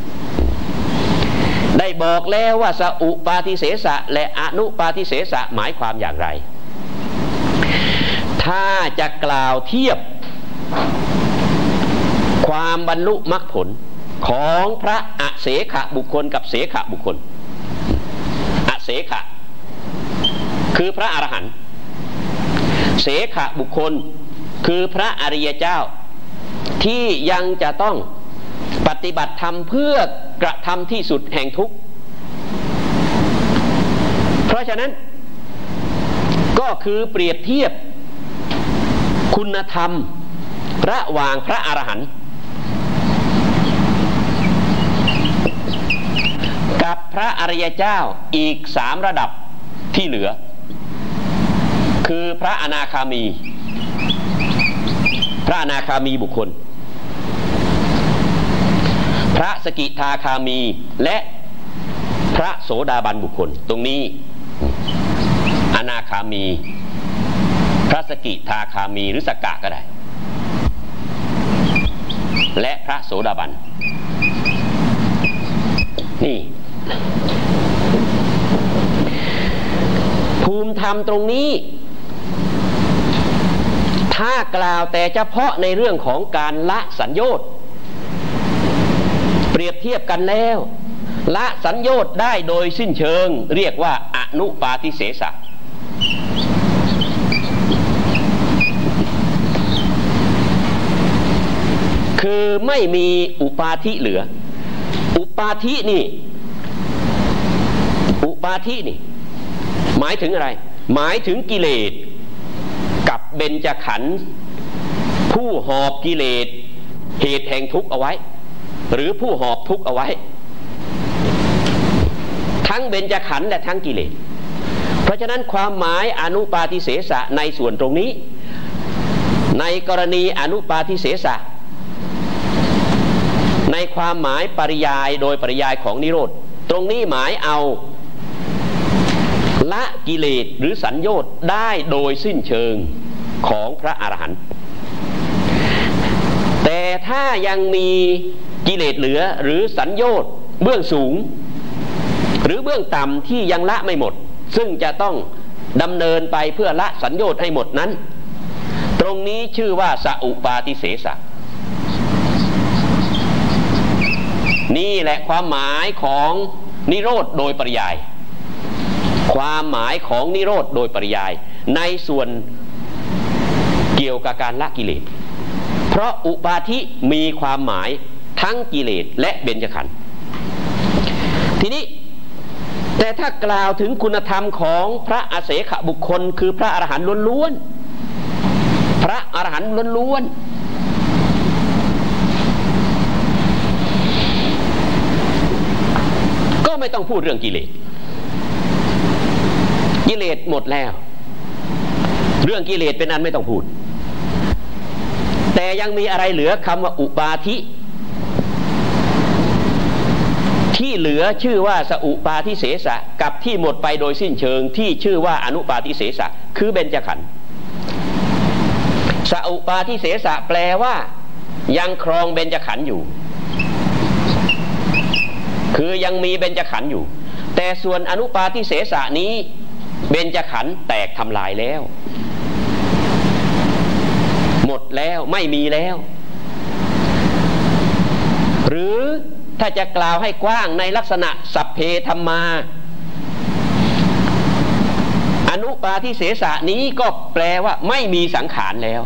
ได้บอกแล้วว่าสอุปาทิเสสะและอนุปาทิเสสะหมายความอย่างไรถ้าจะกล่าวเทียบความบรรลุมรรคผลของพระอเสขบุคคลกับเสขบุคคลอเสขคือพระอรหันต์เสขบุคคลคือพระอริยเจ้าที่ยังจะต้องปฏิบัติธรรมเพื่อกระทำที่สุดแห่งทุกข์เพราะฉะนั้นก็คือเปรียบเทียบคุณธรรมระหว่างพระอรหันต์กับพระอริยเจ้าอีกสามระดับที่เหลือคือพระอนาคามีพระอนาคามีบุคคลพระสกิทาคามีและพระโสดาบันบุคคลตรงนี้อนาคามีพระสกิทาคามีหรือสกะก็ได้และพระโสดาบันนี่ภูมิธรรมตรงนี้ถ้ากล่าวแต่เฉพาะในเรื่องของการละสัญโยชน์เปรียบเทียบกันแล้วละสัญโยชน์ได้โดยสิ้นเชิงเรียกว่าอนุปาทิเสสะคือไม่มีอุปาทิเหลืออุปาทินี่อุปาทินี่หมายถึงอะไรหมายถึงกิเลสกับเบญจขันธ์ผู้หอบกิเลสเหตุแห่งทุกข์เอาไว้หรือผู้หอบทุกข์เอาไว้ทั้งเบญจขันธ์และทั้งกิเลสเพราะฉะนั้นความหมายอนุปาทิเสสะในส่วนตรงนี้ในกรณีอนุปาทิเสสะในความหมายปริยายโดยปริยายของนิโรธตรงนี้หมายเอาละกิเลสหรือสัญโยชน์ได้โดยสิ้นเชิงของพระอรหันต์แต่ถ้ายังมีกิเลสเหลือหรือสัญโยชน์เบื้องสูงหรือเบื้องต่ำที่ยังละไม่หมดซึ่งจะต้องดำเนินไปเพื่อละสัญโยชน์ให้หมดนั้นตรงนี้ชื่อว่าสอุปาทิเสสะนี่แหละความหมายของนิโรธโดยปริยายความหมายของนิโรธโดยปริยายในส่วนเกี่ยวกับการละกิเลสเพราะอุปาทิมีความหมายทั้งกิเลสและเบญจขันธ์ทีนี้แต่ถ้ากล่าวถึงคุณธรรมของพระอเสขบุคคลคือพระอรหันต์ล้วนๆพระอรหันต์ล้วนๆก็ไม่ต้องพูดเรื่องกิเลสกิเลสหมดแล้วเรื่องกิเลสเป็นอันไม่ต้องพูดแต่ยังมีอะไรเหลือคำว่าอุปาทิที่เหลือชื่อว่าสอุปาทิเสสะกับที่หมดไปโดยสิ้นเชิงที่ชื่อว่าอนุปาทิเสสะคือเบญจขันธ์สอุปาทิเสสะแปลว่ายังครองเบญจขันธ์อยู่คือยังมีเบญจขันธ์อยู่แต่ส่วนอนุปาทิเสสะนี้เบญจขันธ์แตกทำลายแล้วหมดแล้วไม่มีแล้วหรือถ้าจะกล่าวให้กว้างในลักษณะสัพเพธัมมาอนุปาทิเสสะนี้ก็แปลว่าไม่มีสังขารแล้ว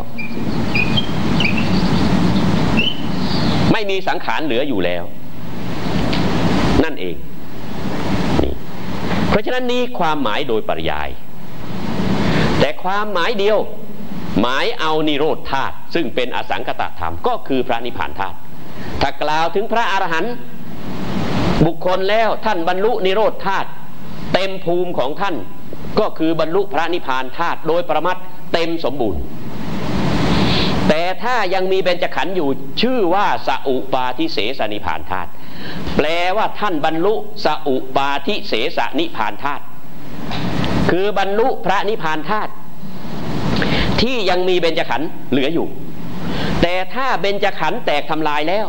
ไม่มีสังขารเหลืออยู่แล้วนั่นเองนี่เพราะฉะนั้นนี้ความหมายโดยปริยายแต่ความหมายเดียวหมายเอานิโรธธาตุซึ่งเป็นอสังคตธรรมก็คือพระนิพพานธาตุถ้ากล่าวถึงพระอรหันต์บุคคลแล้วท่านบรรลุนิโรธธาตุเต็มภูมิของท่านก็คือบรรลุพระนิพพานธาตุโดยปรมัตถ์เต็มสมบูรณ์แต่ถ้ายังมีเบญจขันธ์อยู่ชื่อว่าสอุปาทิเสสนิพพานธาตุแปลว่าท่านบรรลุสอุปาทิเสสนิพพานธาตุคือบรรลุพระนิพพานธาตุที่ยังมีเบญจขันธ์เหลืออยู่แต่ถ้าเบญจขันธ์แตกทำลายแล้ว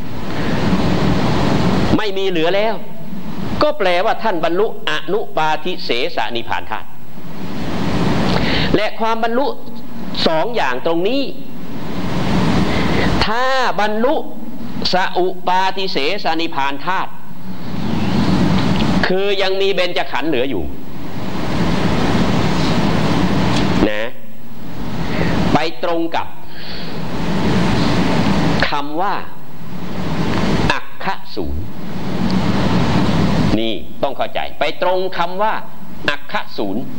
ไม่มีเหลือแล้วก็แปลว่าท่านบรรลุอนุปาทิเสสนิพพานธาตุและความบรรลุสองอย่างตรงนี้ถ้าบรรลุสอุปาทิเสสนิพพานธาตุคือยังมีเบญจขันธ์เหลืออยู่นะไปตรงกับคำว่าอักขศูนย์นี่ต้องเข้าใจไปตรงคำว่าอักขศูนย์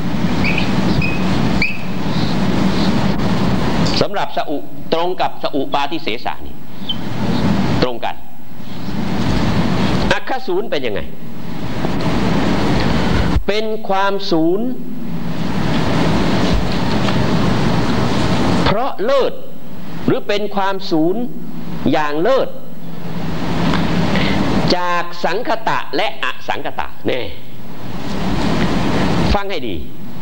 สำหรับสอุตรงกับสอุปาทิเสสะนี่ตรงกันอักขศูนย์เป็นยังไงเป็นความศูนย์เพราะเลิศหรือเป็นความศูนย์อย่างเลิศจากสังคตะและอสังคตะแน่ฟังให้ดี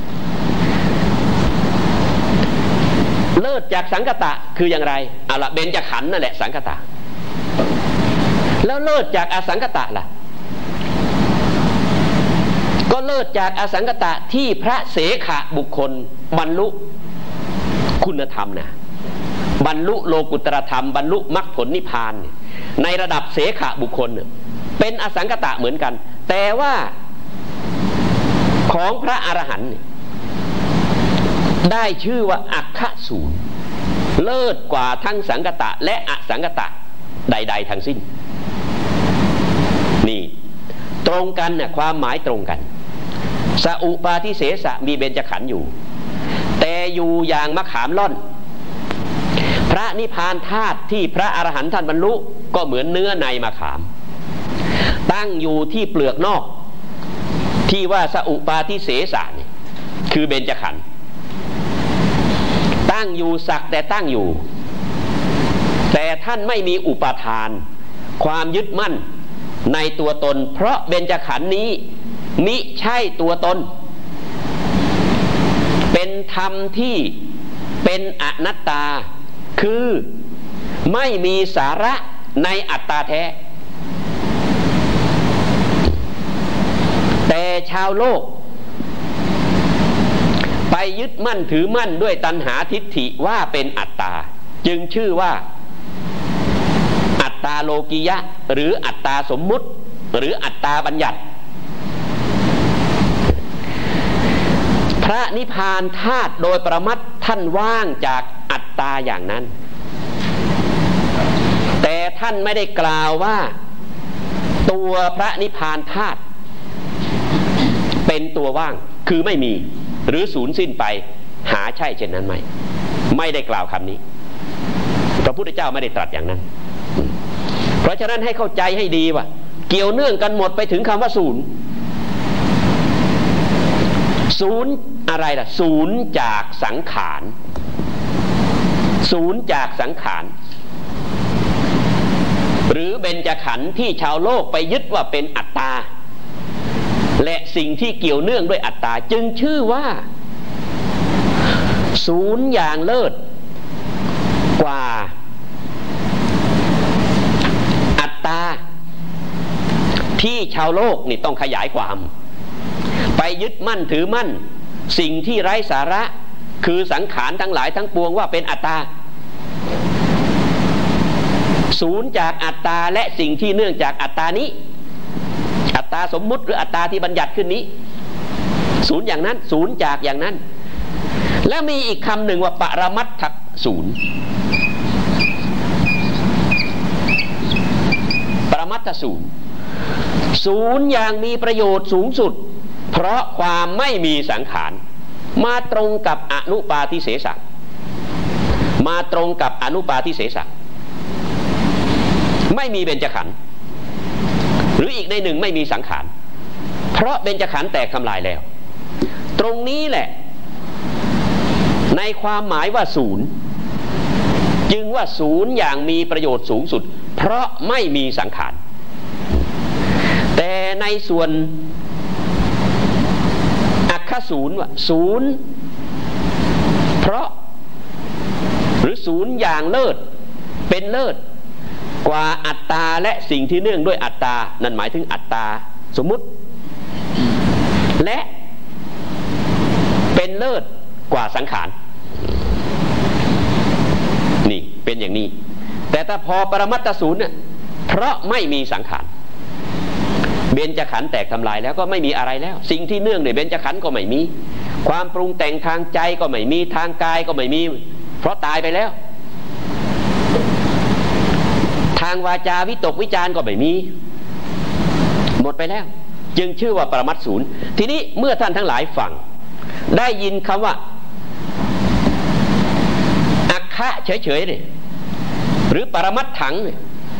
เลิศจากสังคตะคืออย่างไรเอาละเบญจขันธ์นั่นแหละสังคตะแล้วเลิศจากอสังคตะล่ะก็เลิศจากอสังคตะที่พระเสขบุคคลบรรลุคุณธรรมนะบรรลุโลกุตตรธรรมบรรลุมรรคผลนิพพานในระดับเสขบุคคลเป็นอสังคตะเหมือนกันแต่ว่าของพระอรหันต์ได้ชื่อว่าอักขศูนย์เลิศกว่าทั้งสังคตะและอสังคตะใดๆทั้งสิ้นนี่ตรงกันเนี่ยความหมายตรงกันสอุปาทิเสสะมีเบญจขันธ์อยู่แต่อยู่อย่างมะขามล่อนพพระนิพพานธาตุที่พระอรหันต์ท่านบรรลุก็เหมือนเนื้อในมะขามตั้งอยู่ที่เปลือกนอกที่ว่าสอุปาทิเสสะนี่คือเบญจขันธ์ตั้งอยู่สักแต่ตั้งอยู่แต่ท่านไม่มีอุปาทานความยึดมั่นในตัวตนเพราะเบญจขันธ์นี้มิใช่ตัวตนเป็นธรรมที่เป็นอนัตตาคือไม่มีสาระในอัตตาแท้แต่ชาวโลกไปยึดมั่นถือมั่นด้วยตัณหาทิฏฐิว่าเป็นอัตตาจึงชื่อว่าอัตตาโลกิยะหรืออัตตาสมมุติหรืออัตตาบัญญัติพระนิพพานธาตุโดยประมัตถ์ท่านว่างจากอัตตาอย่างนั้นแต่ท่านไม่ได้กล่าวว่าตัวพระนิพพานธาตุเป็นตัวว่างคือไม่มีหรือสูญสิ้นไปหาใช่เช่นนั้นไหมไม่ได้กล่าวคำนี้พระพุทธเจ้าไม่ได้ตรัสอย่างนั้นเพราะฉะนั้นให้เข้าใจให้ดีว่าเกี่ยวเนื่องกันหมดไปถึงคำว่าศูนย์ศูนย์อะไรล่ะศูนย์จากสังขารศูนย์จากสังขารหรือเบญจขันธ์ที่ชาวโลกไปยึดว่าเป็นอัตตาและสิ่งที่เกี่ยวเนื่องด้วยอัตตาจึงชื่อว่าศูนย์อย่างเลิศกว่าอัตตาที่ชาวโลกนี่ต้องขยายความไปยึดมั่นถือมั่นสิ่งที่ไร้สาระคือสังขารทั้งหลายทั้งปวงว่าเป็นอัตตาศูนย์จากอัตตาและสิ่งที่เนื่องจากอัตตานี้อัตตาสมมุติหรืออัตตาที่บัญญัติขึ้นนี้ศูนย์อย่างนั้นศูนย์จากอย่างนั้นและมีอีกคำหนึ่งว่าปรมัตถศูนย์ปรมัตถศูนย์ศูนย์อย่างมีประโยชน์สูงสุดเพราะความไม่มีสังขารมาตรงกับอนุปาทิเสสะมาตรงกับอนุปาทิเสสะไม่มีเบญจขันธ์หรืออีกในหนึ่งไม่มีสังขารเพราะเบญจขันธ์แตกทำลายแล้วตรงนี้แหละในความหมายว่าศูนย์จึงว่าศูนย์อย่างมีประโยชน์สูงสุดเพราะไม่มีสังขารแต่ในส่วนอัคคศูนย์ว่าศูนย์เพราะหรือศูนย์อย่างเลิศเป็นเลิศกว่าอัตตาและสิ่งที่เนื่องด้วยอัตตานั่นหมายถึงอัตตาสมมุติและเป็นเลิศกว่าสังขารนี่เป็นอย่างนี้แต่ถ้าพอปรมัตถศูนย์เนี่ยเพราะไม่มีสังขารเบญจขันธ์แตกทำลายแล้วก็ไม่มีอะไรแล้วสิ่งที่เนื่องด้วยเบญจขันธ์ก็ไม่มีความปรุงแต่งทางใจก็ไม่มีทางกายก็ไม่มีเพราะตายไปแล้วทางวาจาวิตกวิจารก็ไม่มีหมดไปแล้วจึงชื่อว่าปรมัตถศูนย์ทีนี้เมื่อท่านทั้งหลายฟังได้ยินคำว่าอัคคะเฉยๆเนี่ยหรือปรมัตถังเนี่ย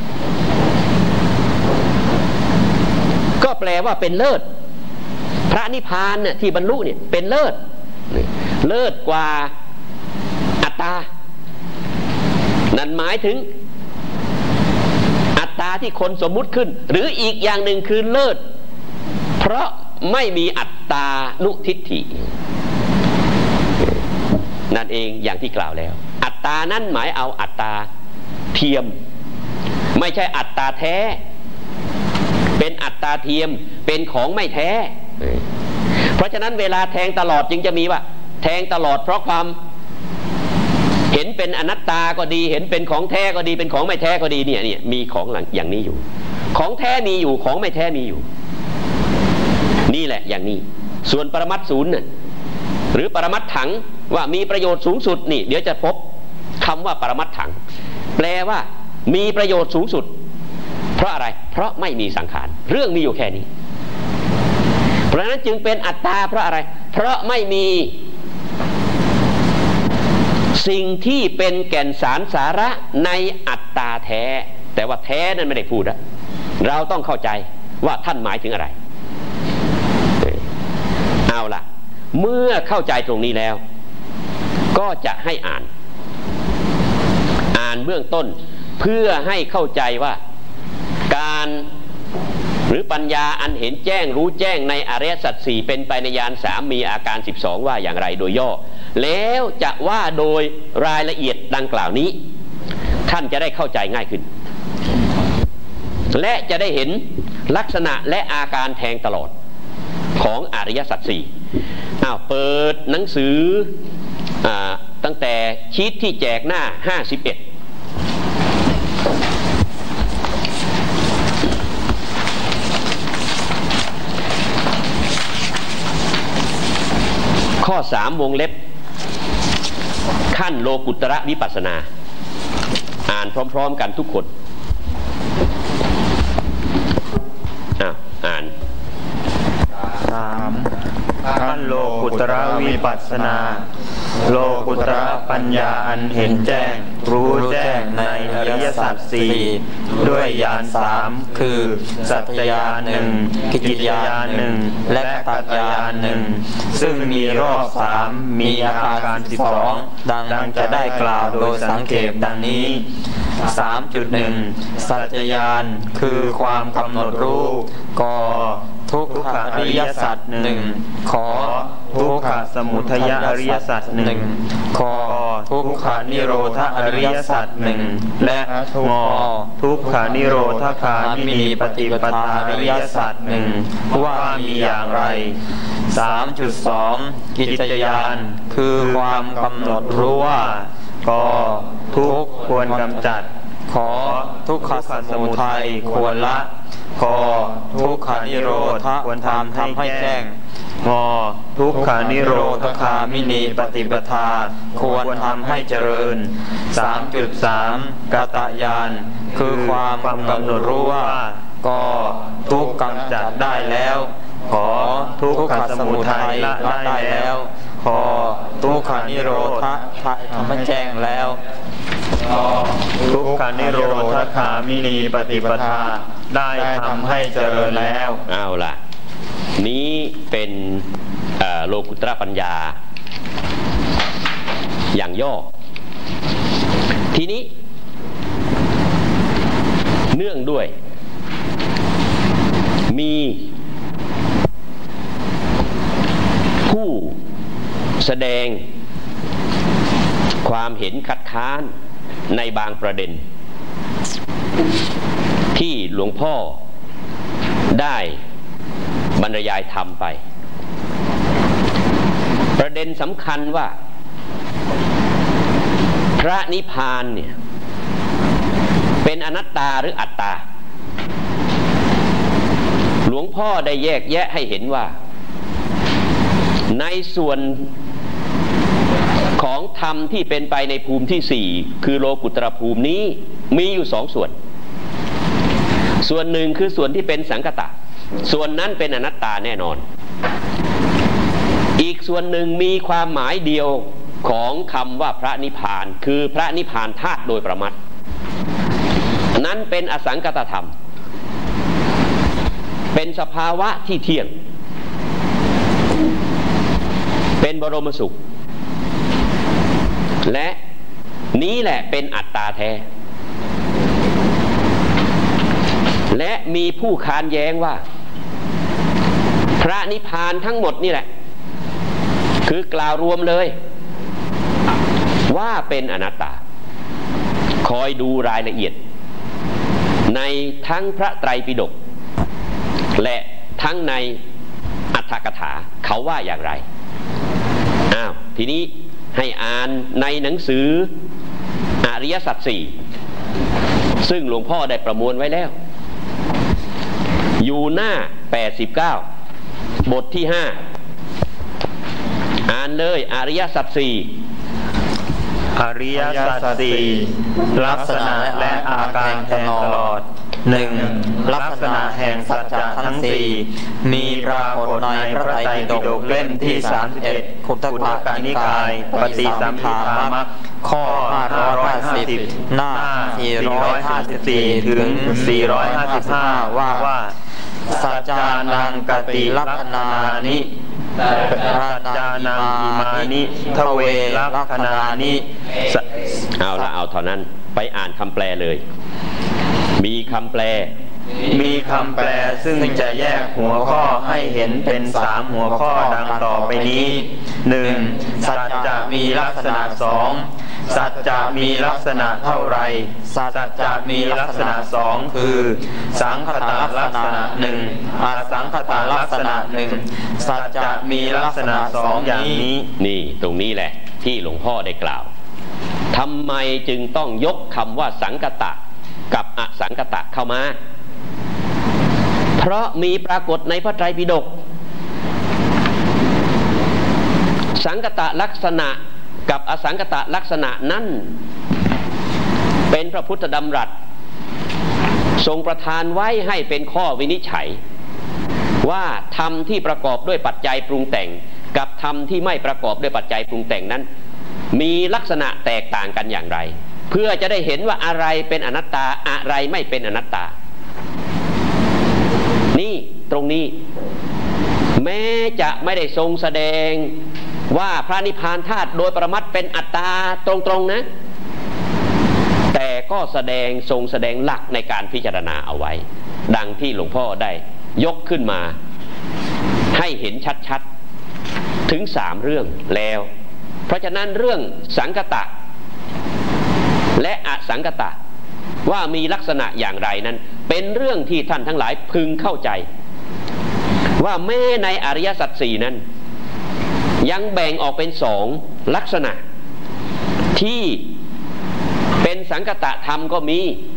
ก็แปลว่าเป็นเลิศพระนิพพานเนี่ยที่บรรลุเนี่ยเป็นเลิศเลิศกว่าอัตตานั่นหมายถึงอัตตาที่คนสมมุติขึ้นหรืออีกอย่างหนึ่งคือเลิศเพราะไม่มีอัตตานุทิฏฐินั่นเองอย่างที่กล่าวแล้วอัตตานั้นหมายเอาอัตตาเทียมไม่ใช่อัตตาแท้เป็นอัตตาเทียมเป็นของไม่แท้เพราะฉะนั้นเวลาแทงตลอดจึงจะมีว่าแทงตลอดเพราะความเห็นเป็นอนัตตาก็ดีเห็นเป็นของแท้ก็ดีเป็นของไม่แท้ก็ดีเนี่ยเนี่ยมีของอย่างนี้อยู่ของแท้มีอยู่ของไม่แท้มีอยู่นี่แหละอย่างนี้ส่วนปรมัตถศูนย์น่ะหรือปรมัตถังว่ามีประโยชน์สูงสุดนี่เดี๋ยวจะพบคำว่าปรมัตถังแปลว่ามีประโยชน์สูงสุดเพราะอะไรเพราะไม่มีสังขารเรื่องมีอยู่แค่นี้เพราะฉะนั้นจึงเป็นอัตตาเพราะอะไรเพราะไม่มีสิ่งที่เป็นแก่นสารสาระในอัตตาแท้แต่ว่าแท้นั้นไม่ได้พูดอะเราต้องเข้าใจว่าท่านหมายถึงอะไรเอาล่ะเมื่อเข้าใจตรงนี้แล้วก็จะให้อ่านอ่านเบื้องต้นเพื่อให้เข้าใจว่าการหรือปัญญาอันเห็นแจ้งรู้แจ้งในอริยสัจสี่เป็นไปในญาณสามมีอาการสิบสองว่าอย่างไรโดยย่อแล้วจะว่าโดยรายละเอียดดังกล่าวนี้ท่านจะได้เข้าใจง่ายขึ้นและจะได้เห็นลักษณะและอาการแทงตลอดของอริยสัจสี่อ้าวเปิดหนังสืออ่าตั้งแต่ชีทที่แจกหน้าห้าสิบเอ็ดข้อสามวงเล็บขั้นโลกุตระวิปัสสนาอ่านพร้อมๆกันทุกคนอ่ะอ่านสามขั้นโลกุตระวิปัสสนาโลกุตระปัญญาอันเห็นแจ้งรู้แจ้งในอริยสัจสี่ด้วยญาณสามคือสัจจญาณหนึ่งกิจจญาณหนึ่งและปัจจญาณหนึ่งซึ่งมีรอบสามมีอาการสิบสองดังจะได้กล่าวโดยสังเขปดังนี้ สามจุดหนึ่ง สัจจญาณคือความกำหนดรู้กทุกขอริยสัจหนึ่งขอทุกขสมุทัยอริยสัจหนึ่งขอทุกขานิโรธอริยสัจหนึ่งและงอทุกขานิโรธคามินีปฏิปทาอริยสัจหนึ่งว่ามีอย่างไร สามจุดสอง กิจจญาณคือความกำหนดรู้ว่ากทุกควรกำจัดขอทุกขสมุทัยควรละกทุกขานิโรธควรทำทำให้แจ้งงอทุกขานิโรธคามินีปฏิปทาควรทำให้เจริญ สามจุดสาม กตญาณคือความกำหนดรู้ว่ากทุกกำจัดได้แล้วขอทุกขสมุทัยละได้แล้วขอทุกขานิโรธทำให้แจ้งแล้วทุกขานิโรธคามินีปฏิปทาได้ทำให้เจริญแล้วเอาล่ะนี้เป็นโลกุตระปัญญาอย่างย่อทีนี้เนื่องด้วยมีผู้แสดงความเห็นคัดค้านในบางประเด็นที่หลวงพ่อได้บรรยายธรรมไปประเด็นสำคัญว่าพระนิพพานเนี่ยเป็นอนัตตาหรืออัตตาหลวงพ่อได้แยกแยะให้เห็นว่าในส่วนของธรรมที่เป็นไปในภูมิที่สี่คือโลกุตระภูมินี้มีอยู่สองส่วนส่วนหนึ่งคือส่วนที่เป็นสังคตะส่วนนั้นเป็นอนัตตาแน่นอนอีกส่วนหนึ่งมีความหมายเดียวของคำว่าพระนิพพานคือพระนิพพานธาตุโดยประมัตถ์นั้นเป็นอสังคตธรรมเป็นสภาวะที่เที่ยงเป็นบรมสุขและนี้แหละเป็นอัตตาแท้และมีผู้ค้านแย้งว่าพระนิพพานทั้งหมดนี่แหละคือกล่าวรวมเลยว่าเป็นอนัตตาคอยดูรายละเอียดในทั้งพระไตรปิฎกและทั้งในอรรถกถาเขาว่าอย่างไรอ้าวทีนี้ให้อ่านในหนังสืออริยสัจสี่ซึ่งหลวงพ่อได้ประมวลไว้แล้วอยู่หน้าแปดสิบเก้าบทที่ห้าอ่านเลยอริยสัจสี่อริยสัจสี่ลักษณะและอาการแทงตลอดหนึ่งลักษณะแห่งสัจจะทั้งสี่มีปรากฏในพระไตรปิฎกเล่มที่สามสิบเอ็ดขุททกนิกายปฏิสัมภิธามรรคข้อห้าร้อยห้าสิบหน้าสี่ร้อยห้าสิบสี่ถึงสี่ร้อยห้าสิบห้าว่าว่าสัจจานังกติลักขณานิสัจจานังอิมานิทเวลักขณานิเอาละเอาเท่านั้นไปอ่านคำแปลเลยมีคำแปลมีคำแปลซึ่งจะแยกหัวข้อให้เห็นเป็นสามหัวข้อดังต่อไปนี้หนึ่งสัจจะมีลักษณะสองสัจจะมีลักษณะเท่าไรสัจจะมีลักษณะสองคือสังคตลักษณะหนึ่งอสังคตลักษณะหนึ่งสัจจะมีลักษณะสองอย่างนี้นี่ตรงนี้แหละที่หลวงพ่อได้กล่าวทำไมจึงต้องยกคำว่าสังคตะกับอสังคตะเข้ามาเพราะมีปรากฏในพระไตรปิฎกสังคตะลักษณะกับอสังคตะลักษณะนั้นเป็นพระพุทธดำรัสทรงประทานไว้ให้เป็นข้อวินิจฉัยว่าธรรมที่ประกอบด้วยปัจจัยปรุงแต่งกับธรรมที่ไม่ประกอบด้วยปัจจัยปรุงแต่งนั้นมีลักษณะแตกต่างกันอย่างไรเพื่อจะได้เห็นว่าอะไรเป็นอนัตตาอะไรไม่เป็นอนัตตานี่ตรงนี้แม้จะไม่ได้ทรงแสดงว่าพระนิพพานธาตุโดยปรมัตถ์เป็นอัตตาตรงๆนะแต่ก็แสดงทรงแสดงหลักในการพิจารณาเอาไว้ดังที่หลวงพ่อได้ยกขึ้นมาให้เห็นชัดๆถึงสามเรื่องแล้วเพราะฉะนั้นเรื่องสังคตะและอสังคตะว่ามีลักษณะอย่างไรนั้นเป็นเรื่องที่ท่านทั้งหลายพึงเข้าใจว่าแม้ในอริยสัจสี่นั้นยังแบ่งออกเป็นสองลักษณะที่เป็นสังคตะธรรมก็มี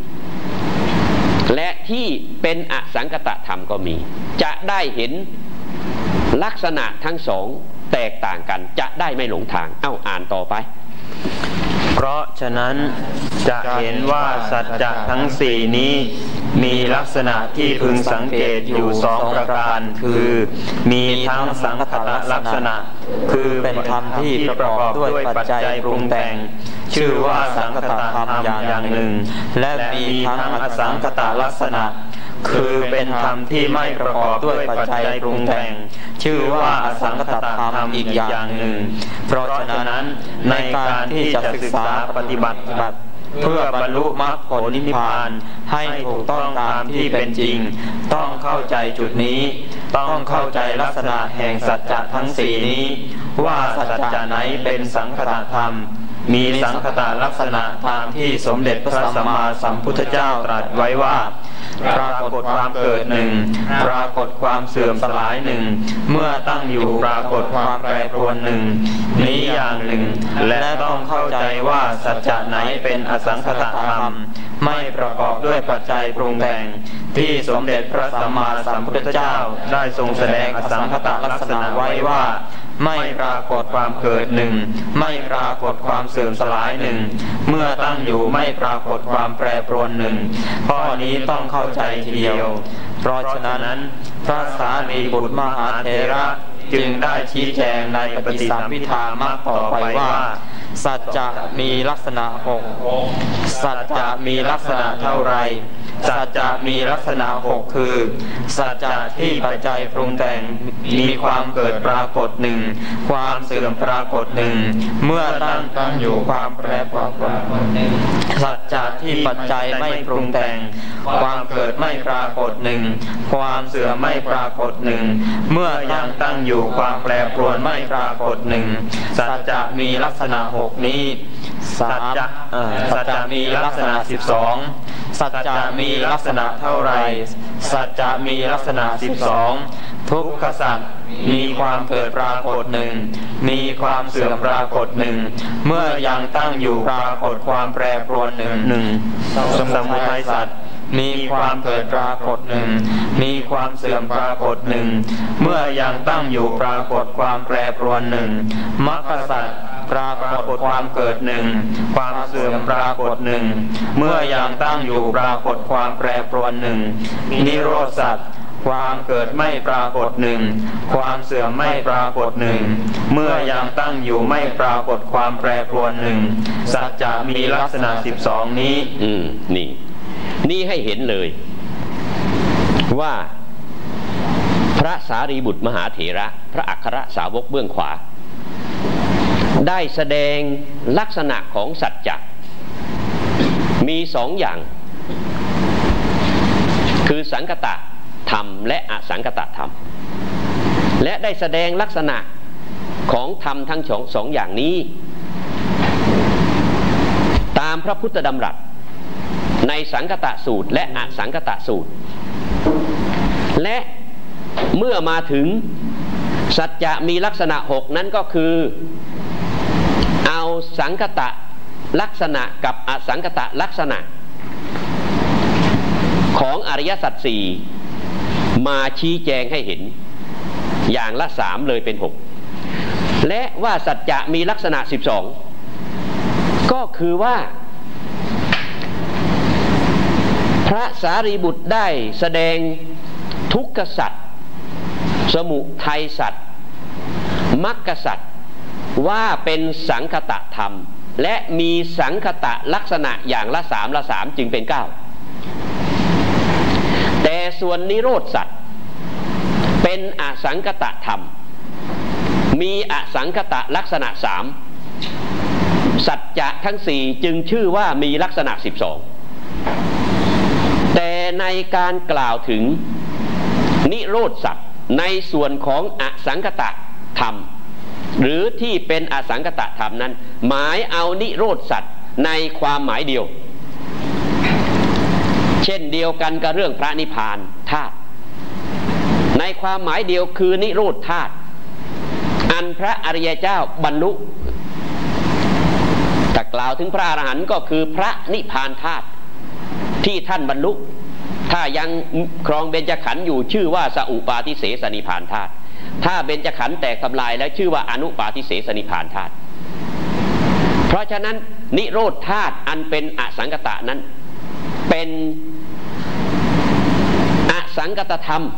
และที่เป็นอสังคตะธรรมก็มีจะได้เห็นลักษณะทั้งสองแตกต่างกันจะได้ไม่หลงทางเอ้าอ่านต่อไปเพราะฉะนั้นจะเห็นว่าสัจจะทั้งสี่นี้มีลักษณะที่พึงสังเกตอยู่สองประการคือมีทั้งสังคตลักษณะคือเป็นธรรมที่ประกอบด้วยปัจจัยปรุงแต่งชื่อว่าสังคตธรรมอย่างหนึ่งและมีทั้งอสังคตลักษณะคือเป็นธรรมที่ไม่ประกอบด้วยปัจจัยปรุงแต่งชื่อว่าอสังคตธรรมอีกอย่างหนึ่งเพราะฉะนั้นในการที่จะศึกษาปฏิบัติเพื่อบรรลุมรรคผลนิพพานให้ถูกต้องตามที่เป็นจริงต้องเข้าใจจุดนี้ต้องเข้าใจลักษณะแห่งสัจจะทั้งสี่นี้ว่าสัจจะไหนเป็นสังคตธรรมมีสังคตลักษณะตามที่สมเด็จพระสัมมาสัมพุทธเจ้าตรัสไว้ว่าปรากฏความเกิดหนึ่งปรากฏความเสื่อมสลายหนึ่งเมื่อตั้งอยู่ปรากฏความแปรปรวนหนึ่งนี้อย่างหนึ่งและต้องเข้าใจว่าสัจจะไหนเป็นอสังคตธรรมไม่ประกอบด้วยปัจจัยปรุงแต่งที่สมเด็จพระสัมมาสัมพุทธเจ้าได้ทรงแสดงอสังคตลักษณะไว้ว่าไม่ปรากฏความเกิดหนึ่งไม่ปรากฏความเสื่อมสลายหนึ่งเมื่อตั้งอยู่ไม่ปรากฏความแปรปรวนหนึ่งข้อนี้ต้องเข้าใจทีเดียวเพราะฉะนั้นพระสารีบุตรมหาเถระจึงได้ชี้แจงในปฏิสัมภิธามรรคต่อไปว่าสัจจะมีลักษณะหกสัจจะมีลักษณะเท่าไรสัจจะมีลักษณะหกคือสัจจะที่ปัจจัยปรุงแต่งมีความเกิดปรากฏหนึ่งความเสื่อมปรากฏหนึ่งเมื่อตั้งตั้งอยู่ความแปรปรากฏหนึ่งสัจจะที่ปัจจัยไม่ปรุงแต่งความเกิดไม่ปรากฏหนึ่งความเสื่อมไม่ปรากฏหนึ่งเมื่อยังตั้งอยู่ความแปรปรวนไม่ปรากฏหนึ่งสัจจะมีลักษณะหกนี้สัจจะสัจจะมีลักษณะสิบสองสัจจะมีลักษณะเท่าไรสัจจะมีลักษณะสิบสองทุกขสัจมีความเกิดปรากฏหนึ่งมีความเสื่อมปรากฏหนึ่งเมื่อยังตั้งอยู่ปรากฏความแปรปรวนหนึ่งหนึ่งสมุทัยสัจมีความเกิดปรากฏหนึ่งมีความเสื่อมปรากฏหนึ่งเมื่อยังตั้งอยู่ปรากฏความแปรปรวนหนึ่งมรรคสัจปรากฏความเกิดหนึ่งความเสื่อมปรากฏหนึ่งเมื่อยังตั้งอยู่ปรากฏความแปรปรวนหนึ่งนิโรธสัจความเกิดไม่ปรากฏหนึ่งความเสื่อมไม่ปรากฏหนึ่งเมื่อยังตั้งอยู่ไม่ปรากฏความแปรปรวนหนึ่งสัจจะมีลักษณะสิบสองนี้อืมนี่นี่ให้เห็นเลยว่าพระสารีบุตรมหาเถระพระอัครสาวกเบื้องขวาได้แสดงลักษณะของสัจจะมีสองอย่างคือสังคตธรรมและอสังคตธรรมและได้แสดงลักษณะของธรรมทั้งสองสองอย่างนี้ตามพระพุทธดำรัสในสังคตสูตรและอสังคตสูตรและเมื่อมาถึงสัจจะมีลักษณะหกนั้นก็คือเอาสังคตลักษณะกับอสังคตลักษณะของอริยสัจสี่มาชี้แจงให้เห็นอย่างละสามเลยเป็นหกและว่าสัจจะมีลักษณะสิบสองก็คือว่าพระสารีบุตรได้แสดงทุกขสัจสมุทัยสัจมรรคสัจว่าเป็นสังคตธรรมและมีสังคตลักษณะอย่างละสามละสามจึงเป็นเก้าแต่ส่วนนิโรธสัจเป็นอสังคตธรรมมีอสังคตลักษณะสามสัจจะทั้งสี่จึงชื่อว่ามีลักษณะสิบสองแต่ในการกล่าวถึงนิโรธสัจในส่วนของอสังคตธรรมหรือที่เป็นอสังคตธรรมนั้นหมายเอานิโรธสัจในความหมายเดียวเช่นเดียวกันกับเรื่องพระนิพพานธาตุในความหมายเดียวคือนิโรธธาตุอันพระอริยเจ้าบรรลุถ้ากล่าวถึงพระอรหันต์ก็คือพระนิพพานธาตุที่ท่านบรรลุถ้ายังครองเบญจขันธ์อยู่ชื่อว่าสอุปาทิเสสนิพพานธาตุถ้าเบญจขันธ์แตกทำลายแล้วชื่อว่าอนุปาทิเสสนิพพานธาตุเพราะฉะนั้นนิโรธธาตุอันเป็นอสังคตะนั้นเป็นอสังคตธรรม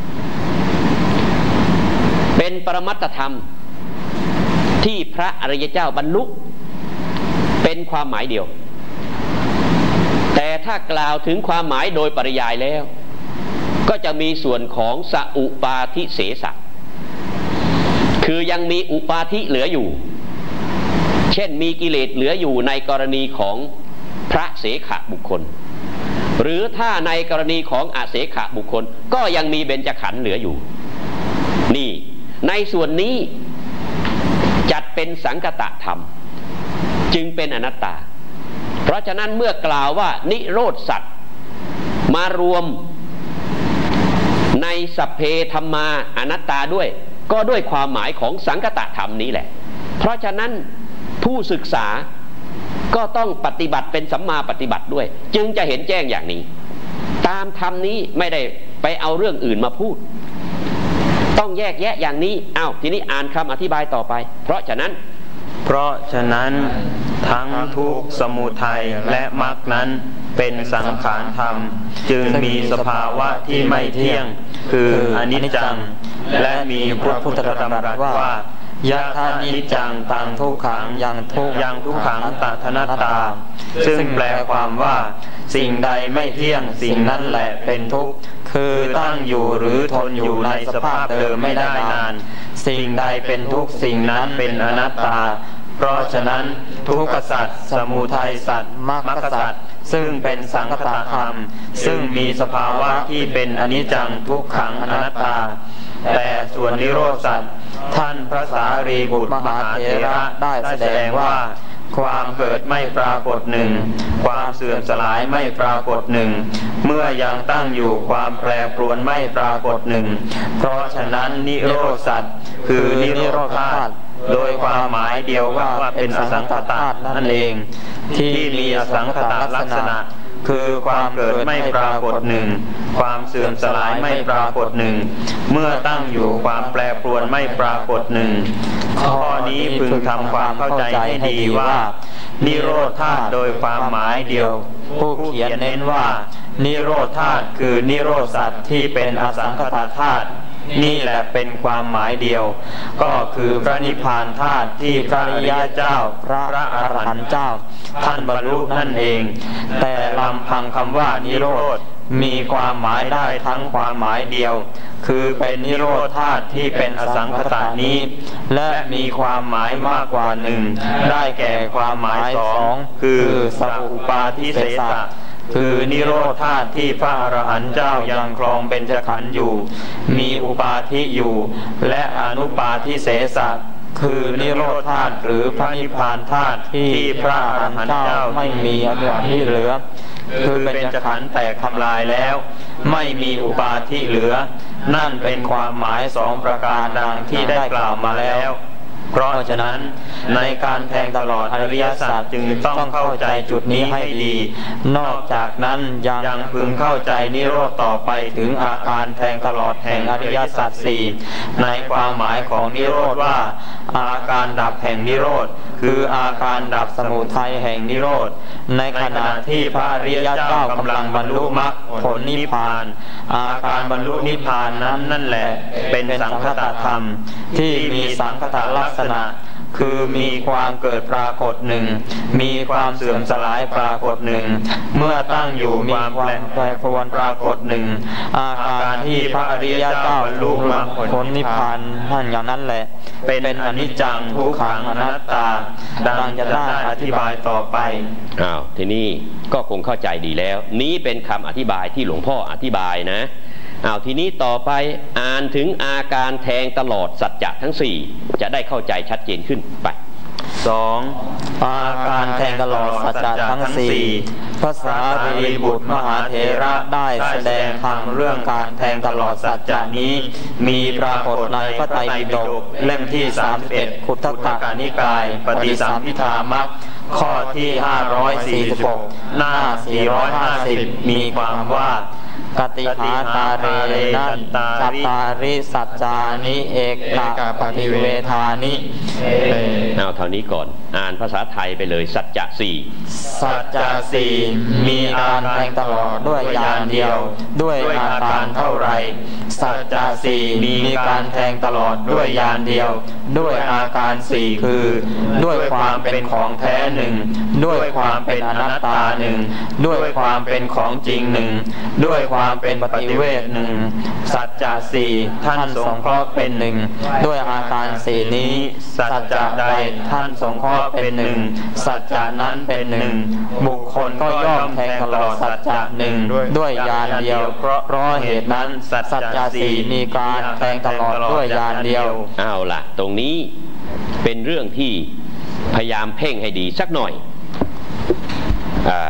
เป็นปรมัตถธรรมที่พระอริยเจ้าบรรลุเป็นความหมายเดียวแต่ถ้ากล่าวถึงความหมายโดยปริยายแล้วก็จะมีส่วนของสอุปาทิเสสะคือยังมีอุปาทิเหลืออยู่เช่นมีกิเลสเหลืออยู่ในกรณีของพระเสขบุคคลหรือถ้าในกรณีของอเสขบุคคลก็ยังมีเบญจขันธ์เหลืออยู่นี่ในส่วนนี้จัดเป็นสังคตธรรมจึงเป็นอนัตตาเพราะฉะนั้นเมื่อกล่าวว่านิโรธสัจมารวมในสัพเพธัมมาอนัตตาด้วยก็ด้วยความหมายของสังคตธรรมนี้แหละเพราะฉะนั้นผู้ศึกษาก็ต้องปฏิบัติเป็นสัมมาปฏิบัติด้วยจึงจะเห็นแจ้งอย่างนี้ตามธรรมนี้ไม่ได้ไปเอาเรื่องอื่นมาพูดต้องแยกแยะอย่างนี้อ้าวทีนี้อ่านคำอธิบายต่อไปเพราะฉะนั้นเพราะฉะนั้นทั้งทุกข์สมุทัยและมรรคนั้นเป็นสังขารธรรมจึงมีสภาวะที่ไม่เที่ยงคืออนิจจังและมีพระพุทธธรรมตรัสว่ายะถานิจจังตังทุกขังยังทุกยังทุกขังตถนัตตาซึ่งแปลความว่าสิ่งใดไม่เที่ยงสิ่งนั้นแหละเป็นทุกข์คือตั้งอยู่หรือทนอยู่ในสภาพเดิมไม่ได้นานสิ่งใดเป็นทุกข์สิ่งนั้นเป็นอนัตตาเพราะฉะนั้นทุกขสัจสมุทัยสัจมรรคสัจซึ่งเป็นสังคตธรรมซึ่งมีสภาวะที่เป็นอนิจจังทุกขังอนัตตาแต่ส่วนนิโรธสัจท่านพระสารีบุตรมหาเถระได้แสดงว่าความเกิดไม่ปรากฏหนึ่งความเสื่อมสลายไม่ปรากฏหนึ่งเมื่อยังตั้งอยู่ความแปรปรวนไม่ปรากฏหนึ่งเพราะฉะนั้นนิโรธสัจคือนิโรธธาตุโดยความหมายเดียวว่าเป็นอสังขตธาตุนั่นเองที่มีอสังขตลักษณะคือความเกิดไม่ปรากฏหนึ่งความเสื่อมสลายไม่ปรากฏหนึ่งเมื่อตั้งอยู่ความแปรปรวนไม่ปรากฏหนึ่งข้อนี้พึงทำความเข้าใจให้ดีว่านิโรธธาตุโดยความหมายเดียวผู้เขียนเน้นว่านิโรธธาตุคือนิโรธสัตว์ที่เป็นอสังขตธาตุนี่แหละเป็นความหมายเดียวก็คือพระนิพพานธาตุที่พระอริยเจ้าพระอรหันต์เจ้าท่านบรรลุนั่นเองแต่ลำพังคำว่านิโรธมีความหมายได้ทั้งความหมายเดียวคือเป็นนิโรธธาตุที่เป็นอสังขตานี้และมีความหมายมากกว่าหนึ่งได้แก่ความหมายสองคือสัพพุปาทิเสสะคือนิโรธธาตุที่พระอรหันต์เจ้ายังครองเบญจขันธ์อยู่มีอุปาทิอยู่และอนุปาทิเสสะคือนิโรธธาตุหรือพระนิพพานธาตุที่พระอรหันต์เจ้าไม่มีอะไรที่เหลือคือเบญจขันธ์แตกทำลายแล้วไม่มีอุปาทิเหลือนั่นเป็นความหมายสองประการดังที่ได้กล่าวมาแล้วเพราะฉะนั้นในการแทงตลอดอริยสัจจึงต้องเข้าใจจุดนี้ให้ดีนอกจากนั้นยังพึงเข้าใจนิโรธต่อไปถึงอาการแทงตลอดแห่งอริยสัจสี่ในความหมายของนิโรธว่าอาการดับแห่งนิโรธคืออาการดับสมุทัยแห่งนิโรธในขณะที่พระอริยเจ้ากำลังบรรลุมรรคผลนิพพานอาการบรรลุนิพพานนั้นนั่นแหละเป็นสังคตธรรมที่มีสังคตลักษณะคือมีความเกิดปรากฏหนึ่งมีความเสื่อมสลายปรากฏหนึ่งเมื่อตั้งอยู่มีความแปรปรวนปรากฏหนึ่งอาการที่พระอริยเจ้าบรรลุมรรคผลนิพพานนั่นอย่างนั้นแหละเป็นอนิจจังทุกขังอนัตตาดังจะได้อธิบายต่อไปอ้าวทีนี้ก็คงเข้าใจดีแล้วนี้เป็นคำอธิบายที่หลวงพ่ออธิบายนะอ้าวทีนี้ต่อไปอ่านถึงอาการแทงตลอดสัจจะทั้งสี่จะได้เข้าใจชัดเจนขึ้นไปสองอาการแทงตลอดสัจจะทั้งสี่พระสารีบุตรมหาเถระได้แสดงธรรมเรื่องการแทงตลอดสัจจะนี้มีปรากฏในพระไตรปิฎกเล่มที่สามสิบเอ็ดขุททกนิกายปฏิสัมภิทามรรคข้อที่ห้าร้อยสี่สิบหกหน้าสี่ร้อยห้าสิบมีความว่ากติหาตาเรนันจัตตาริสัจจานิเอกกะปฏิเวทานิเอาเท่านี้ก่อนอ่านภาษาไทยไปเลยสัจจะสี่สัจจะสี่มีการแทงตลอดด้วยญาณเดียวด้วยอาการเท่าไรสัจจะสี่มีการแทงตลอดด้วยญาณเดียวด้วยอาการสี่คือด้วยความเป็นของแท้หนึ่งด้วยความเป็นอนัตตาหนึ่งด้วยความเป็นของจริงหนึ่งด้วยความเป็นปฏิเวทหนึ่งสัจจะสี่ท่านสงเคราะห์เป็นหนึ่งด้วยอาการสี่นี้สัจจะใดท่านสงเคราะห์เป็นหนึ่งสัจจะนั้นเป็นหนึ่งบุคคลก็ย่อมแทงตลอดสัจจะหนึ่งด้วยญาณเดียวเพราะเพราะเหตุนั้นสัจจะสี่มีการแทงตลอดด้วยญาณเดียวเอาล่ะตรงนี้เป็นเรื่องที่พยายามเพ่งให้ดีสักหน่อยอ่า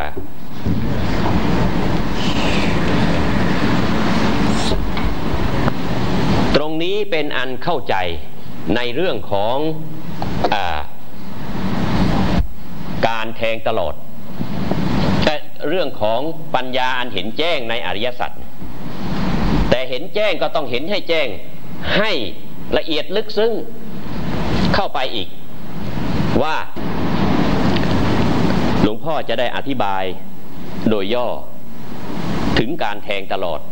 ตรงนี้เป็นอันเข้าใจในเรื่องของอ่าการแทงตลอดแต่เรื่องของปัญญาอันเห็นแจ้งในอริยสัจแต่เห็นแจ้งก็ต้องเห็นให้แจ้งให้ละเอียดลึกซึ้งเข้าไปอีกว่าหลวงพ่อจะได้อธิบายโดยย่อถึงการแทงตลอด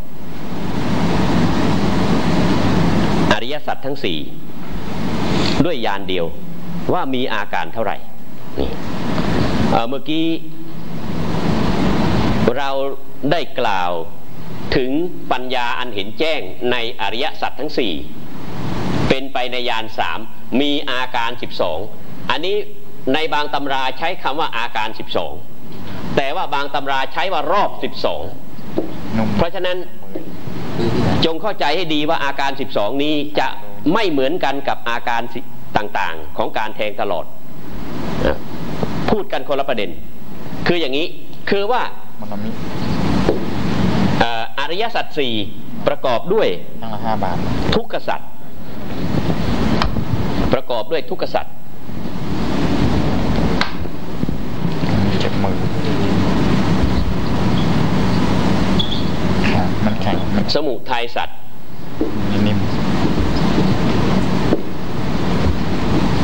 อริยสัจทั้งสี่ด้วยญาณเดียวว่ามีอาการเท่าไหร่นี่เมื่อกี้เราได้กล่าวถึงปัญญาอันเห็นแจ้งในอริยสัจทั้งสี่เป็นไปในญาณสามมีอาการสิบสองอันนี้ในบางตำราใช้คำว่าอาการสิบสองแต่ว่าบางตำราใช้ว่ารอบสิบสองเพราะฉะนั้นจงเข้าใจให้ดีว่าอาการสิบสองนี้จะไม่เหมือนกันกับอาการต่างๆของการแทงตลอดพูดกันคนละประเด็นคืออย่างนี้คือว่าอริยสัจสี่ประกอบด้วยทุกขสัจประกอบด้วยทุกขสัจมันแข็งสมุทัยสัจ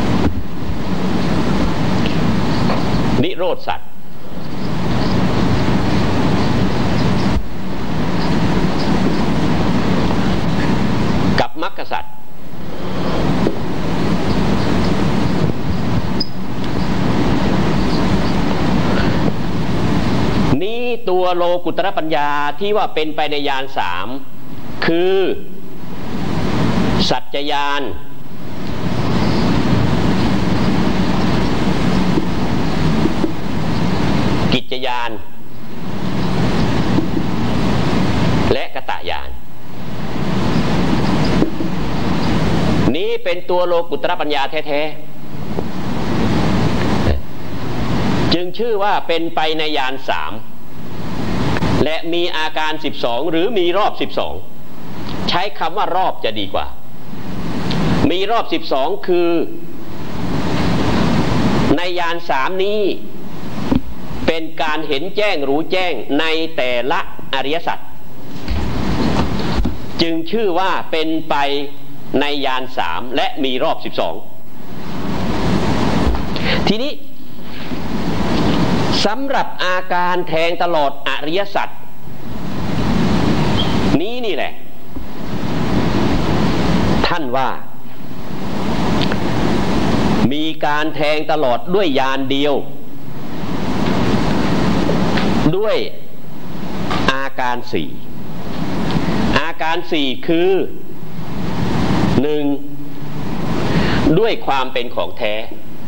รธสัตว์กับมรรคสัตว์นี้ตัวโลกุตรปัญญาที่ว่าเป็นไปในญาณสามคือสัจจญาณกิจญาณและกตญาณนี้เป็นตัวโลกุตรปัญญาแท้ๆจึงชื่อว่าเป็นไปในญาณสามและมีอาการสิบสองหรือมีรอบสิบสองใช้คำว่ารอบจะดีกว่ามีรอบสิบสองคือในญาณสามนี้เป็นการเห็นแจ้งรู้แจ้งในแต่ละอริยสัจจึงชื่อว่าเป็นไปในญาณสามและมีรอบสิบสองทีนี้สำหรับอาการแทงตลอดอริยสัจนี้นี่แหละท่านว่ามีการแทงตลอดด้วยญาณเดียวด้วยอาการสี่อาการสี่คือหนึ่งด้วยความเป็นของแท้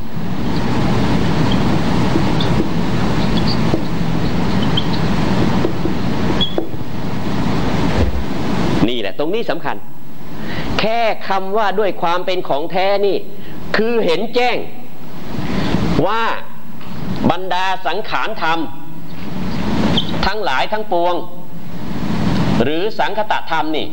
นี่แหละตรงนี้สำคัญแค่คำว่าด้วยความเป็นของแท้นี่คือเห็นแจ้งว่าบรรดาสังขารธรรมทั้งหลายทั้งปวงหรือสังคตธรรมนี่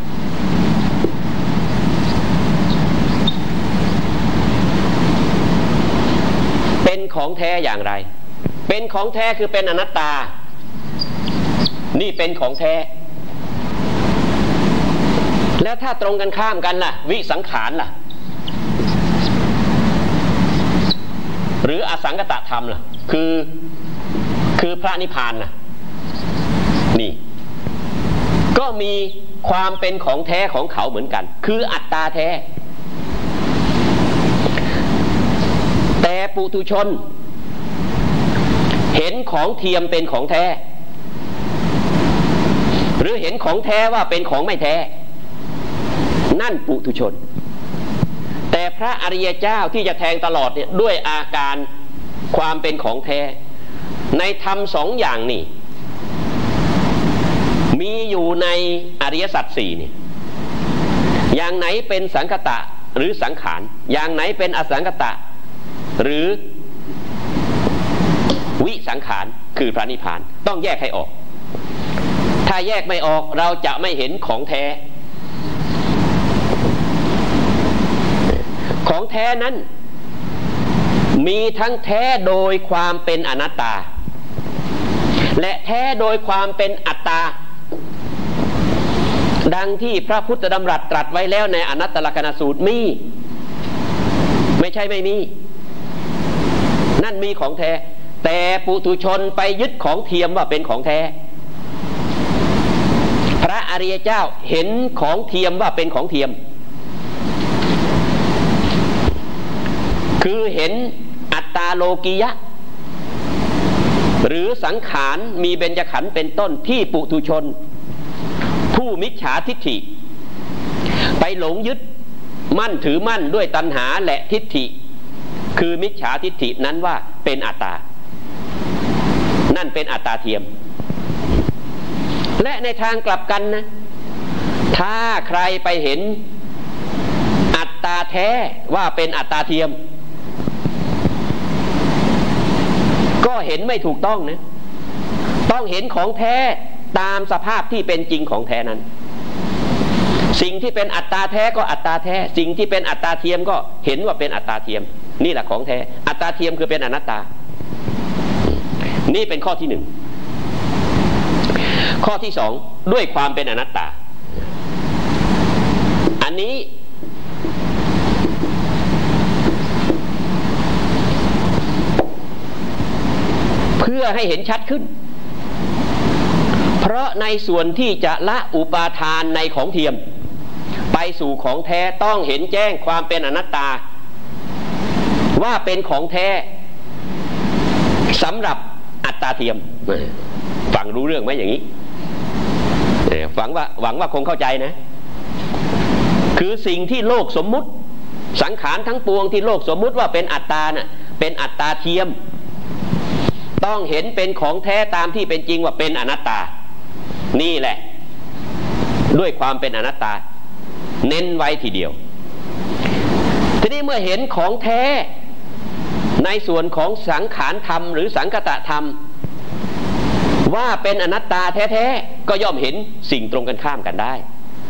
เป็นของแท้อย่างไรเป็นของแท้คือเป็นอนัตตานี่เป็นของแท้แล้วถ้าตรงกันข้ามกันล่ะวิสังขารล่ะหรืออสังคตธรรมล่ะคือคือพระนิพพานน่ะนี่ก็มีความเป็นของแท้ของเขาเหมือนกันคืออัตตาแท้แต่ปุถุชนเห็นของเทียมเป็นของแท้หรือเห็นของแท้ว่าเป็นของไม่แท้นั่นปุถุชนแต่พระอริยเจ้าที่จะแทงตลอดเนี่ยด้วยอาการความเป็นของแท้ในธรรมสองอย่างนี่มีอยู่ในอริยสัจสี่นี่อย่างไหนเป็นสังคตะหรือสังขารอย่างไหนเป็นอสังคตะหรือวิสังขารคือพระนิพพานต้องแยกให้ออกถ้าแยกไม่ออกเราจะไม่เห็นของแท้ของแท้นั้นมีทั้งแท้โดยความเป็นอนัตตาและแท้โดยความเป็นอัตตาดังที่พระพุทธดำรัสตรัสไว้แล้วในอนัตตลกนสูตรมีไม่ใช่ไม่มีนั่นมีของแท้แต่ปุถุชนไปยึดของเทียมว่าเป็นของแท้พระอริยเจ้าเห็นของเทียมว่าเป็นของเทียมคือเห็นอัตตาโลกิยะหรือสังขารมีเบญจขันธ์เป็นต้นที่ปุถุชนผู้มิจฉาทิฏฐิไปหลงยึดมั่นถือมั่นด้วยตัณหาและทิฏฐิคือมิจฉาทิฏฐินั้นว่าเป็นอัตตานั่นเป็นอัตตาเทียมและในทางกลับกันนะถ้าใครไปเห็นอัตตาแท้ว่าเป็นอัตตาเทียมก็เห็นไม่ถูกต้องนะต้องเห็นของแท้ตามสภาพที่เป็นจริงของแท้นั้นสิ่งที่เป็นอัตตาแท้ก็อัตตาแท้สิ่งที่เป็นอัตตาเทียมก็เห็นว่าเป็นอัตตาเทียมนี่แหละของแท้อัตตาเทียมคือเป็นอนัตตานี่เป็นข้อที่หนึ่งข้อที่สองด้วยความเป็นอนัตตาอันนี้พื่อให้เห็นชัดขึ้นเพราะในส่วนที่จะละอุปาทานในของเทียมไปสู่ของแท้ต้องเห็นแจ้งความเป็นอนัตตาว่าเป็นของแท้สำหรับอัตตาเทียมฟังรู้เรื่องไหมอย่างนี้หวังว่าหวังว่าคงเข้าใจนะคือสิ่งที่โลกสมมุติสังขารทั้งปวงที่โลกสมมุติว่าเป็นอัตตาน่ะเป็นอัตตาเทียมต้องเห็นเป็นของแท้ตามที่เป็นจริงว่าเป็นอนัตตานี่แหละด้วยความเป็นอนัตตาเน้นไว้ทีเดียวทีนี้เมื่อเห็นของแท้ในส่วนของสังขารธรรมหรือสังคตธรรมว่าเป็นอนัตตาแท้ๆก็ย่อมเห็นสิ่งตรงกันข้ามกันได้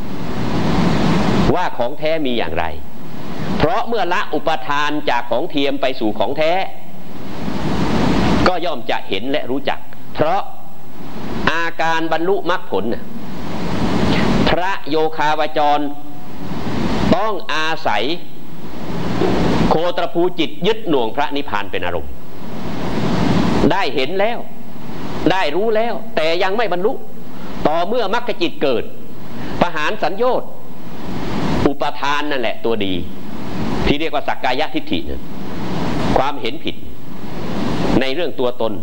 ว่าของแท้มีอย่างไรเพราะเมื่อละอุปทานจากของเทียมไปสู่ของแท้ก็ย่อมจะเห็นและรู้จักเพราะอาการบรรลุมรรคผลพระโยคาวจรต้องอาศัยโคตรภูจิตยึดหน่วงพระนิพพานเป็นอารมณ์ได้เห็นแล้วได้รู้แล้วแต่ยังไม่บรรลุต่อเมื่อมรรคจิตเกิดประหารสัญโยชน์อุปทานนั่นแหละตัวดีที่เรียกว่าสักกายทิฏฐินะความเห็นผิดในเรื่องตัวตน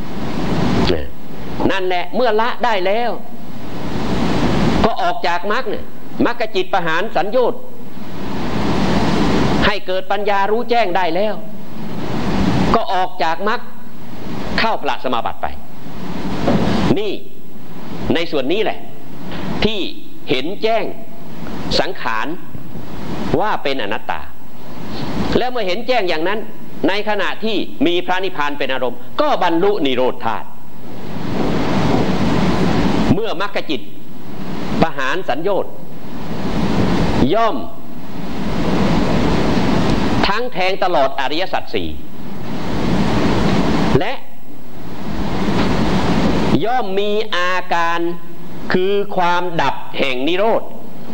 นั่นแหละเมื่อละได้แล้วก็ออกจากมรรคเนี่ยมรรคจิตประหารสัญโยชน์ให้เกิดปัญญารู้แจ้งได้แล้วก็ออกจากมรรคเข้าพระสมาบัติไปนี่ในส่วนนี้แหละที่เห็นแจ้งสังขารว่าเป็นอนัตตาแล้วเมื่อเห็นแจ้งอย่างนั้นในขณะที่มีพระนิพพานเป็นอารมณ์ก็บรรลุนิโรธธาตุเมื่อมรรคจิตประหารสัญโยชน์ย่อมทั้งแทงตลอดอริยสัจสี่และย่อมมีอาการคือความดับแห่งนิโรธ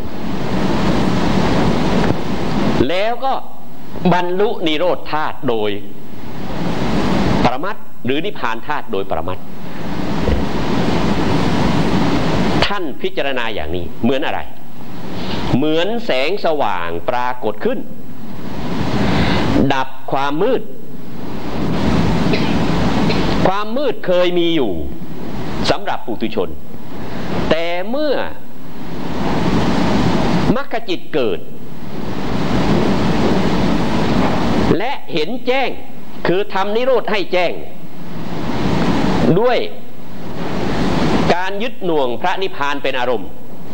แล้วก็บรรลุนิโรธธาตุโดยปรมัตถ์หรือนิพพานธาตุโดยปรมัตถ์ท่านพิจารณาอย่างนี้เหมือนอะไรเหมือนแสงสว่างปรากฏขึ้นดับความมืดความมืดเคยมีอยู่สำหรับปุถุชนแต่เมื่อมรรคจิตเกิดและเห็นแจ้งคือทำนิโรธให้แจ้งด้วยการยึดหน่วงพระนิพพานเป็นอารมณ์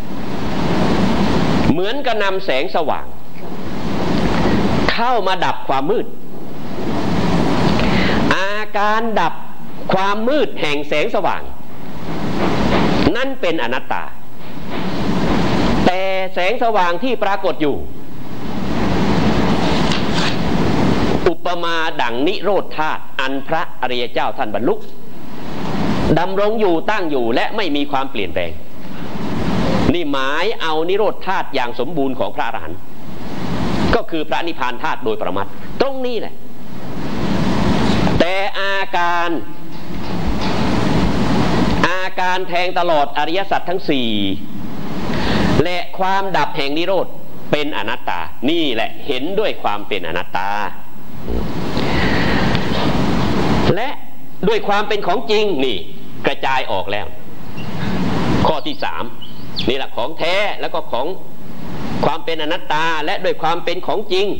เหมือนกับนำแสงสว่างเข้ามาดับความมืดอาการดับความมืดแห่งแสงสว่างนั่นเป็นอนัตตาแต่แสงสว่างที่ปรากฏอยู่อุปมาดังนิโรธธาตุอันพระอริยเจ้าท่านบรรลุดำรงอยู่ตั้งอยู่และไม่มีความเปลี่ยนแปลงนี่หมายเอานิโรธธาตุอย่างสมบูรณ์ของพระอรหันต์ก็คือพระนิพพานธาตุโดยปรมัตถ์ตรงนี้แหละแต่อาการอาการแทงตลอดอริยสัจทั้งสี่และความดับแห่งนิโรธเป็นอนัตตานี่แหละเห็นด้วยความเป็นอนัตตาและด้วยความเป็นของจริงนี่กระจายออกแล้วข้อที่สามนี่แหละของแท้แล้วก็ของความเป็นอนัตตาและด้วยความเป็นของจริง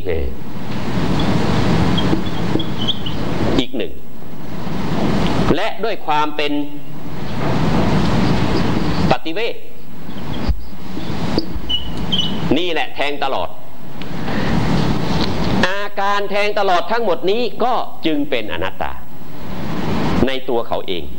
อีกหนึ่งและด้วยความเป็นปฏิเวทนี่แหละแทงตลอดอาการแทงตลอดทั้งหมดนี้ก็จึงเป็นอนัตตาในตัวเขาเอง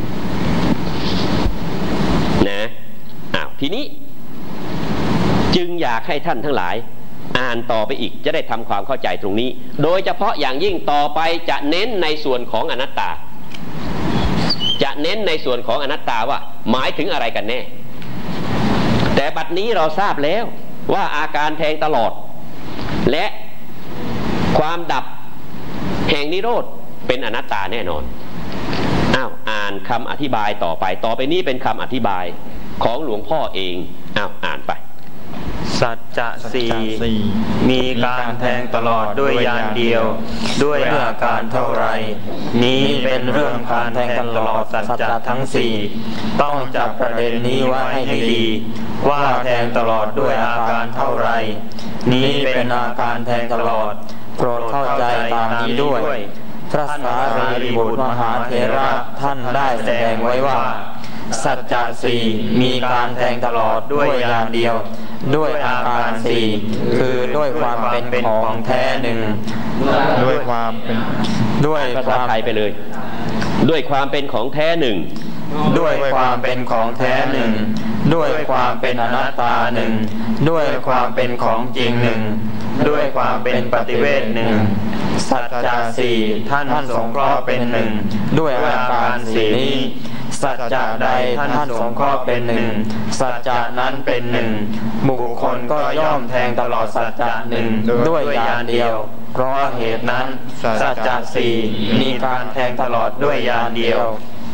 นะอ้าวทีนี้จึงอยากให้ท่านทั้งหลายอ่านต่อไปอีกจะได้ทำความเข้าใจตรงนี้โดยเฉพาะอย่างยิ่งต่อไปจะเน้นในส่วนของอนัตตาจะเน้นในส่วนของอนัตตาว่าหมายถึงอะไรกันแน่แต่บัดนี้เราทราบแล้วว่าอาการแทงตลอดและความดับแห่งนิโรธเป็นอนัตตาแน่นอนาวอ่านคำอธิบายต่อไปต่อไปนี้เป็นคำอธิบายของหลวงพ่อเองอ้าวอ่านไปสัจจะสี่มีการแทงตลอดด้วยยานเดียวด้วยอาการเท่าไรนี้เป็นเรื่องการแทงตลอดสัจจะทั้งสี่ต้องจับประเด็นนี้ไว้ให้ดีว่าแทงตลอดด้วยอาการเท่าไรนี้เป็นอาการแทงตลอดโปรดเข้าใจตามนี้ด้วยพระสารีบุตรมหาเถระท่านได้แสดงไว้ว่าสัจจะสี่มีการแทงตลอดด้วยอย่างเดียวด้วยอาการสี่คือด้วยความเป็นของแท้หนึ่งด้วยความเป็นด้วยความไทยไปเลยด้วยความเป็นของแท้หนึ่งด้วยความเป็นของแท้หนึ่งด้วยความเป็นอนัตตาหนึ่งด้วยความเป็นของจริงหนึ่งด้วยความเป็นปฏิเวทหนึ่งสัจจะสี่ท่านสงเคราะห์เป็นหนึ่งด้วยอาการสี่นี้สัจจะใดท่านสงเคราะห์เป็นหนึ่งสัจจะนั้นเป็นหนึ่งบุคคลก็ย่อมแทงตลอดสัจจะหนึ่งด้วยอย่างเดียวเพราะเหตุนั้นสัจจะสี่มีการแทงตลอดด้วยอย่างเดียว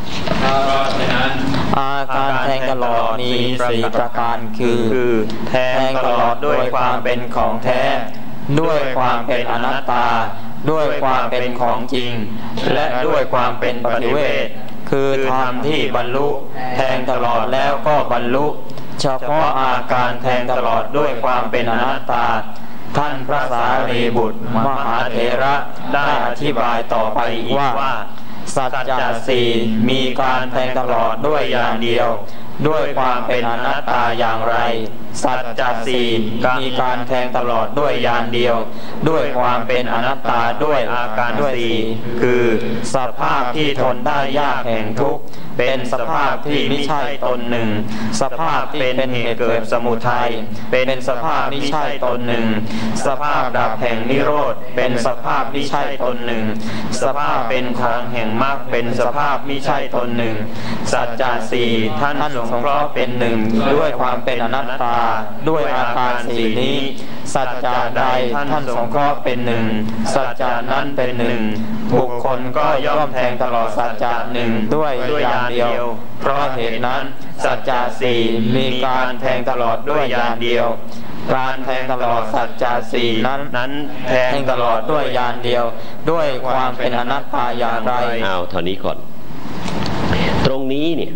อาการแทงตลอดมีสี่ประการคือแทงตลอดด้วยความเป็นของแท้ด้วยความเป็นอนัตตาด้วยความเป็นของจริงและด้วยความเป็นปฏิเวทคือธรรมที่บรรลุแทงตลอดแล้วก็บรรลุเฉพาะอาการแทงตลอดด้วยความเป็นอนัตตาท่านพระสารีบุตรมหาเถระได้อธิบายต่อไปอีกว่าสัจจะสี่มีการแทงตลอดด้วยอย่างเดียวด้วยความเป็นอนัตตาอย่างไรสัจจะสี่มีการแทงตลอดด้วยอย่างเดียวด้วยความเป็นอนัตตาด้วยอาการสี่คือสภาพที่ทนได้ยากแห่งทุกข์เป็นสภาพที่ไม่ใช่ตนหนึ่งสภาพเป็นเหตุเกิดสมุทัยเป็นสภาพไม่ใช่ตนหนึ่งสภาพดับแห่งนิโรธเป็นสภาพไม่ใช่ตนหนึ่งสภาพเป็นของแห่งมรรคเป็นสภาพไม่ใช่ตนหนึ่งสัจจะสี่ท่านสงเคราะห์เป็นหนึ่งด้วยความเป็นอนัตตาด้วยอาการสี่นี้สัจจะใดท่านสงเคราะห์เป็นหนึ่งสัจจะนั้นเป็นหนึ่งบุคคลก็ย่อมแทงตลอดสัจจะหนึ่งด้วยอย่างเดียวเพราะเหตุนั้นสัจจะสี่มีการแทงตลอดด้วยอย่างเดียวการแทงตลอดสัจจะสี่นั้นนั้นแทงตลอดด้วยอย่างเดียวด้วยความเป็นอนัตตาอย่างไรเอาเท่านี้ก่อนตรงนี้เนี่ย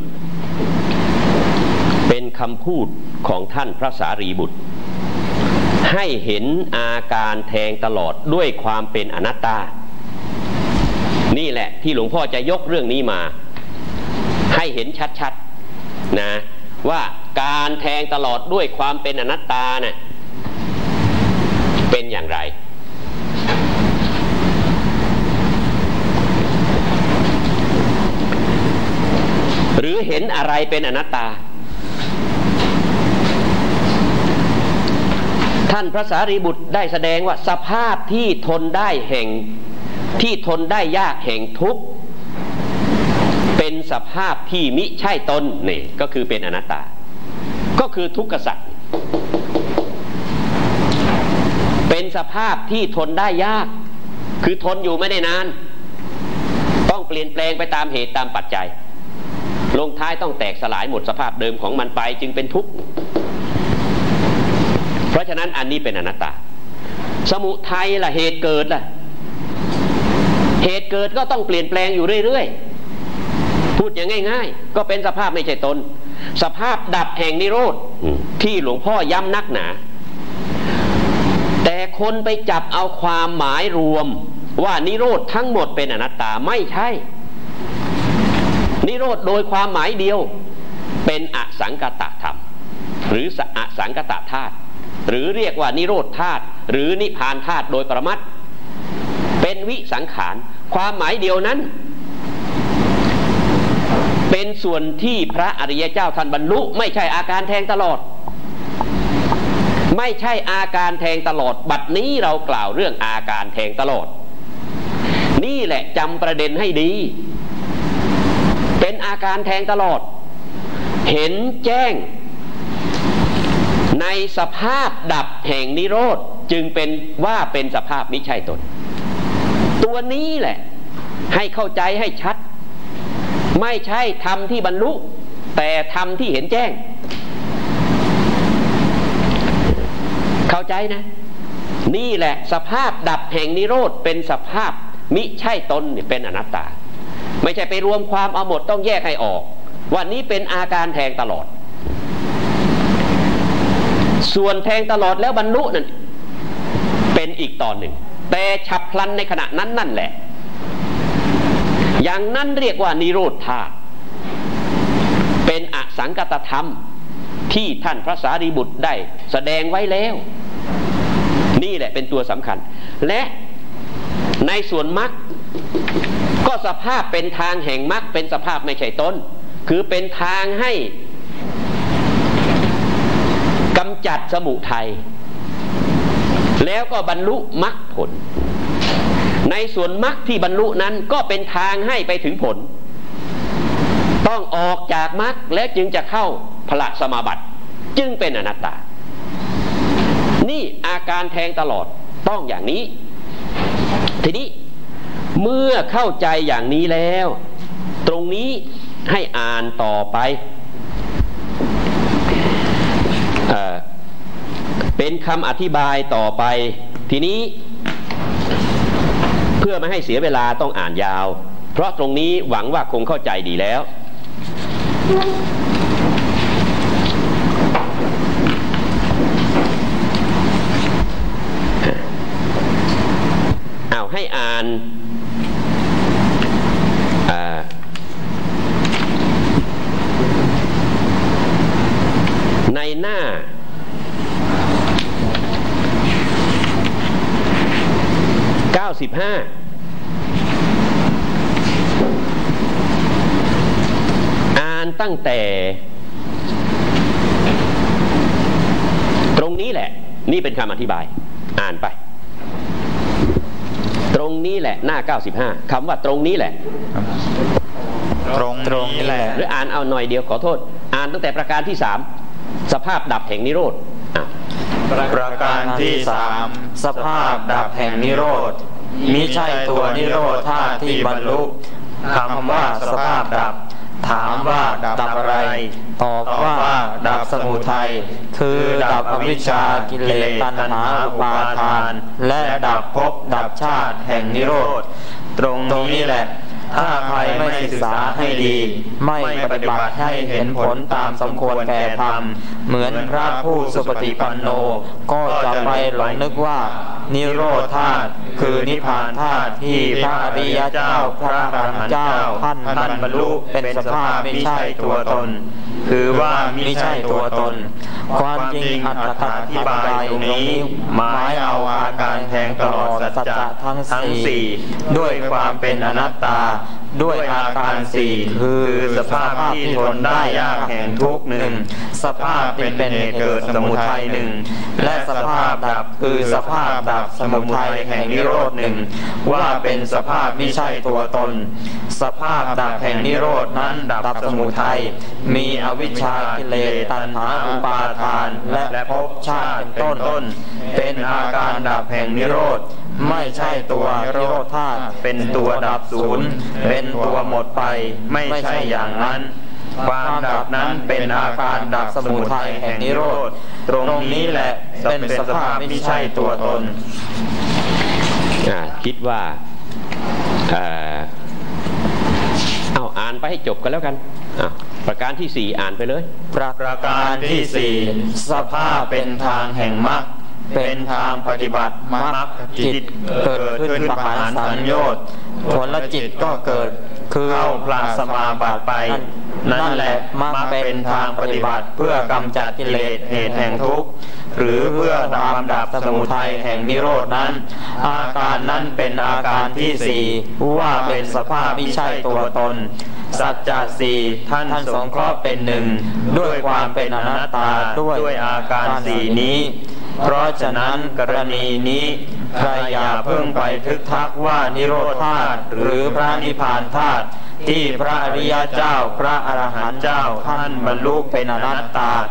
เป็นคำพูดของท่านพระสารีบุตรให้เห็นอาการแทงตลอดด้วยความเป็นอนัตตานี่แหละที่หลวงพ่อจะยกเรื่องนี้มาให้เห็นชัดๆนะว่าการแทงตลอดด้วยความเป็นอนัตตาเนี่ยเป็นอย่างไรหรือเห็นอะไรเป็นอนัตตาท่านพระสารีบุตรได้แสดงว่าสภาพที่ทนได้แห่งที่ทนได้ยากแห่งทุกข์เป็นสภาพที่มิใช่ตนนี่ก็คือเป็นอนัตตาก็คือทุกขสัจเป็นสภาพที่ทนได้ยากคือทนอยู่ไม่ได้นานต้องเปลี่ยนแปลงไปตามเหตุตามปัจจัยลงท้ายต้องแตกสลายหมดสภาพเดิมของมันไปจึงเป็นทุกข์เพราะฉะนั้นอันนี้เป็นอนัตตาสมุทัยล่ะเหตุเกิดล่ะเหตุเกิดก็ต้องเปลี่ยนแปลงอยู่เรื่อยๆพูดอย่างง่ายๆก็เป็นสภาพไม่ใช่ตนสภาพดับแห่งนิโรธที่หลวงพ่อย้ำนักหนาแต่คนไปจับเอาความหมายรวมว่านิโรธทั้งหมดเป็นอนัตตาไม่ใช่นิโรธโดยความหมายเดียวเป็นอสังกตธรรมหรืออสังกตธาตุหรือเรียกว่านิโรธธาตุหรือนิพพานธาตุโดยปรมัตถ์เป็นวิสังขารความหมายเดียวนั้นเป็นส่วนที่พระอริยเจ้าท่านบรรลุไม่ใช่อาการแทงตลอดไม่ใช่อาการแทงตลอดบัดนี้เรากล่าวเรื่องอาการแทงตลอดนี่แหละจำประเด็นให้ดีเป็นอาการแทงตลอดเห็นแจ้งในสภาพดับแห่งนิโรธจึงเป็นว่าเป็นสภาพมิใช่ตนตัวนี้แหละให้เข้าใจให้ชัดไม่ใช่ธรรมที่บรรลุแต่ธรรมที่เห็นแจ้งเข้าใจนะนี่แหละสภาพดับแห่งนิโรธเป็นสภาพมิใช่ตนเป็นอนัตตาไม่ใช่ไปรวมความเอาหมดต้องแยกให้ออกว่านี้เป็นอาการแทงตลอดส่วนแทงตลอดแล้วบรรลุนั่นเป็นอีกตอนหนึ่งแต่ฉับพลันในขณะนั้นนั่นแหละอย่างนั้นเรียกว่านิโรธธาตุเป็นอสังกัตธรรมที่ท่านพระสารีบุตรได้แสดงไว้แล้วนี่แหละเป็นตัวสำคัญและในส่วนมรรคก็สภาพเป็นทางแห่งมรรคเป็นสภาพไม่ใช่ตนคือเป็นทางให้กำจัดสมุทัยแล้วก็บรรลุมรรคผลในส่วนมรรคที่บรรลุนั้นก็เป็นทางให้ไปถึงผลต้องออกจากมรรคและจึงจะเข้าพละสมาบัติจึงเป็นอนัตตานี่อาการแทงตลอดต้องอย่างนี้ทีนี้เมื่อเข้าใจอย่างนี้แล้วตรงนี้ให้อ่านต่อไปเอ่อเป็นคำอธิบายต่อไปทีนี้เพื่อไม่ให้เสียเวลาต้องอ่านยาวเพราะตรงนี้หวังว่าคงเข้าใจดีแล้วเอาให้อ่านในหน้าเก้าสิบห้าอ่านตั้งแต่ตรงนี้แหละนี่เป็นคำอธิบายอ่านไปตรงนี้แหละหน้าเก้าสิบห้าคำว่าตรงนี้แหละตรงตรงนี้แหละหรืออ่านเอาหน่อยเดียวขอโทษอ่านตั้งแต่ประการที่สามสภาพดับแห่งนิโรธประการที่สามสภาพดับแห่งนิโรธมิใช่ตัวนิโรธธาตุที่บรรลุคำว่าสภาพดับถามว่าดับอะไรตอบว่าดับสมุทัยคือดับอวิชชากิเลสตัณหาอุปาทานและดับภพดับชาติแห่งนิโรธตรงนี้แหละถ้าใครไม่ศึกษาให้ดีไม่ปฏิบัติให้เห็นผลตามสมควรแก่ธรรมเหมือนพระผู้สุปฏิปันโนก็จะไปหลงนึกว่านิโรธธาตุคือนิพพานธาตุที่พระอริยเจ้าพระอรหันต์เจ้าท่านท่านบรรลุเป็นสภาพไม่ใช่ตัวตนคือว่าไม่ใช่ตัวตนความจริงอัตถกถาบายตรงนี้หมายเอาอาการแทงตลอดสัจจะทั้งสี่ด้วยความเป็นอนัตตาด้วยอาการสี่คือสภาพที่ทนได้ยากแห่งทุกข์หนึ่งสภาพเป็นเป็นเหตุเกิดสมุทัยหนึ่งและสภาพดับคือสภาพดับสมุทัยแห่งนิโรธหนึ่งว่าเป็นสภาพไม่ใช่ตัวตนสภาพดับแห่งนิโรธนั้นดับสมุทัยมีอวิชชากิเลสตัณหาอุปาทานและภพชาติเป็นต้นเป็นอาการดับแห่งนิโรธไม่ใช่ตัวนิโรธธาตุเป็นตัวดับศูนย์เป็นตัวหมดไปไม่ใช่อย่างนั้นความดับนั้นเป็นอาการดับสมุทัยแห่งนิโรธตรงนี้แหละเป็นสภาพไม่ใช่ตัวตนคิดว่าเอาอ่านไปให้จบกันแล้วกันประการที่สี่อ่านไปเลยประการที่สี่สภาพเป็นทางแห่งมรรคเป็นทางปฏิบัติมรรคจิตเกิดขึ้นปหานสัญโยชน์ผลจิตก็เกิดคือเข้าพระสมาบัติไปนั่นแหละมรรคเป็นทางปฏิบัติเพื่อกำจัดกิเลสเหตุแห่งทุกข์หรือเพื่อความดับสมุทัยแห่งนิโรธนั้นอาการนั้นเป็นอาการที่สี่ว่าเป็นสภาพไม่ใช่ตัวตนสัจจะสี่ท่านสงเคราะห์เป็นหนึ่งด้วยความเป็นอนัตตาด้วยอาการสี่นี้เพราะฉะนั้นกรณีนี้ใครอย่าเพิ่งไปทึกทักว่านิโรธธาตุหรือพระนิพพานธาตุที่พระอริยเจ้าพระอรหันต์เจ้าท่านบรรลุเป็นอนัตตา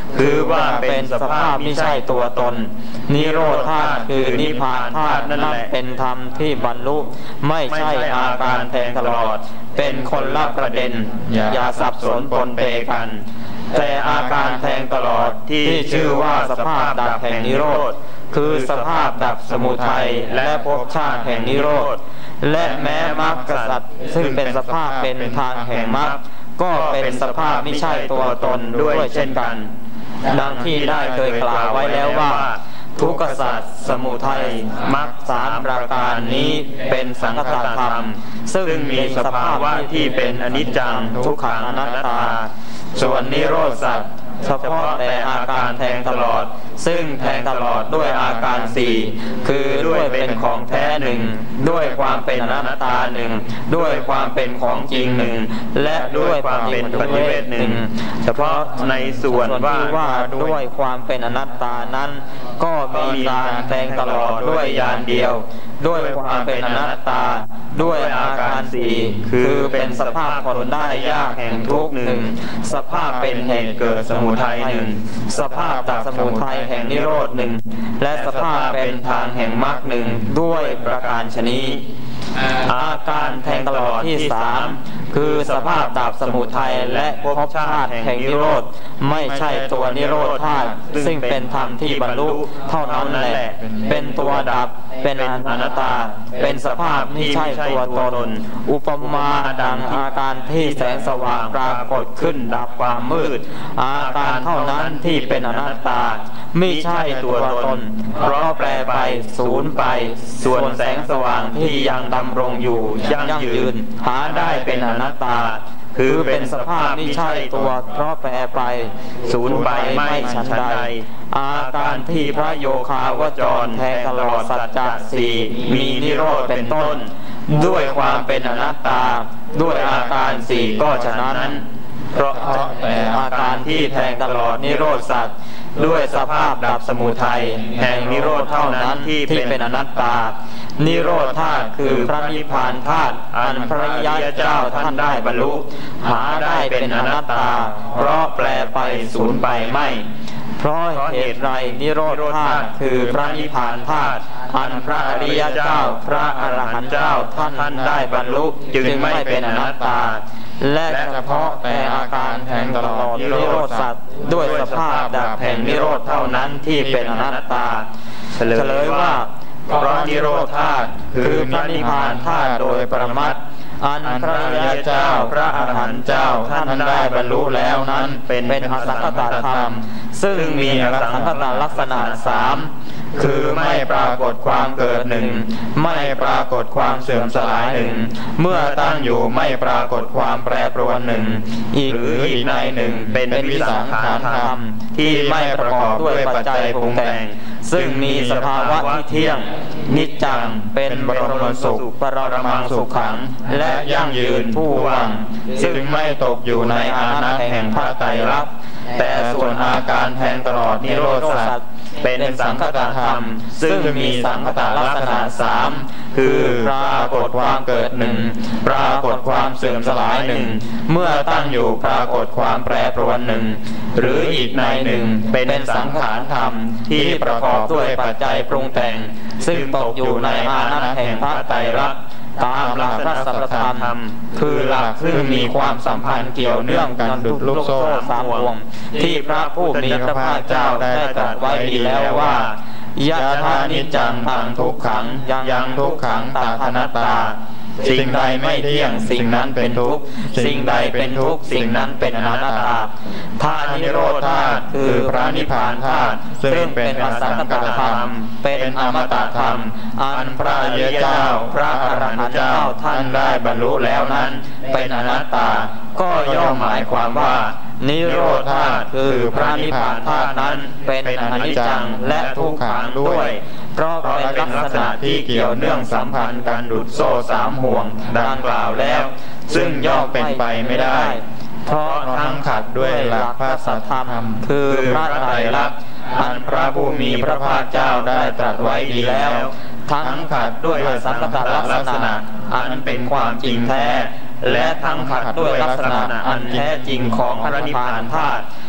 คือว่าเป็นสภาพไม่ใช่ตัวตนนิโรธธาตุคือนิพพานธาตุนั่นเป็นธรรมที่บรรลุไม่ใช่อาการแทงตลอดเป็นคนละประเด็นอย่าสับสนปนเปกันแต่อาการแทงตลอดที่ชื่อว่าสภาพดับแห่งนิโรธคือสภาพดับสมุทัยและภพชาติแห่งนิโรธและแม้มรรคสัตว์ซึ่งเป็นสภาพเป็นทางแห่งมรรคก็เป็นสภาพไม่ใช่ตัวตนด้วยเช่นกันดังที่ได้เคยกล่าวไว้แล้วว่าทุกขสัตว์สมุทัยมรรคสามประการนี้เป็นสังคตธรรมซึ่งมีสภาวะที่เป็นอนิจจังทุกขังอนัตตาส่วนนิโรธสัตว์เฉพาะแต่อาการแทงตลอดซึ่งแทงตลอดด้วยอาการสี่คือด้วยเป็นของแท้หนึ่งด้วยความเป็นอนัตตาหนึ่งด้วยความเป็นของจริงหนึ่งและด้วยความเป็นปฏิเวทหนึ่งเฉพาะในส่วนว่าว่าด้วยความเป็นอนัตตานั้นก็มีการแทงตลอดด้วยญาณเดียวด้วยความเป็นอนัตตาด้วยอาการสี่คือเป็นสภาพทนได้ยากแห่งทุกข์หนึ่งสภาพเป็นแห่งเกิดสมุทัยหนึ่งสภาพดับสมุทัยแห่งนิโรธหนึ่งและสภาพเป็นทางแห่งมรรคหนึ่งด้วยประการฉะนี้อาการแทงตลอดที่สามคือสภาพดับสมุทัยและภพชาติแห่งนิโรธไม่ใช่ตัวนิโรธธาตุซึ่งเป็นธรรมที่บรรลุเท่านั้นแหละเป็นตัวดับเป็นอนัตตาเป็นสภาพที่ใช่ตัวตนอุปมาดังอาการที่แสงสว่างปรากฏขึ้นดับความมืดอาการเท่านั้นที่เป็นอนัตตาไม่ใช่ตัวตนเพราะแปรไปสูญไปส่วนแสงสว่างที่ยังดำรงอยู่ยั่งยืนหาได้เป็นอนัตตาคือเป็นสภาพไม่ใช่ตัวเพราะแปรไปสูญไปไม่ฉันใดอาการที่พระโยคาวจรแทงตลอดสัจจะสี่มีนิโรธเป็นต้นด้วยความเป็นอนัตตาด้วยอาการสี่ก็ฉะนั้นเพราะแต่อาการที่แทงตลอดนิโรธสัจด้วยสภาพดับสมุทัยแห่งนิโรธเท่านั้นที่เป็นอนัตตานิโรธธาตุคือพระนิพพานธาตุอันพระริยเจ้าท่านได้บรรลุหาได้เป็นอนัตตาเพราะแปลไปสูญไปไม่เพราะเหตุไรนิโรธธาตุคือพระนิพพานธาตุอันพระอริยเจ้าพระอรหันต์เจ้าท่านได้บรรลุจึงไม่เป็นอนัตตาและเฉพาะแต่อาการแห่งตลอดนิโรธสัตว์ด้วยสภาพดับแห่งนิโรธเท่านั้นที่เป็นอนัตตาเฉลยว่าเพราะนิโรธธาตุคือพระนิพพานธาตุโดยปรมัตถ์อันพระอริยเจ้าพระอรหันต์เจ้าท่านได้บรรลุแล้วนั้นเป็นอสังขตธรรมซึ่งมีอสังขตลักษณะสามคือไม่ปรากฏความเกิดหนึ่งไม่ปรากฏความเสื่อมสลายหนึ่งเมื่อตั้งอยู่ไม่ปรากฏความแปรปรวนหนึ่งอีกหรืออีกในหนึ่งเป็นวิสังขารธรรมที่ไม่ประกอบด้วยปัจจัยปรุงแต่งซึ่งมีสภาวะที่เที่ยงนิจจังเป็นบรมสุขปรมังสุขขังและยั่งยืนผู้ว่างซึ่งไม่ตกอยู่ในอานัตแห่งพระไตรลักษณ์แต่ส่วนอาการแทงตลอดนิโรธสัจเป็นสังคตธรรมซึ่งมีสังคตลักษณะสามคือปรากฏความเกิดหนึ่งปรากฏความเสื่อมสลายหนึ่งเมื่อตั้งอยู่ปรากฏความแปรปรวนหนึ่งหรืออีกในหนึ่งเป็นสังขารธรรมที่ประกอบด้วยปัจจัยปรุงแต่งซึ่งตกอยู่ในอานัตแห่งพระไตรลักษณ์ตามหลักพระสัพพธรรมคือหลักซึ่งมีความสัมพันธ์เกี่ยวเนื่องกันดุจลูกโซ่สามห่วงที่พระผู้มีพระภาคเจ้าได้ตรัสไว้ดีแล้วว่ายะถานิจจังทังทุกขังยังทุกขังตถานัตตาสิ่งใดไม่เที่ยงสิ่งนั้นเป็นทุกข์สิ่งใดเป็นทุกข์สิ่งนั้นเป็นอนัตตาธาตุนิโรธธาตุคือพระนิพพานธาตุซึ่งเป็นอสังขตธรรมเป็นอมตะธรรมอันพระอริยเจ้าพระอรหันต์เจ้าท่านได้บรรลุแล้วนั้นเป็นอนัตตาก็ย่อมหมายความว่านิโรธธาตุคือพระนิพพานธาตุนั้นเป็นอนิจจังและทุกขังด้วยเพราะเป็นลักษณะที่เกี่ยวเนื่องสัมพันธ์กันดุจโซ่สามห่วงดังกล่าวแล้วซึ่งย่อมเป็นไปไม่ได้เพราะทั้งขัดด้วยหลักพระสัทธรรมคือพระไตรลักษณ์อันพระผู้มีพระภาคเจ้าได้ตรัสไว้ดีแล้วทั้งขัดด้วยสังคตลักษณะอันเป็นความจริงแท้และทั้งขัดด้วยลักษณะอันแท้จริงของพระนิพพานธาตุ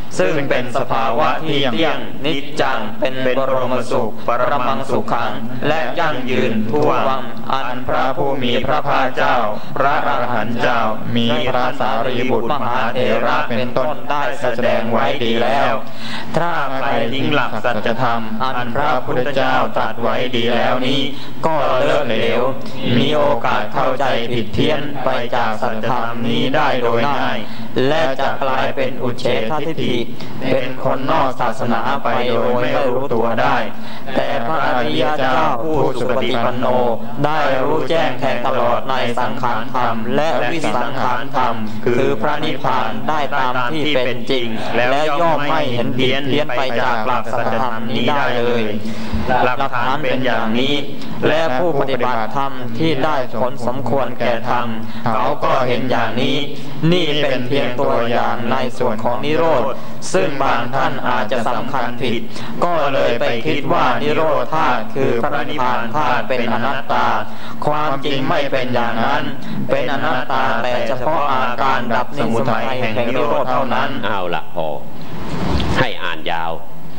ซึ่งเป็นสภาวะที่เที่ยงนิจจังเป็นบรมสุขปรมังสุขังและยั่งยืนทั่ววังอันพระผู้มีพระภาคเจ้าพระอรหันต์เจ้ามีพระสารีบุตรมหาเถระเป็นต้นได้แสดงไว้ดีแล้วถ้าใครทิ้งหลักสัจธรรมอันพระพุทธเจ้าตรัสไว้ดีแล้วนี้ก็เลิกเหลวมีโอกาสเข้าใจผิดเพี้ยนไปจากสัจธรรมนี้ได้โดยง่ายและจะกลายเป็นอุเฉททิฏฐิเป็นคนนอกศาสนาไปโดยไม่รู้ตัวได้แต่พระอริยเจ้าผู้สุปฏิปันโนได้รู้แจ้งแทงตลอดในสังขารธรรมและวิสังขารธรรมคือพระนิพพานได้ตามที่เป็นจริงและย่อมไม่เห็นเพี้ยนเพี้ยนไปจากหลักสัจธรรมนี้ได้เลยหลักฐานเป็นอย่างนี้และผู้ปฏิบัติธรรมที่ได้ผลสมควรแก่ธรรมเขาก็เห็นอย่างนี้นี่เป็นเพียงตัวอย่างในส่วนของนิโรธซึ่งบางท่านอาจจะสำคัญผิดก็เลยไปคิดว่านิโรธธาตุคือพระนิพพานธาตุเป็นอนัตตาความจริงไม่เป็นอย่างนั้นเป็นอนัตตาแต่เฉพาะอาการดับสมุทัยแห่งนิโรธเท่านั้นเอาละพอให้อ่านยาว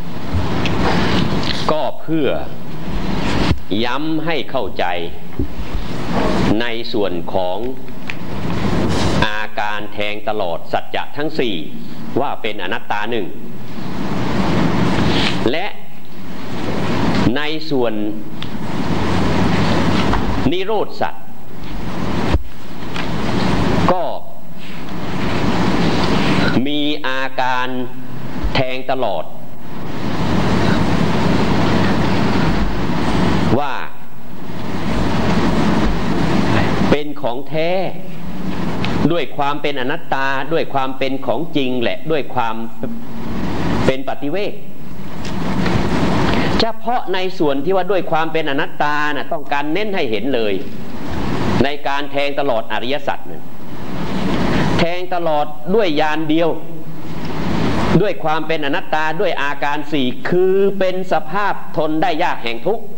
ก็เพื่อย้ำให้เข้าใจในส่วนของอาการแทงตลอดสัจจะทั้งสี่ว่าเป็นอนัตตาหนึ่งและในส่วนนิโรธสัจก็มีอาการแทงตลอดว่าเป็นของแท้ด้วยความเป็นอนัตตาด้วยความเป็นของจริงและด้วยความเป็นปฏิเวทเฉพาะในส่วนที่ว่าด้วยความเป็นอนัตตานะต้องการเน้นให้เห็นเลยในการแทงตลอดอริยสัจนะแทงตลอดด้วยญาณเดียวด้วยความเป็นอนัตตาด้วยอาการสี่คือเป็นสภาพทนได้ยากแห่งทุกข์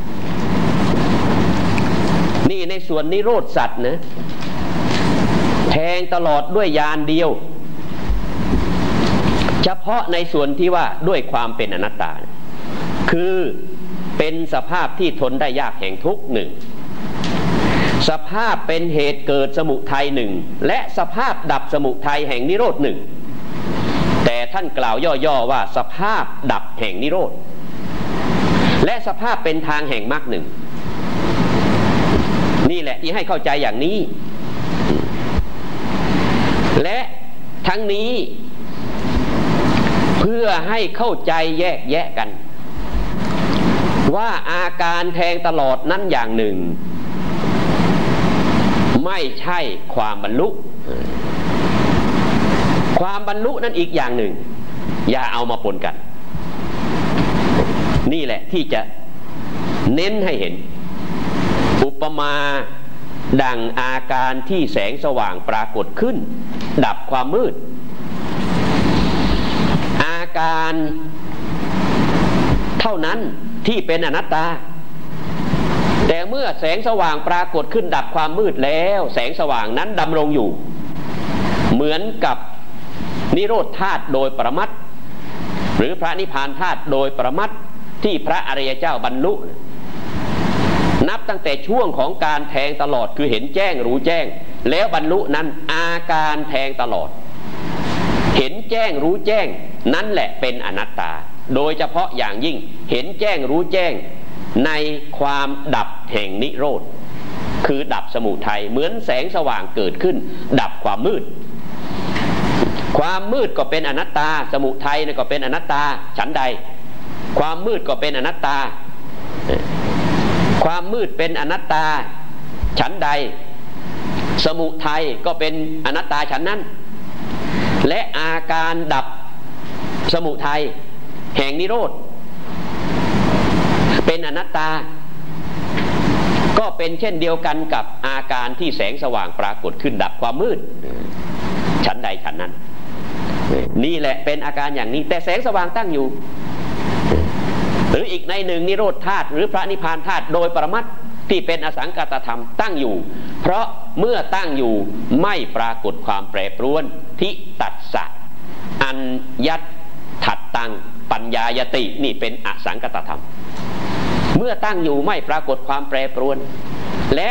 นี่ในส่วนนิโรธสัจนะแทงตลอดด้วยญาณเดียวเฉพาะในส่วนที่ว่าด้วยความเป็นอนัตตาคือเป็นสภาพที่ทนได้ยากแห่งทุกข์หนึ่งสภาพเป็นเหตุเกิดสมุทัยหนึ่งและสภาพดับสมุทัยแห่งนิโรธหนึ่งแต่ท่านกล่าวย่อๆว่าสภาพดับแห่งนิโรธและสภาพเป็นทางแห่งมรรคหนึ่งนี่แหละที่ให้เข้าใจอย่างนี้และทั้งนี้เพื่อให้เข้าใจแยกแยะกันว่าอาการแทงตลอดนั้นอย่างหนึ่งไม่ใช่ความบรรลุความบรรลุนั้นอีกอย่างหนึ่งอย่าเอามาปนกันนี่แหละที่จะเน้นให้เห็นอุปมาดังอาการที่แสงสว่างปรากฏขึ้นดับความมืดอาการเท่านั้นที่เป็นอนัตตาแต่เมื่อแสงสว่างปรากฏขึ้นดับความมืดแล้วแสงสว่างนั้นดำรงอยู่เหมือนกับนิโรธธาตุโดยปรมัตถ์หรือพระนิพพานธาตุโดยปรมัตถ์ที่พระอริยเจ้าบรรลุนับตั้งแต่ช่วงของการแทงตลอดคือเห็นแจ้งรู้แจ้งแล้วบรรลุนั้นอาการแทงตลอดเห็นแจ้งรู้แจ้งนั่นแหละเป็นอนัตตาโดยเฉพาะอย่างยิ่งเห็นแจ้งรู้แจ้งในความดับแห่งนิโรธคือดับสมุทัยเหมือนแสงสว่างเกิดขึ้นดับความมืดความมืดก็เป็นอนัตตาสมุทัยก็เป็นอนัตตาฉันใดความมืดก็เป็นอนัตตาความมืดเป็นอนัตตาฉันใดสมุทัยก็เป็นอนัตตาฉันนั้นและอาการดับสมุทัยแห่งนิโรธเป็นอนัตตาก็เป็นเช่นเดียวกันกับอาการที่แสงสว่างปรากฏขึ้นดับความมืดฉันใดฉันนั้นนี่แหละเป็นอาการอย่างนี้แต่แสงสว่างตั้งอยู่หรืออีกในหนึ่งนิโรธธาตุหรือพระนิพพานธาตุโดยปรมัตถ์ที่เป็นอสังกัตธรรมตั้งอยู่เพราะเมื่อตั้งอยู่ไม่ปรากฏความแปรปรวนทิตัสสะออัญญัตถัดตังปัญญายตินี่เป็นอสังคตธรรมเมื่อตั้งอยู่ไม่ปรากฏความแปรปรวนและ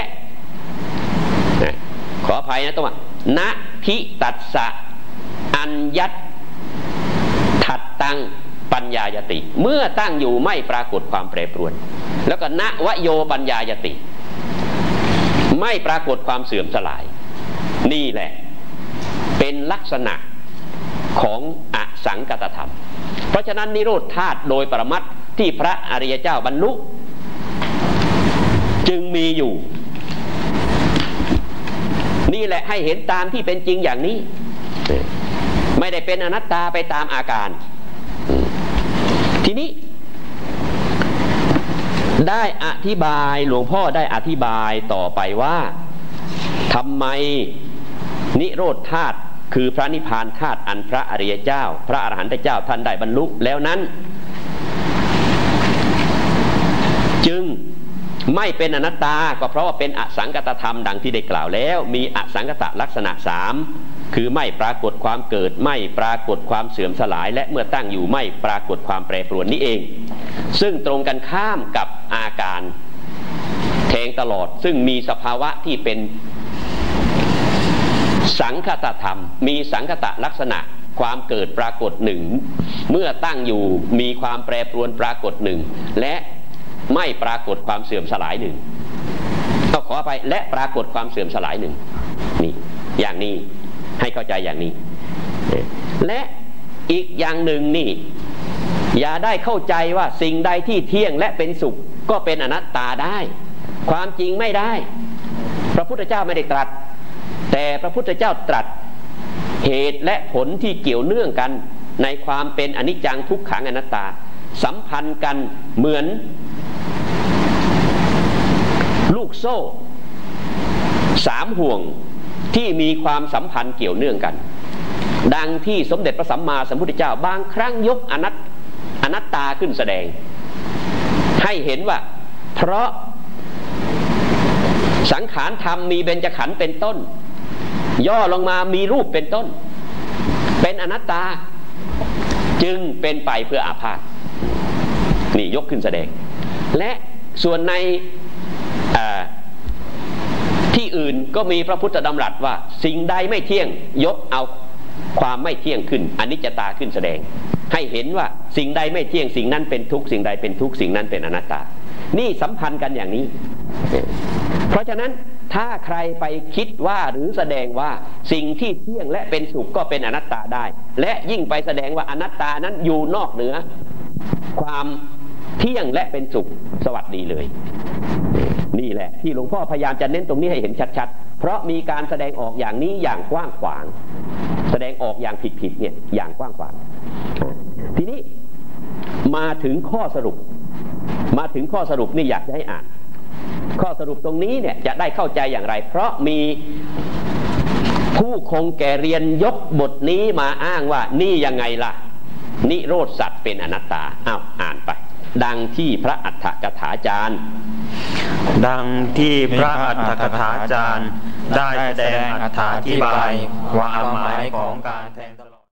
ขออภัยนะตัวณพิตัสสะอัญญัตถัดตังปัญญายติเมื่อตั้งอยู่ไม่ปรากฏความแปรปรวนแล้วก็ณวโยปัญญายติไม่ปรากฏความเสื่อมสลายนี่แหละเป็นลักษณะของอสังคตธรรมเพราะฉะนั้นนิโรธธาตุโดยปรมัตถ์ที่พระอริยเจ้าบรรลุจึงมีอยู่นี่แหละให้เห็นตามที่เป็นจริงอย่างนี้ไม่ได้เป็นอนัตตาไปตามอาการทีนี้ได้อธิบายหลวงพ่อได้อธิบายต่อไปว่าทำไมนิโรธธาตุคือพระนิพพานธาตุอันพระอริยเจ้าพระอรหันตเจ้าท่านได้บรรลุแล้วนั้นจึงไม่เป็นอนัตตาก็เพราะว่าเป็นอสังคตธรรมดังที่ได้กล่าวแล้วมีอสังคตลักษณะสามคือไม่ปรากฏความเกิดไม่ปรากฏความเสื่อมสลายและเมื่อตั้งอยู่ไม่ปรากฏความแปรปรวนนี้เองซึ่งตรงกันข้ามกับอาการแทงตลอดซึ่งมีสภาวะที่เป็นสังคตธรรมมีสังคตลักษณะความเกิดปรากฏหนึ่งเมื่อตั้งอยู่มีความแปรปรวนปรากฏหนึ่งและไม่ปรากฏความเสื่อมสลายหนึ่งต้องขอไปและปรากฏความเสื่อมสลายหนึ่งนี่อย่างนี้ให้เข้าใจอย่างนี้และอีกอย่างหนึ่งนี่อย่าได้เข้าใจว่าสิ่งใดที่เที่ยงและเป็นสุขก็เป็นอนัตตาได้ความจริงไม่ได้พระพุทธเจ้าไม่ได้ตรัสแต่พระพุทธเจ้าตรัสเหตุและผลที่เกี่ยวเนื่องกันในความเป็นอนิจจังทุกขังอนัตตาสัมพันธ์กันเหมือนลูกโซ่สามห่วงที่มีความสัมพันธ์เกี่ยวเนื่องกันดังที่สมเด็จพระสัมมาสัมพุทธเจ้าบางครั้งยกอนัตอนัตตาขึ้นแสดงให้เห็นว่าเพราะสังขารธรรมมีเบญจขันธ์เป็นต้นย่อลงมามีรูปเป็นต้นเป็นอนัตตาจึงเป็นไปเพื่ออาพาธนี่ยกขึ้นแสดงและส่วนในที่อื่นก็มีพระพุทธดำรัสว่าสิ่งใดไม่เที่ยงยกเอาความไม่เที่ยงขึ้นอนิจจตาขึ้นแสดงให้เห็นว่าสิ่งใดไม่เที่ยงสิ่งนั้นเป็นทุกข์สิ่งใดเป็นทุกข์สิ่งนั้นเป็นอนัตตานี่สัมพันธ์กันอย่างนี้เพราะฉะนั้นถ้าใครไปคิดว่าหรือแสดงว่าสิ่งที่เที่ยงและเป็นสุขก็เป็นอนัตตาได้และยิ่งไปแสดงว่าอนัตตานั้นอยู่นอกเหนือความเที่ยงและเป็นสุขสวัสดีเลยนี่แหละที่หลวงพ่อพยายามจะเน้นตรงนี้ให้เห็นชัดๆเพราะมีการแสดงออกอย่างนี้อย่างกว้างขวางแสดงออกอย่างผิดๆเนี่ยอย่างกว้างขวางทีนี้มาถึงข้อสรุปมาถึงข้อสรุปนี่อยากจะให้อ่านข้อสรุปตรงนี้เนี่ยจะได้เข้าใจอย่างไรเพราะมีผู้คงแก่เรียนยกบทนี้มาอ้างว่านี่ยังไงล่ะนิโรธสัตว์เป็นอนัตตาอ้าวอ่านไปดังที่พระอัฏฐกถาจารย์ดังที่พระอัฏฐกถาจารย์ได้แสดงอธิบายความหมายของการแทงตลอด